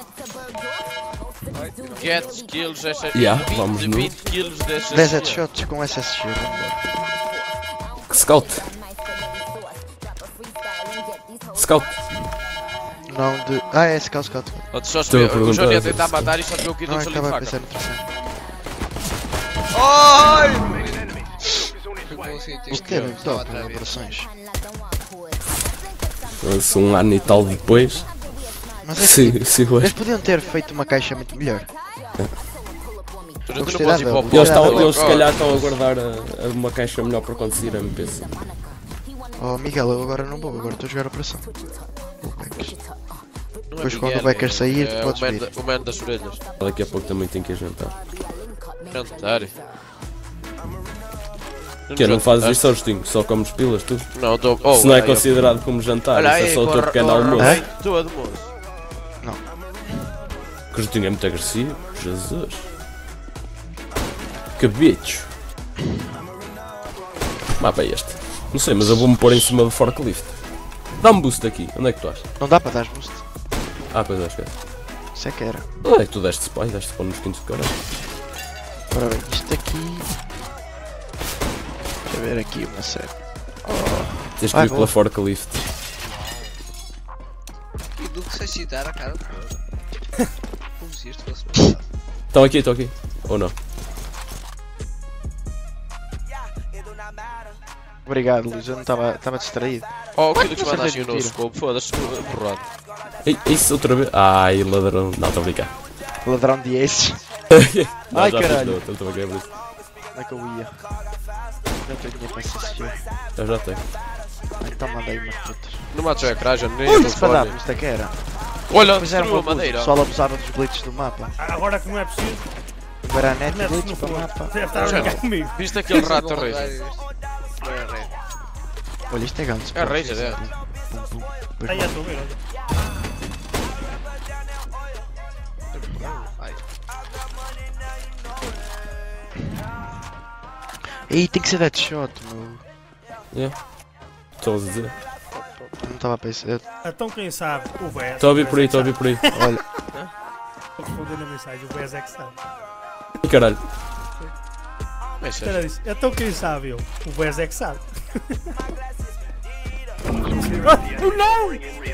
Get skills, essa Yeah, vinte, vamos no- vinte kills dessas. dez headshots com S S G. vambora. Scout. Scout. Não de. Ah, é Scout Scout. Ou só se Estou a vê- O perguntar Johnny ia se- tentar matar e só viu o kill Não, do é que estava a faca. pensar no terceiro. Ai! Ficou assim, tipo, Isto é mesmo estava top, outra as vez. operações. Se um ano e tal depois. Mas é que Sim, sim, eu eles acho. podiam ter feito uma caixa muito melhor. Tu não gostei podes ir da para o dela. Eles, Gostei estão, da eles se dela. calhar estão a guardar a, a uma caixa melhor para conseguir M P C. Oh Miguel, eu agora não vou, agora estou a jogar a operação. O Beckers. Não é Depois quando Miguel, o Becker é- sair, é tu podes o man vir. da- O man das orelhas. Daqui a pouco também tem que ir jantar. Jantar. Que não fazes isto, Agostinho? Só comes pilas, tu? Não, estou. Oh, Se não é olha, eu- considerado como jantar, Olha isso é aí, só o teu corre- pequeno corre almoço. bem, tu é de moço. Que o Agostinho é muito agressivo, Jesus. Que bicho. Mapa é este? Não sei, mas eu vou-me pôr em cima do forklift. Dá-me boost aqui, onde é que tu estás? Não dá para dar boost. Ah, pois é, esquece. Isso é que era. Onde é que tu deste spy? Deste spawn nos quintos de caralho. Ora bem, isto aqui. Deixa eu ver aqui uma série. Tens que Vai, ir pela boa. forklift. E do que sei citar a cara toda. Como se isto fosse verdade. Estão aqui, estão aqui. Ou não? Obrigado, Luís, eu não estava estava distraído. Oh, What? aquilo que Não manda acertei assim no nenhum tiro. scope, foda-se, porrado. Ei, isso outra vez? Ai, ladrão. Não, estou a brincar. Ladrão de aces. Não, Ai já fiz, caralho. não, estou a brincar por isso. Onde é que eu ia? Já tenho dinheiro para assistir. Eu já tenho. Então manda aí umas putas. Não mates o ecrã, já nem Olha, eu se para dar, fone. isto é que era. Olha, Depois era destruiu uma a coisa, o madeira. pessoal abusava dos glitches do mapa. Agora que não é preciso, Agora a net metes glitch no para o fogo. mapa. Deve estar a Já brincar não. comigo. Viste aquele rato Não vou rei? mudar isto. Não é rei. Olha, isto é grande. É Razer, é. Pum, pum. Depois Aí é tu, olha. Ai. Ei, tem que ser deadshot, meu. Yeah. Estou a dizer. Eu não estava a pensar. Então quem sabe, o B S. Estou a vir por aí, estou a vir por aí. Olha, Vou responder na mensagem, o B S é que sabe. E caralho. Mas, Espera disso. Então quem sabe eu? O B S é que sabe. Oh, não!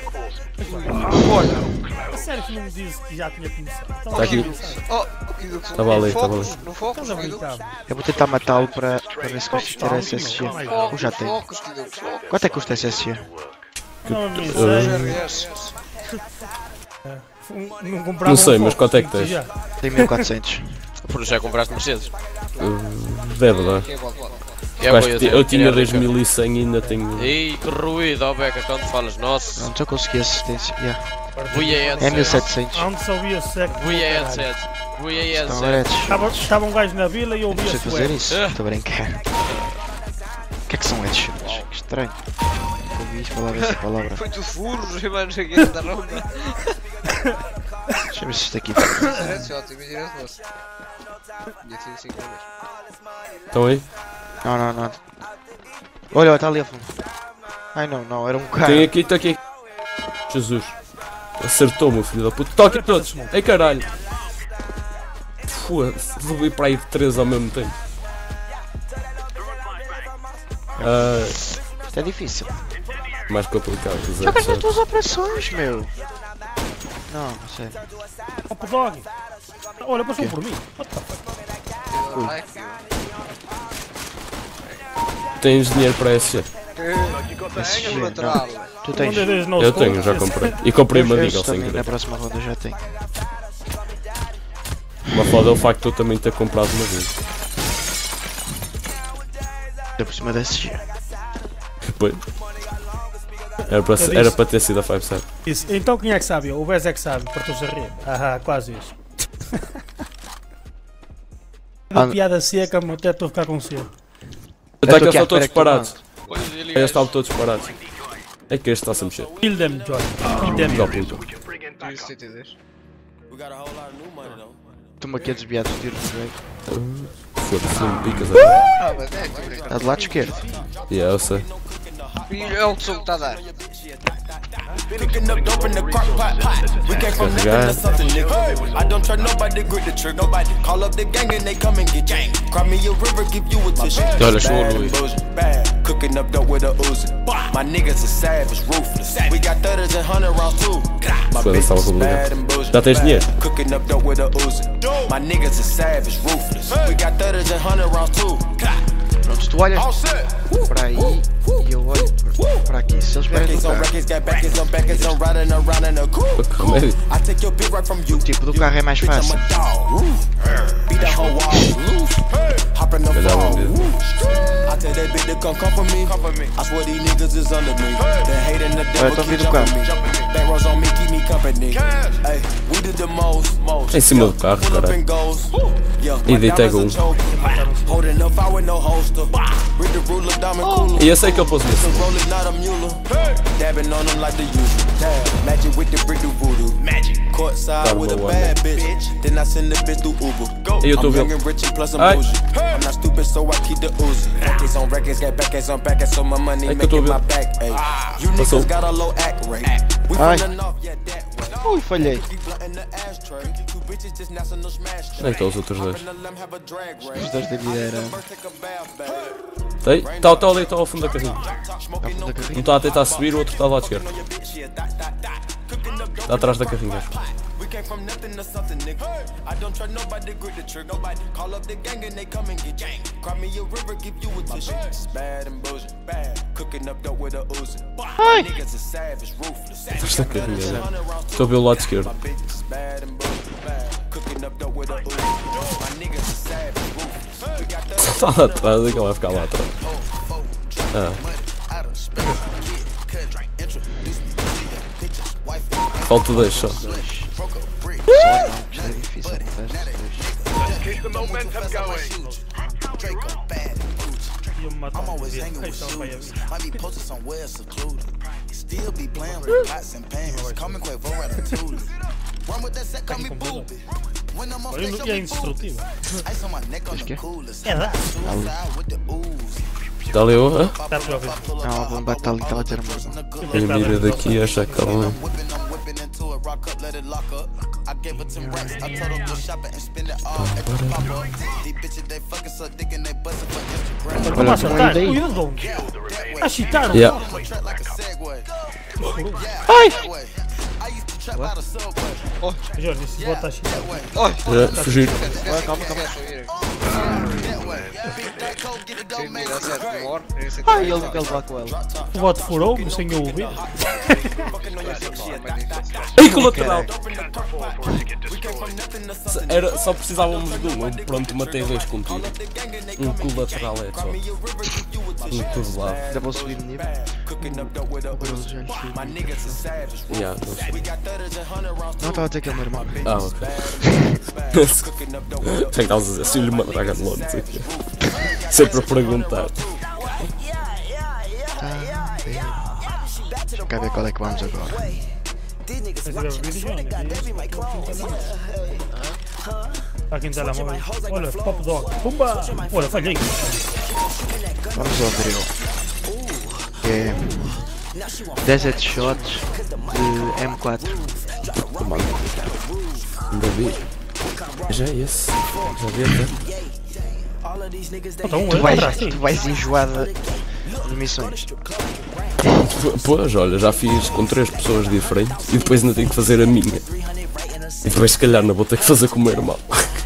Olha, a sério que não me disse que já tinha começado. Então, Tá aqui. quem sabe? Oh, Guido, Tava ali, tava focos, ali. no focos, Estás a Guido. brincar? eu vou tentar matá-lo para, para ver se consigo ter S S G. Eu já tenho. Focos, Guido, focos. Quanto é que custa S S G? Não, me Uh, sei. Não comprava Não sei, um mas foco, quanto é que digo-te tens? já. Tem mil e quatrocentos. por já compraste Mercedes? Uh, deve dar. Que é igual, igual. É, Eu, acho boa, que ti- tenho- eu tinha queria dois arrancar. mil e cem e ainda tenho. Ei, que ruído, ó Beca, quando falas, nossa. Não, já consegui assistência. Yeah. Fui a É headset. mil e setecentos. Onde só ouvia seco. Fui a headset. Fui a Estão headset. retos. Estava, estava um gajo na vila e eu Não ouvia sei fazer sueco. isso. Ah. Estou a brincar. O que é que são headshots? Que estranho. ouvi falar essa palavra. Foi tu furros, mano, aqui da ronda. Deixa eu ver se isto aqui. Direto, ótimo, direto, moço. Tinha sido cinco vezes. Estão aí? Não, não, não. Olha, está ali a fundo. Ai não, não, era um cara. Tem aqui, está aqui. Jesus. Acertou, meu filho da puta. Toquem todos. Ei caralho. Foda-se. Vou ir para aí de três ao mesmo tempo. Ah, Isto é difícil. mais complicado. Joga nas tuas operações, meu. Não, não sei. Opa, dog. Olha, passou por mim. What the fuck? Tens dinheiro para S G? S G, não. Tu tens? Eu tenho, já comprei. E comprei uma Deagle sem Na querer. próxima ronda já tenho. Uma foda é o facto de eu também ter comprado uma vez. Da por cima da S G. Depois. Era para, ser- era para ter sido a cinco sete. Isso. Então quem é que sabe? O Bez é que sabe, partiu-se a rir. Ah, quase isso. Uma Ah, piada seca, mas até estou a ficar com sede. Até que aqui eles à estão todos espera que tu parados. Olha, Eles estavam todos parados. É que este está-se a mexer. Kill them, Joy. Kill them. Dá puta. setenta e dois. Estou-me aqui a desviar dos tiros do jogo. Foda-se, não me picas a. Ah, mas é, tu Está do lado esquerdo. Yeah, eu sei. E é o que sou que está a dar. Picking up dope in the crock pot. We came from nothing to something, nigga. I don't try nobody, grip the trigger. Nobody call up the gang and they come and get gang. Cry me a river, give you a tissue. Olha, show Luís. Bad, cooking up dope with a Uzi. My niggas are savage, ruthless. We got thudders and hundred rounds too. My bitch is bad and bullshit. Já tens dinheiro? Cooking up dope with a Uzi. My niggas are savage, ruthless. We got thudders and hundred rounds too. Pronto, tu olhas para aí e eu olho para- para aqui. Se eles vierem do carro, o tipo do carro é mais fácil. Olha, estou a vir do carro. Em cima do carro, caralho. E deitei um. E eu sei que eu posso nisso. E eu estou a ver. Ai. É que eu estou a ver. Passou. Ai. Ui, falhei. Onde é que estão os outros dois? Os dois da vida eram. Tem? Está está ali, está ao fundo da carrinha. Ao fundo da carrinha. Um está a tentar subir, o outro está ao lado esquerdo. Está atrás da carrinha. acho. Ai! Atrás da carrinha. né? Estou a ver o lado esquerdo. Está lá atrás, é que ele vai ficar lá atrás. Ah. Falta dois só. Só não, isto é difícil. é Keep the momentum going. Ia-me matar. Então, vai a mim. Might be posted somewhere secluded. Still be playing with pots and pans. Coming quick, for ratatouille. Run with that set, call me booby. When I'm on Olha, stage, e é I'm indestrutível. ice on my neck on Acho que the é. coolest. É dá. Suicide with the ooze. Está ali o. hã? Está tudo a ver. Não, a bomba está ali, está a ter uma. Ele mira daqui e acha que ela. Whipping, I'm whipping into it, rock up, let it lock up. I gave her ten racks, I told her go shopping and spend it all at the pop up. These bitches, they fucking suck dick and they bustin' for Instagram. Olha, como a acertar. Ui, eu dou. A chitar. Yeah. Track like a Segway. Ai! I used to trap out of Subway. Jorge, isso bota a chitar. Já, fugir. Olha, calma, calma. Ai, ele ele vai com ela. O bote furou-me sem eu ouvir. Ei, colateral! Era, só precisávamos de um. Eu, pronto, matei dois com tudo. Um colateral é só. Um tudo lá. Ainda vou subir de nível. Yeah, não sei. Não, estava a ter que é o meu irmão. Ah, ok. Tem que estavas a dizer, se lhe uma draga de longe, não sei o quê. Sempre a perguntar. Deixa cá ver qual é que vamos agora. Está aqui em telemóvel. Olha, Pop Dog. Pumba! Olha, falhei. Vamos ao drill. É dez headshots de M quatro. Mano, ainda vi. Já é esse. Já vi até. Tu vais, tu vais enjoada de missões. Pois, olha, já fiz com três pessoas diferentes e depois ainda tenho que fazer a minha. E depois se calhar não vou ter que fazer com o meu irmão.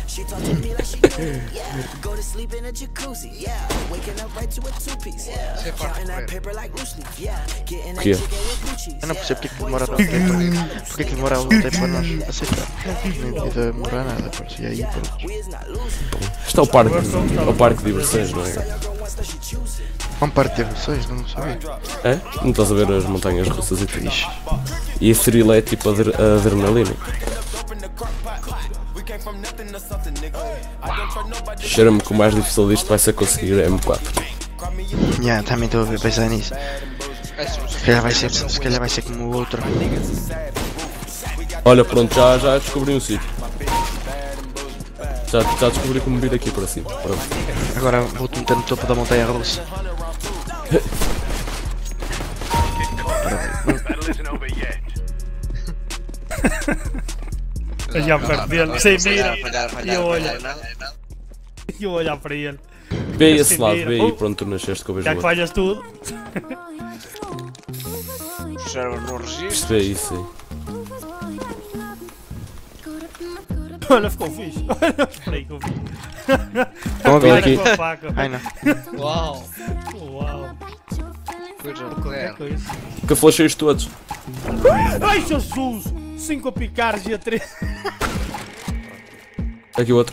O quê? Eu não percebo porque é que demora tanto tempo. Porque é que demora algum tempo para nós aceitar. Nem devia demorar nada, parece. E aí, pronto. Isto é o parque, é o parque de diversões, não é? É um parque de diversões, não sabia. É? Não estás a ver as montanhas russas e tudo? E a thrill é tipo adre a adrenalina. Cheira-me que o mais difícil disto vai ser conseguir a M quatro. Yeah, também estou a pensar nisso. Se calhar vai ser, se calhar vai ser como o outro. Olha, pronto, já, já descobri um sítio. Já, já descobri como vir aqui para cima. Pronto. Agora vou-te meter no topo da montanha russa. Eu já perto dele, sem mira. Falhar, falhar, E eu olho. falhar, nada, nada. E eu olhar para ele. Vê Sem esse lado, mira. vê aí, Oh, pronto, tu nasceste que eu vejo Já o que outro. falhas tudo. Puxaram no registro. Vê isso aí. Olha, ficou fixe. Olha, esperei que eu vi. Estão a vir aqui. Com a faca. Ai não. Uau! Uau. Coisa Qualquer nuclear. coisa. Que flasheios todos. Ai, Jesus! cinco a picar, G três. Aqui o outro.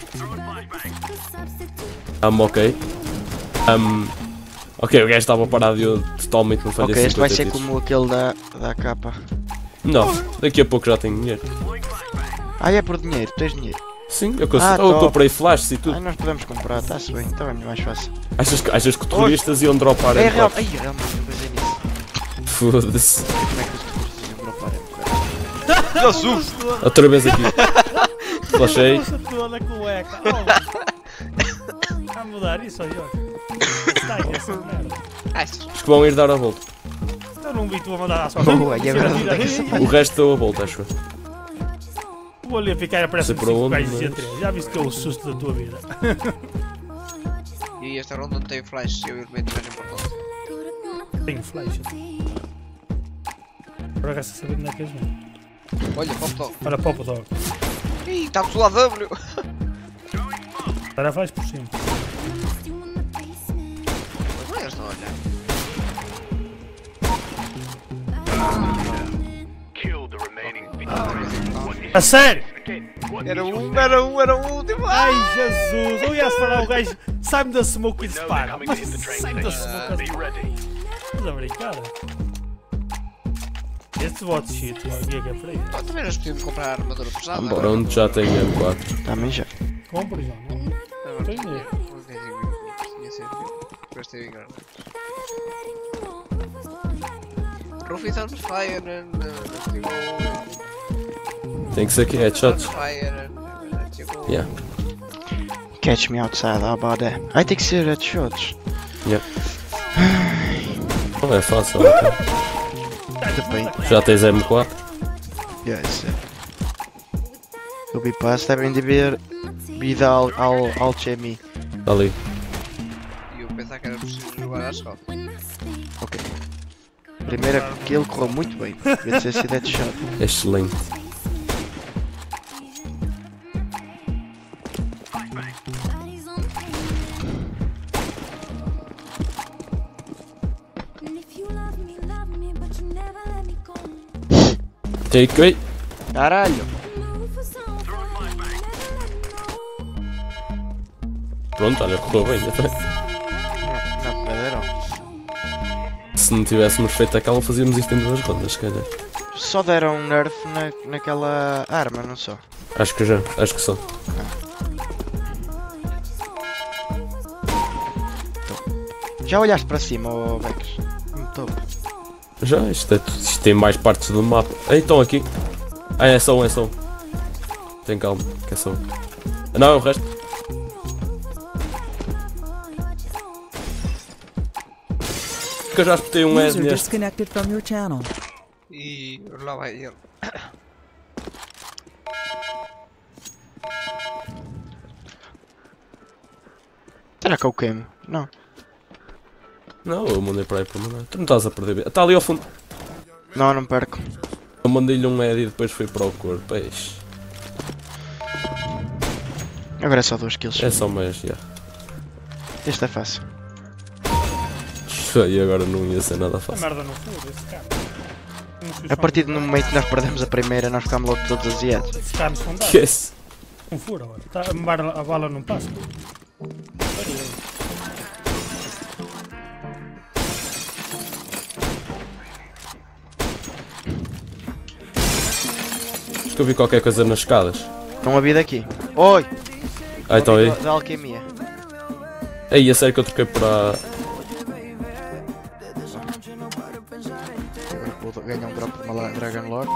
Um, ok. Um, ok, o gajo estava parado e eu totalmente não falhei Ok, este vai cinquenta ser tiros. como aquele da, da capa. Não, daqui a pouco já tenho dinheiro. Ah, é por dinheiro, tens dinheiro. Sim, eu, consigo, Ah, eu top. comprei flashes e tudo. Ah, nós podemos comprar, está-se bem, então é mais fácil. Achas que, achas que terroristas iam dropar É em real. quatro? Ai, realmente não pensei nisso. Foda-se. Como é que os terroristas iam dropar em quatro? Jesus! Outra vez aqui. Flashei. Nossa, toda a cueca. Oh. Vai mudar isso, ó, Jorge. Está aí essa merda. Acho que vão ir dar a volta. Eu não vi tu a mandar à sua Boa, e agora onde é que se vai? O resto deu a volta, acho eu. Vou ali a ficar e parece Sei que por cinco onde, gajos G mas- três. Já viste que é o susto da tua vida. E esta ronda não tem flash, eu e o elemento mais importante. Tenho flash. Por acaso saber onde é que eles vêm. Olha, Pop Dog. Para Pop Dog. Ih, está tudo lá W! Para faz por cima. Não é esta, olha. Kill the remaining victims. A sério? Era um, era um, era um último! Ai, Jesus! Eu ia esperar o gajo. Sai-me da smoke e dispara. Mas sai-me da smoke e dispara. Estás a brincar? Este bot shit, o que é que é por aí? Pá, também nós podíamos comprar a armadura pesada. Embora onde já tenho M quatro. Também já. Compre já, não? Tem dinheiro. Rufus on fire and Tem que ser aqui, headshots. fire and Yeah. Catch me outside, how about that? Ai, tem que ser headshots. Yeah. Não é fácil, ok. Depende. Já tens M quatro? Yeah, isso é. O Bipass devem de ver vida al, al, alchemy. Ali. E eu pensava que era preciso jogar às costas. Ok. Primeira que ele correu muito bem. Devia ter sido headshot. Excelente. Take away. Caralho! Pronto, olha, correu bem até. Não, perderam. Se não tivéssemos feito aquela, fazíamos isto em duas rondas, se calhar. Só deram um nerf na, naquela arma, não só. Acho que já, acho que só. Já olhaste para cima, oh Bex? Não estou. Já, isto, é, tudo- isto tem mais partes do mapa. Ei, estão aqui. Ah, é só um, é só um. Tem calma, que é só um. Ah, não, é o resto. Que eu já espetei um Ed User neste. disconnected from your channel. E lá vai ele. Será que eu queimo? Não. Não, eu mandei para aí para mandar. Tu não estás a perder. Está ali ao fundo. Não, não perco. Eu mandei-lhe um Ed e depois fui para o corpo. Eixe. Agora é só dois kills. É só mais, já. Este é fácil. E agora não ia ser nada A fácil. merda não foi esse cara. A partir do momento que nós perdemos a primeira, nós ficámos logo todos aziados. Ficámos fundados. Que é esse? Um furo agora. Tá, a, bala, a bala não passa. Acho que eu vi qualquer coisa nas escadas. Não havia daqui. Oi! Ah, então aí. Da, da alquimia. Ei, a sério que eu troquei para. Agora vou ganhar um drop de uma Dragon Lord.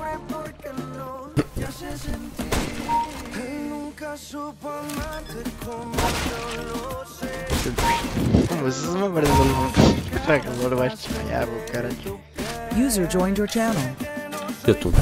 Mas isso é uma merda de Dragon Lord, vais desmaiar, meu caralho. User joined your channel. E tu?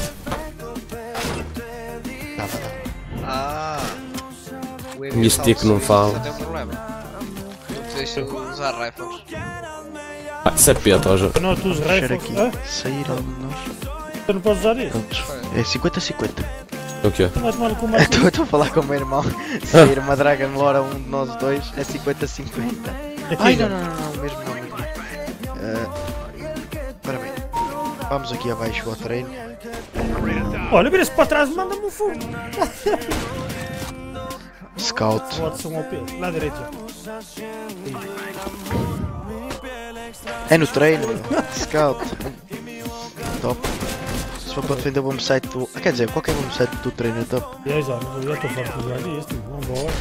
Ah! O E este tia que não fala. Só tem um problema. Não te deixa usar rifles. Ah, isso é peta, ó já. Não, tu os Cheira rifles. aqui. Hã? Saíram de nós. Tu não podes usar isso. É cinquenta a cinquenta. O quê? Tu vais tomar com mais. Eu estou a falar com o meu irmão. Sair uma Dragon Lore a um de nós dois é cinquenta a cinquenta. Ai, não, não, não, não, mesmo não, mesmo não. Uh, Espera bem. Vamos aqui abaixo ao treino. Olha, vira-se para trás e manda-me um fogo. Scout. Pode ser um O P. Lá à direita. É no treino, meu. Scout. Top. Se for para defender o bom site do. Ah, quer dizer, qualquer bom site do treino é top. E aí, já, eu já estou farto de jogar isto. Vamos embora.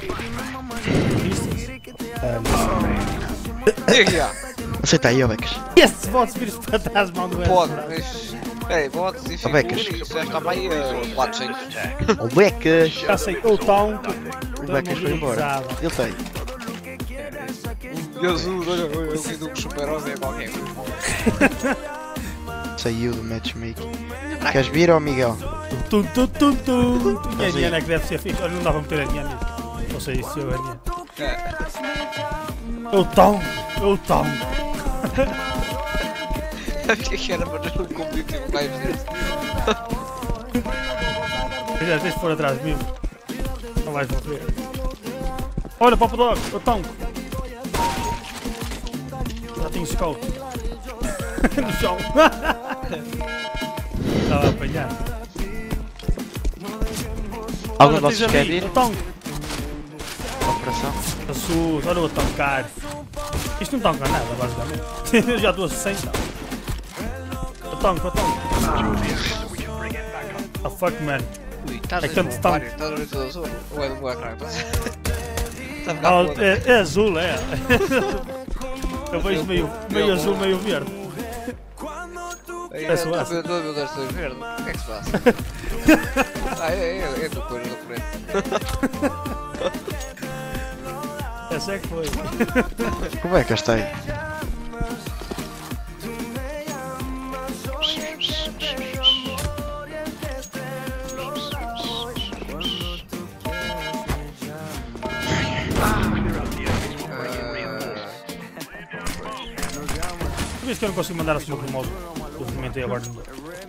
Aceita aí, ó Becas. Esse bots vira-se para trás, mano. Pode, mas. Peraí, botes e Becas. figuras. Isso já está bem a quatrocentos. Ó Becas. Já sei, o Town. O Becas foi embora. Ele tem. Jesus, olha, olha, eu vi do super-homem é qualquer coisa. Saiu do matchmaking. Queres vir, ó Miguel? Tum, tum, tum, tum. E a Niana é que deve ser fixe. Olha, não dá para meter a Niana. Não sei se eu a Niana. É o Town. É o Town. Achei que era para não competir com mais vezes. Já tens de for atrás de mim. Não vais morrer. Olha, Pop Dog, o Town. Já tenho scout. No chão. Estava a apanhar. Algum de vocês quer vir? Town. Operação. Jesus, olha o tancar. Isto não tanca nada, basicamente. Eu já estou a sessenta. O tanque, o tanque. A fuck, man. Ui, estás É a tanto ver o tanque. Mario? Estás a ver tudo azul? Ou é do Warcraft? Está a ficar Ah, podre. é, é azul, é. Eu vejo meio, meio azul, meio verde. Aí, Parece eu o estou a ver duas cores verde. O que é que se passa? Ah, é, é, é do cor do preto. Essa é que foi. Como é que está aí? Por isso que eu não consigo mandar a smoke no modo. Eu comentei agora no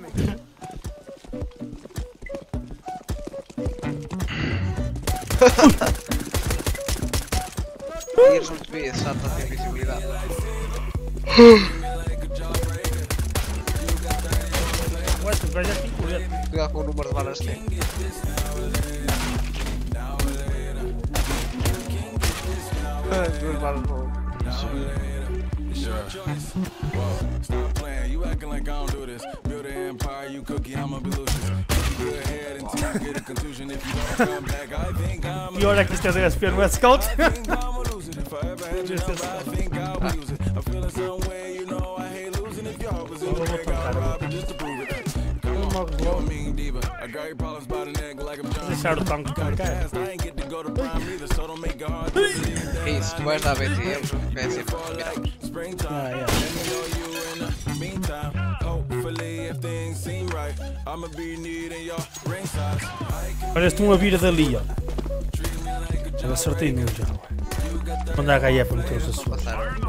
Vires muito bem, esse já está sem visibilidade. Ué, tu vais aqui com ele. Cuidado com o número de balas que tem. Ah, duas balas no. Stop playing, you acting like I don't do this. Build an empire, you cookie, I'ma be Lucius. Good head until you get a contusion. If you don't come back, I think I'm E olha que isto é D S P, não é scout? I think I will lose it. I'm feeling some way, you know I hate losing. If y'all morres logo. Deixar o tanque tancar. Isso, tu vais dar B T e eles vêm sempre miramos. Ah, é. Parece-te uma vira dali, ó. Já acertei nele já. Quando a H F meteu-se a sua.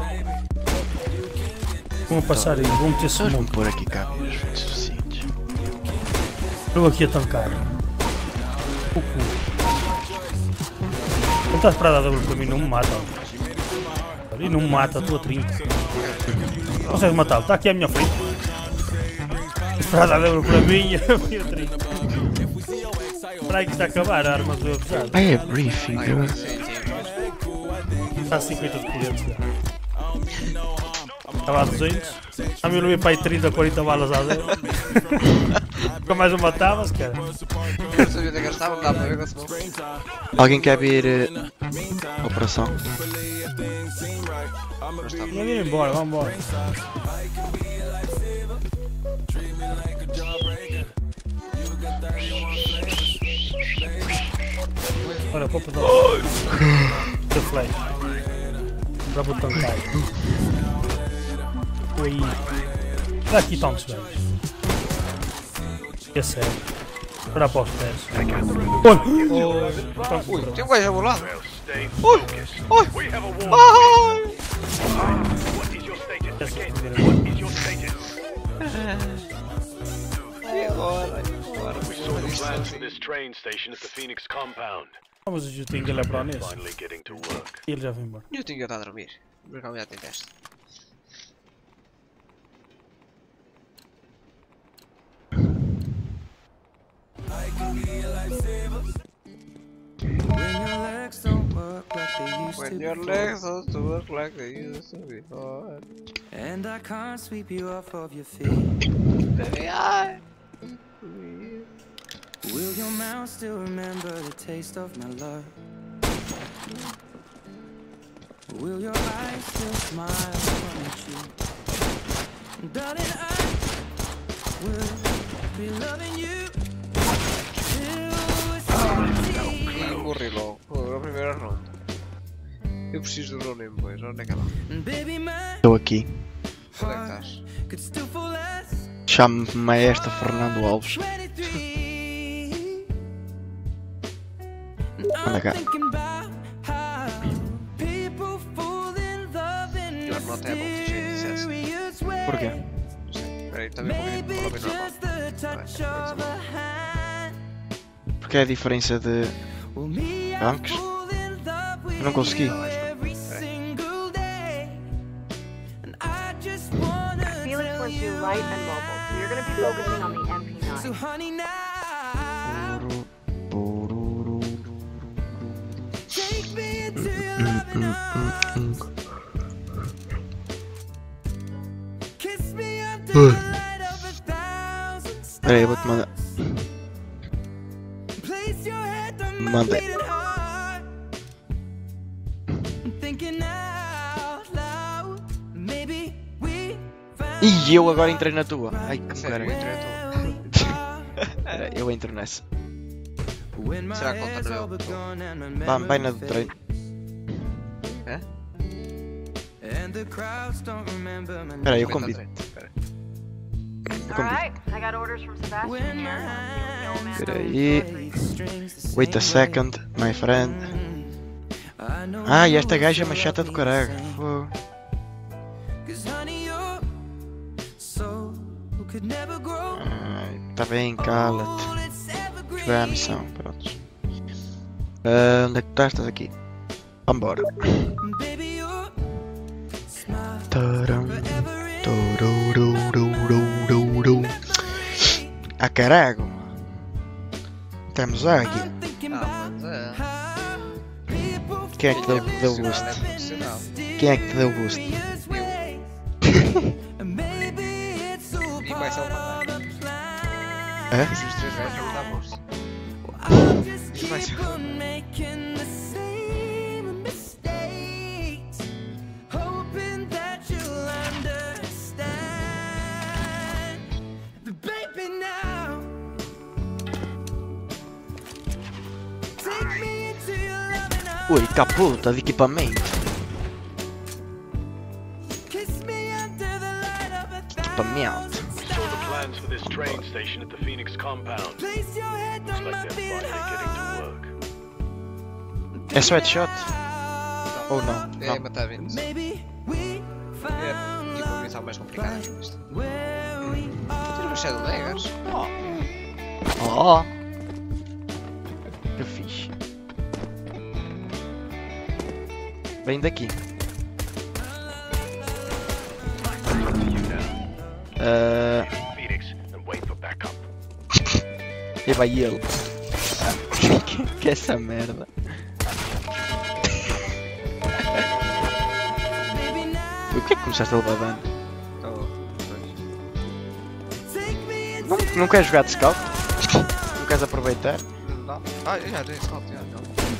Vão passar aí, vão meter smoke. Vamos pôr aqui câmeras suficientes. Eu aqui a tancar. O cu. Ele está esperado a W para mim, não me mata. E não me mata, estou a trinta. Consegues matá-lo? Está aqui à minha frente. Esperado a W para mim, eu fui a trinta. Espera aí que está a acabar a arma do pesado. Ah, é briefing, bro. Está a cinquenta de clientes. Estava a duzentos. A mim eu levei para aí trinta, quarenta balas a zero. Nunca mais o matava-se, cara. Eu sabia onde é que eles estavam, dá para ver com esse bom. Alguém quer vir uh, operação? Vamos ir embora, vamos embora. Olha, copa do... The flash. Para o botão cai. Aí. Dá aqui tantos velhos. É sério. Para para os pés. Olha! Ui, tem um gajo ao meu lado. Ui! Ui! Ai! E agora? Agora? Plans for this train station at the Phoenix compound. Vamos o Jutinho ele é para nesse. Finally getting to work. E ele já vai embora. E o Tinga está a dormir. Mas calma, já tem teste. When your legs don't work like they used to before. And I can't sweep you off of your feet. Baby, I... Will your mouth still remember the taste of my love? Will your eyes still smile from your cheek? Darling, I will be loving you till E morri logo. Foi a primeira ronda. Eu preciso do no name, boys. Onde é que ela? Estou aqui. Onde é que estás? Chamo-me Maestro Fernando Alves. Anda cá. Eu não até é bom que te dissesse. Porquê? Não sei. Peraí, também vou vir pelo normal. Porque é a diferença de bancos? Eu não consegui. I feel it's going to light and mobile, so you're going to be focusing on the M P nine. Espera aí, eu vou-te mandar. Manda. E eu agora entrei na tua. Ai que Sério, caralho. eu entrei Espera, eu entro nessa. Será que conta no meu? Vai, vai na do treino. É? Espera aí, eu convido. Alright, I got orders from Sebastian here. Espera aí. Wait a second, my friend. Ah, e esta gaja é uma chata do caralho. Fogo. Ai, tá bem, cala-te. Vai à missão, pronto. Uh, onde é que estás? Estás aqui. Vambora. Taram, torororororororo. Ah, caralho. Temos águia. Ah, mas é. Quem é que te deu, deu o boost? Quem é que te deu o boost? E vai só uma. É? Os três gajos vão dar bolsa. Isso vai ser. Baby, now Ui, caputa de equipamento. Equipamento. Saw the plans for this train station at the Phoenix compound. Looks like they're finally getting to work. É só headshot? Ou não? É Não. matar Vince. É tipo a missão mais complicada que isto. Tira o Shadow Daggers. Oh! Que fixe. Vem daqui. Uh... Phoenix and wait for backup. E vai ele. que, que é essa merda? O que é que começaste a levar dano? Não, não queres jogar de scout? Não queres aproveitar? Não. Ah, eu já dei scout, já. Não.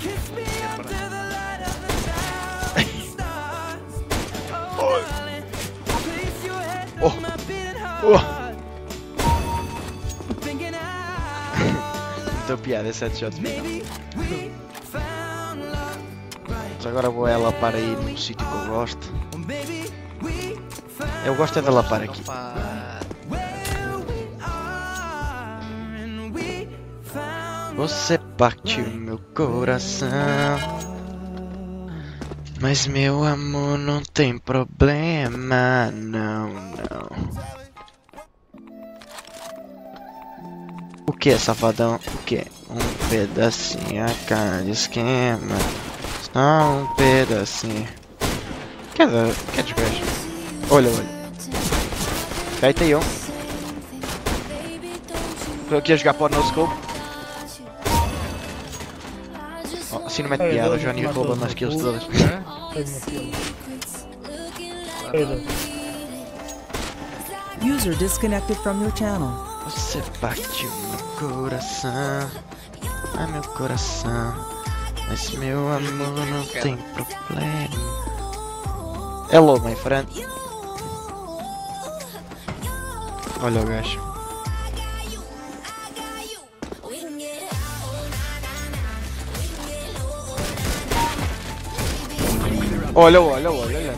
Oh! Oh! Muita piada esse headshot final. Mas agora vou ela para ir num sítio que eu gosto. Eu gosto é de lapar aqui. Você partiu meu coração, mas meu amor não tem problema, não, não. O que, safadão? O que? Um pedacinho a cada esquema, só um pedacinho. Quer dar? Quer desgaste? Olha, olha. Aí tem um. Estou aqui a jogar para o no scope. Oh, assim não mete piada, o Johnny rouba nas kills todas. User disconnected from your channel. Você partiu meu coração, ai meu coração, mas meu amor não tem problema. Hello, my friend. Olha o gajo. Olha, olha, olha, olha.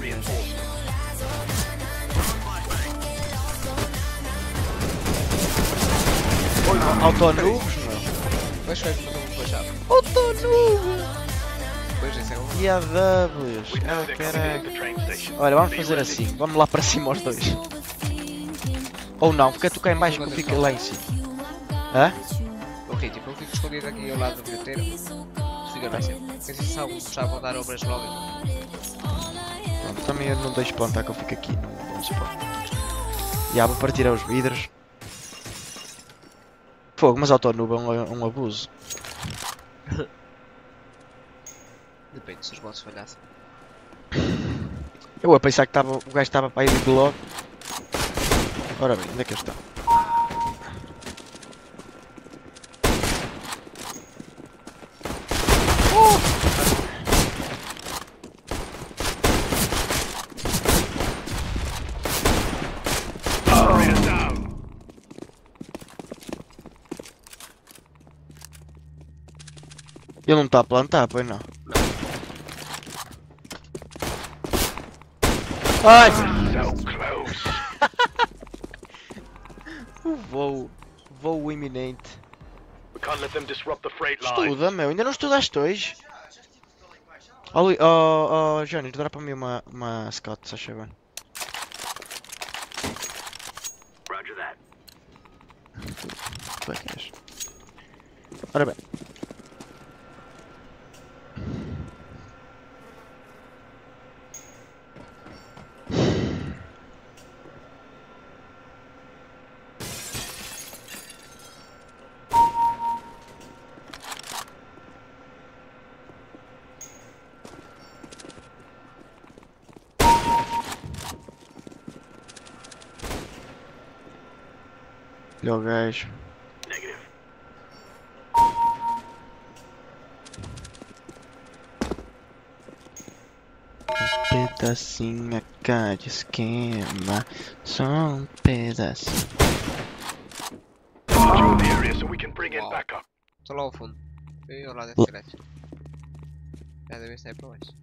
Autonubes, meu. Pois foi, foi muito baixado. Autonubes. Pois esse é o. E a Ws. Ah, caraca. Olha, vamos fazer assim. Vamos lá para cima os dois. Ou não, fica tu cá em baixo que eu fico lá em cima. Hã? Ok, tipo, eu fico escondido aqui ao lado do bilheteiro. Fica lá em cima. Porque se sabe, já vão dar obras logo. Pronto, também eu não deixo plantar que eu fico aqui num bom spot. Já vou partir aos vidros. Fogo, mas autonube é um, um abuso. Depende se os bots falhassem. Eu a pensar que tava, o gajo estava para ir de bloco. Ora bem, onde é que ele está? Ele não está a plantar, pois não? Ai! O voo, voo iminente. Estuda, meu, ainda não estudaste hoje? Oh, oh, oh Johnny, dá para mim uma, uma scout, se achas bem? Roger that. Tu é que és. Ora bem. Olha o gajo. Um pedacinho a cada esquema, só um pedacinho. Estou lá ao fundo. E ao lado da direita. Já devem estar para baixo.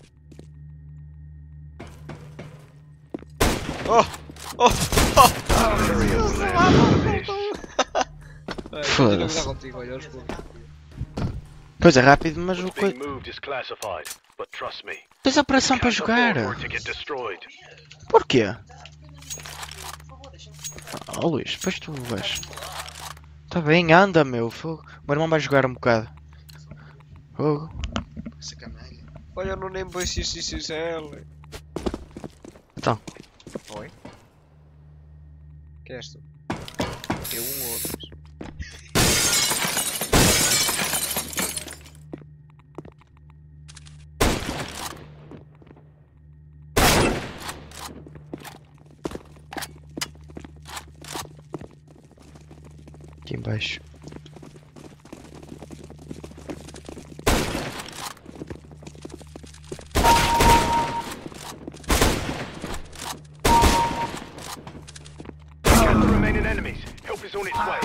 Oh! Oh! Oh! Foda-se. Contigo, olha, aos poucos. Pois é rápido, mas o What's coi... being moved is classified, but trust me. Tens a operação para Can't jogar. afford for it to get destroyed. Porquê? Oh Luís, depois tu vais. Tá bem, anda meu, fogo. O meu irmão vai jogar um bocado. Fogo. Essa canalha. Olha, eu não nem vou X X X L. Então. Oi? Que és tu? Eu um ou dois. Aqui embaixo. Count the remaining enemies. Help is on its way.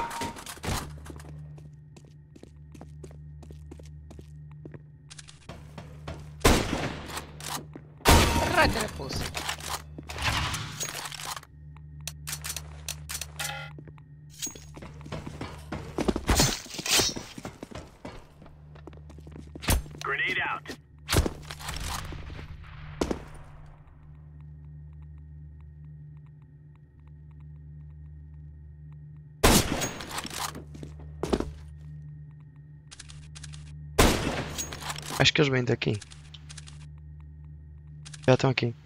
Right there, pussy. Grenade out. Acho que eles vêm daqui. Já estão aqui.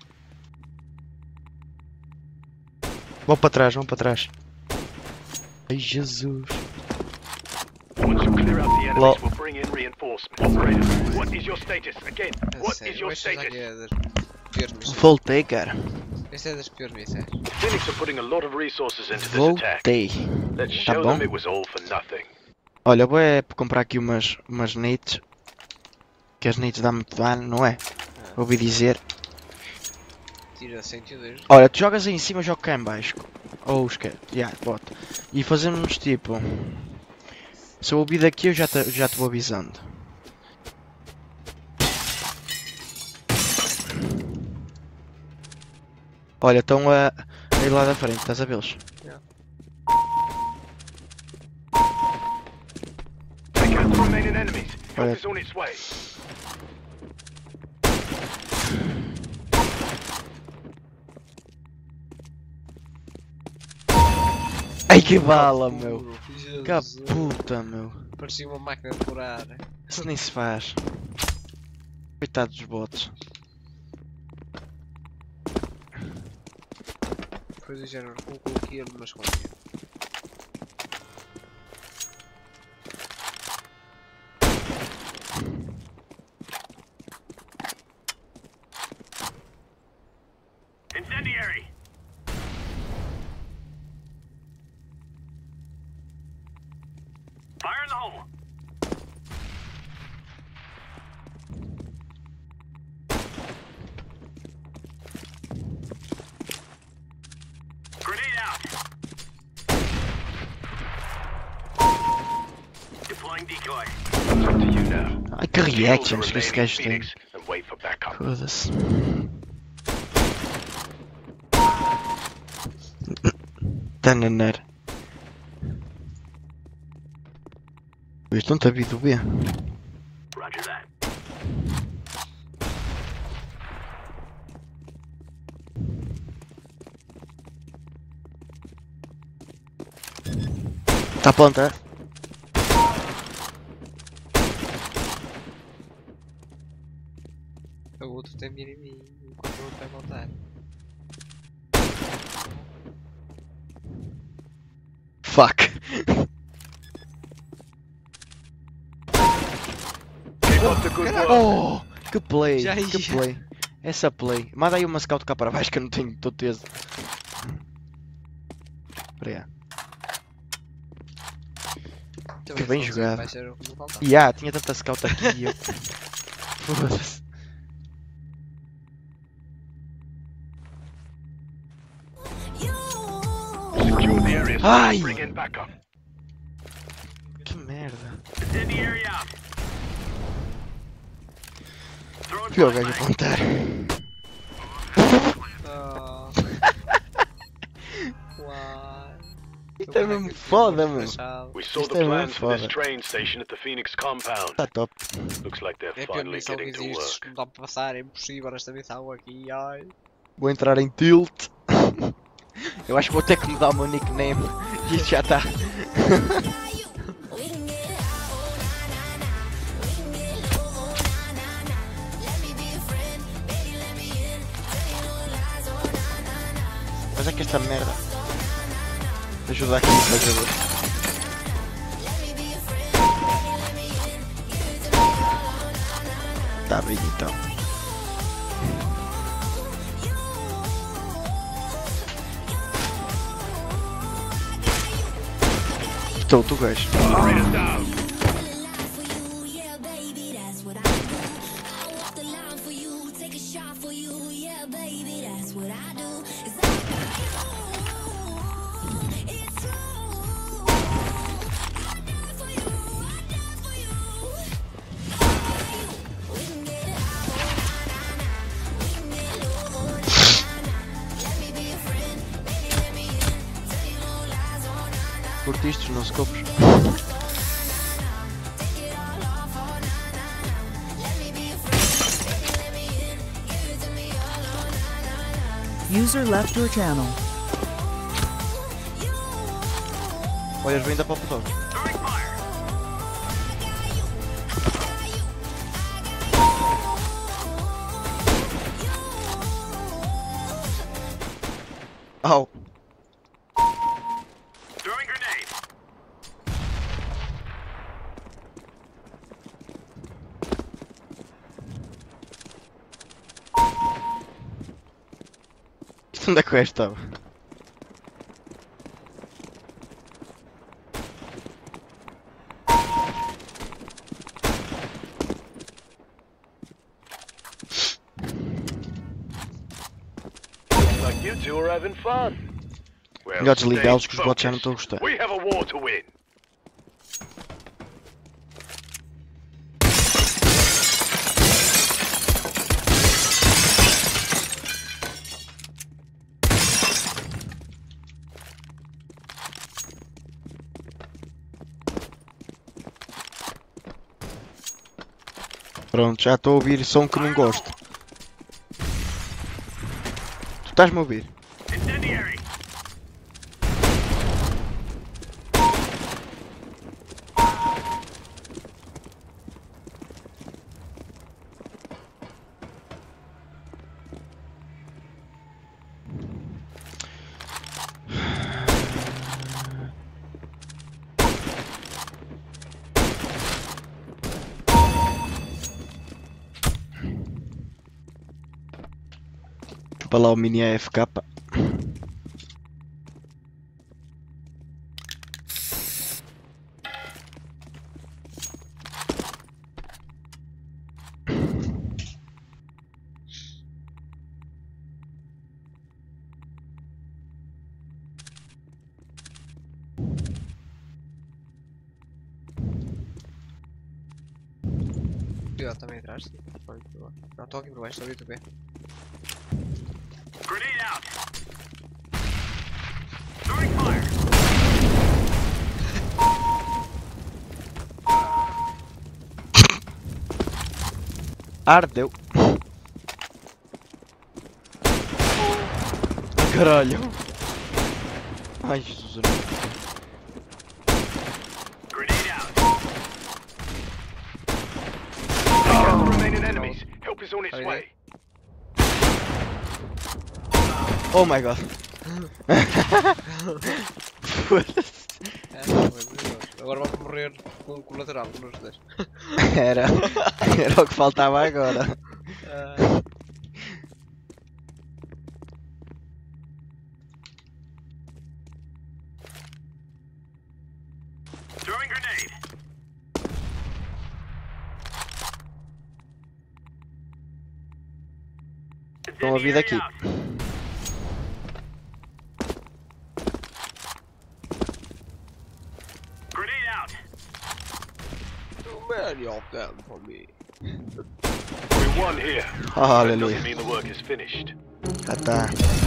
Vão para trás, vão para trás. Ai Jesus. Once you clear out the Lol. enemies, we'll bring in reinforcements. Operator, what is your status? Again, what is your Esta status? aqui é das piores missões. Voltei, cara. Esta é das piores missões. Phoenix are putting a lot of resources into this attack. Voltei. Let's Tá show bom? them it was all for nothing. Olha, vou é comprar aqui umas, umas nades. Que as nades dão muito dano, não é? Ouvi dizer. Tira cento e dois. Olha, tu jogas aí em cima, eu jogo cá em baixo. Ou esquece, já, bota. E fazemos tipo... Se eu ouvir daqui eu já te, já te vou avisando. Olha, estão a, a ir lá da frente, estás a vê-los? Yeah. Take out the remaining enemies. Help Olha. is on its way. Ai que bala, meu! Jesus. Que puta, meu! Parecia uma máquina de curar. Isso nem se faz. Coitado dos bots. Foi do género, colocou aqui ele, mas conseguiu. Incendiary. Fire in the hole. Grenade out. Deploying decoy. It's up to you now. Ai que reactions que este gajo tem. And wait for backup. Foda-se. Tananar. Isto não está vindo B. Roger that. Está a plantar. O outro tem mira em mim, enquanto o outro vai voltar. Fuck. Oh, que play, Já que ia. play. Essa play. Manda aí uma scout cá para baixo que eu não tenho todo teso. Espera aí. Que bem jogado. Vai ser o que me faltava. E ah, tinha tanta scout aqui e eu. Foda-se. Secure the area. Ai! Bring in backup. Que merda. Incendiary out. Viu o gajo apontar? Oh. Uau. Isto é mesmo foda, mano. We saw Isto the é mesmo plans for this foda. train station at the Phoenix compound. Tá top. Looks like they're É a pior finally missão que getting to existe, work. não dá para passar, é impossível esta missão aqui, ai. Vou entrar em tilt. Eu acho que vou ter que mudar o meu nickname. Isto já está. Mas é que esta merda ajuda aqui no jogador. Tá bem então. Estou, tu gajo. Curtiste nos copos? User left your channel. Olhas bem da para o botão. Au. Isto onde é que o gajo estava? Like you two are having fun. Well, Melhor desligá-los stay que os bots já não focused. estão a gostar. We have a war to win. Pronto, já estou a ouvir som que não gosto. Tu estás-me a ouvir? Para lá o mini A F K. Eu também atrás, sim. Não, estou aqui por baixo, estou a ver. Grenade out! Throwing fire! Ardeu. Caralho. Ai, Jesus. Grenade out! Take out the remaining enemies. Help is on its way. Oh my god. É, não, foi maravilhoso. Agora vamos morrer com o lateral, nos dois. Era. Era o que faltava agora. Uh... Throwing grenade! Estão a vir daqui. Grenade out! Too many of them for me. We one here. Oh, That aleluia. doesn't mean the work is finished. Já tá.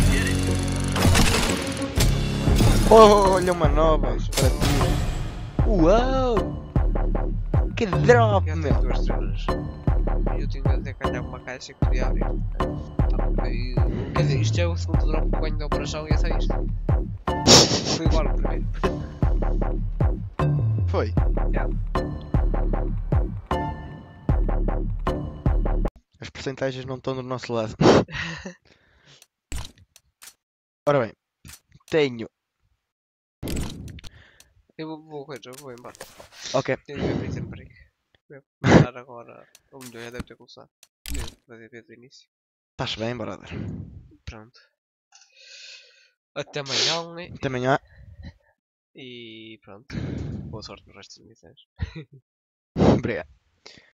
Oh, olha uma nova para ti. Uau! Que drop, Eu tenho meu! duas estrelas. E eu tenho até que ganhar uma caixa que podia abrir. Tá, e, quer dizer, isto é o segundo drop que ganho da operação e esse é isto. Foi igual o primeiro. Foi? Yeah. As percentagens não estão do nosso lado. Ora bem, tenho. Eu vou, vou, coisa, eu vou embora. Ok. Tenho que ver Prison Break. Vou começar agora. O melhor já deve ter começado. Devo fazer desde o início. Estás bem, brother? Pronto. Até amanhã, né? Até amanhã. E pronto. Boa sorte no resto das missões. Obrigado.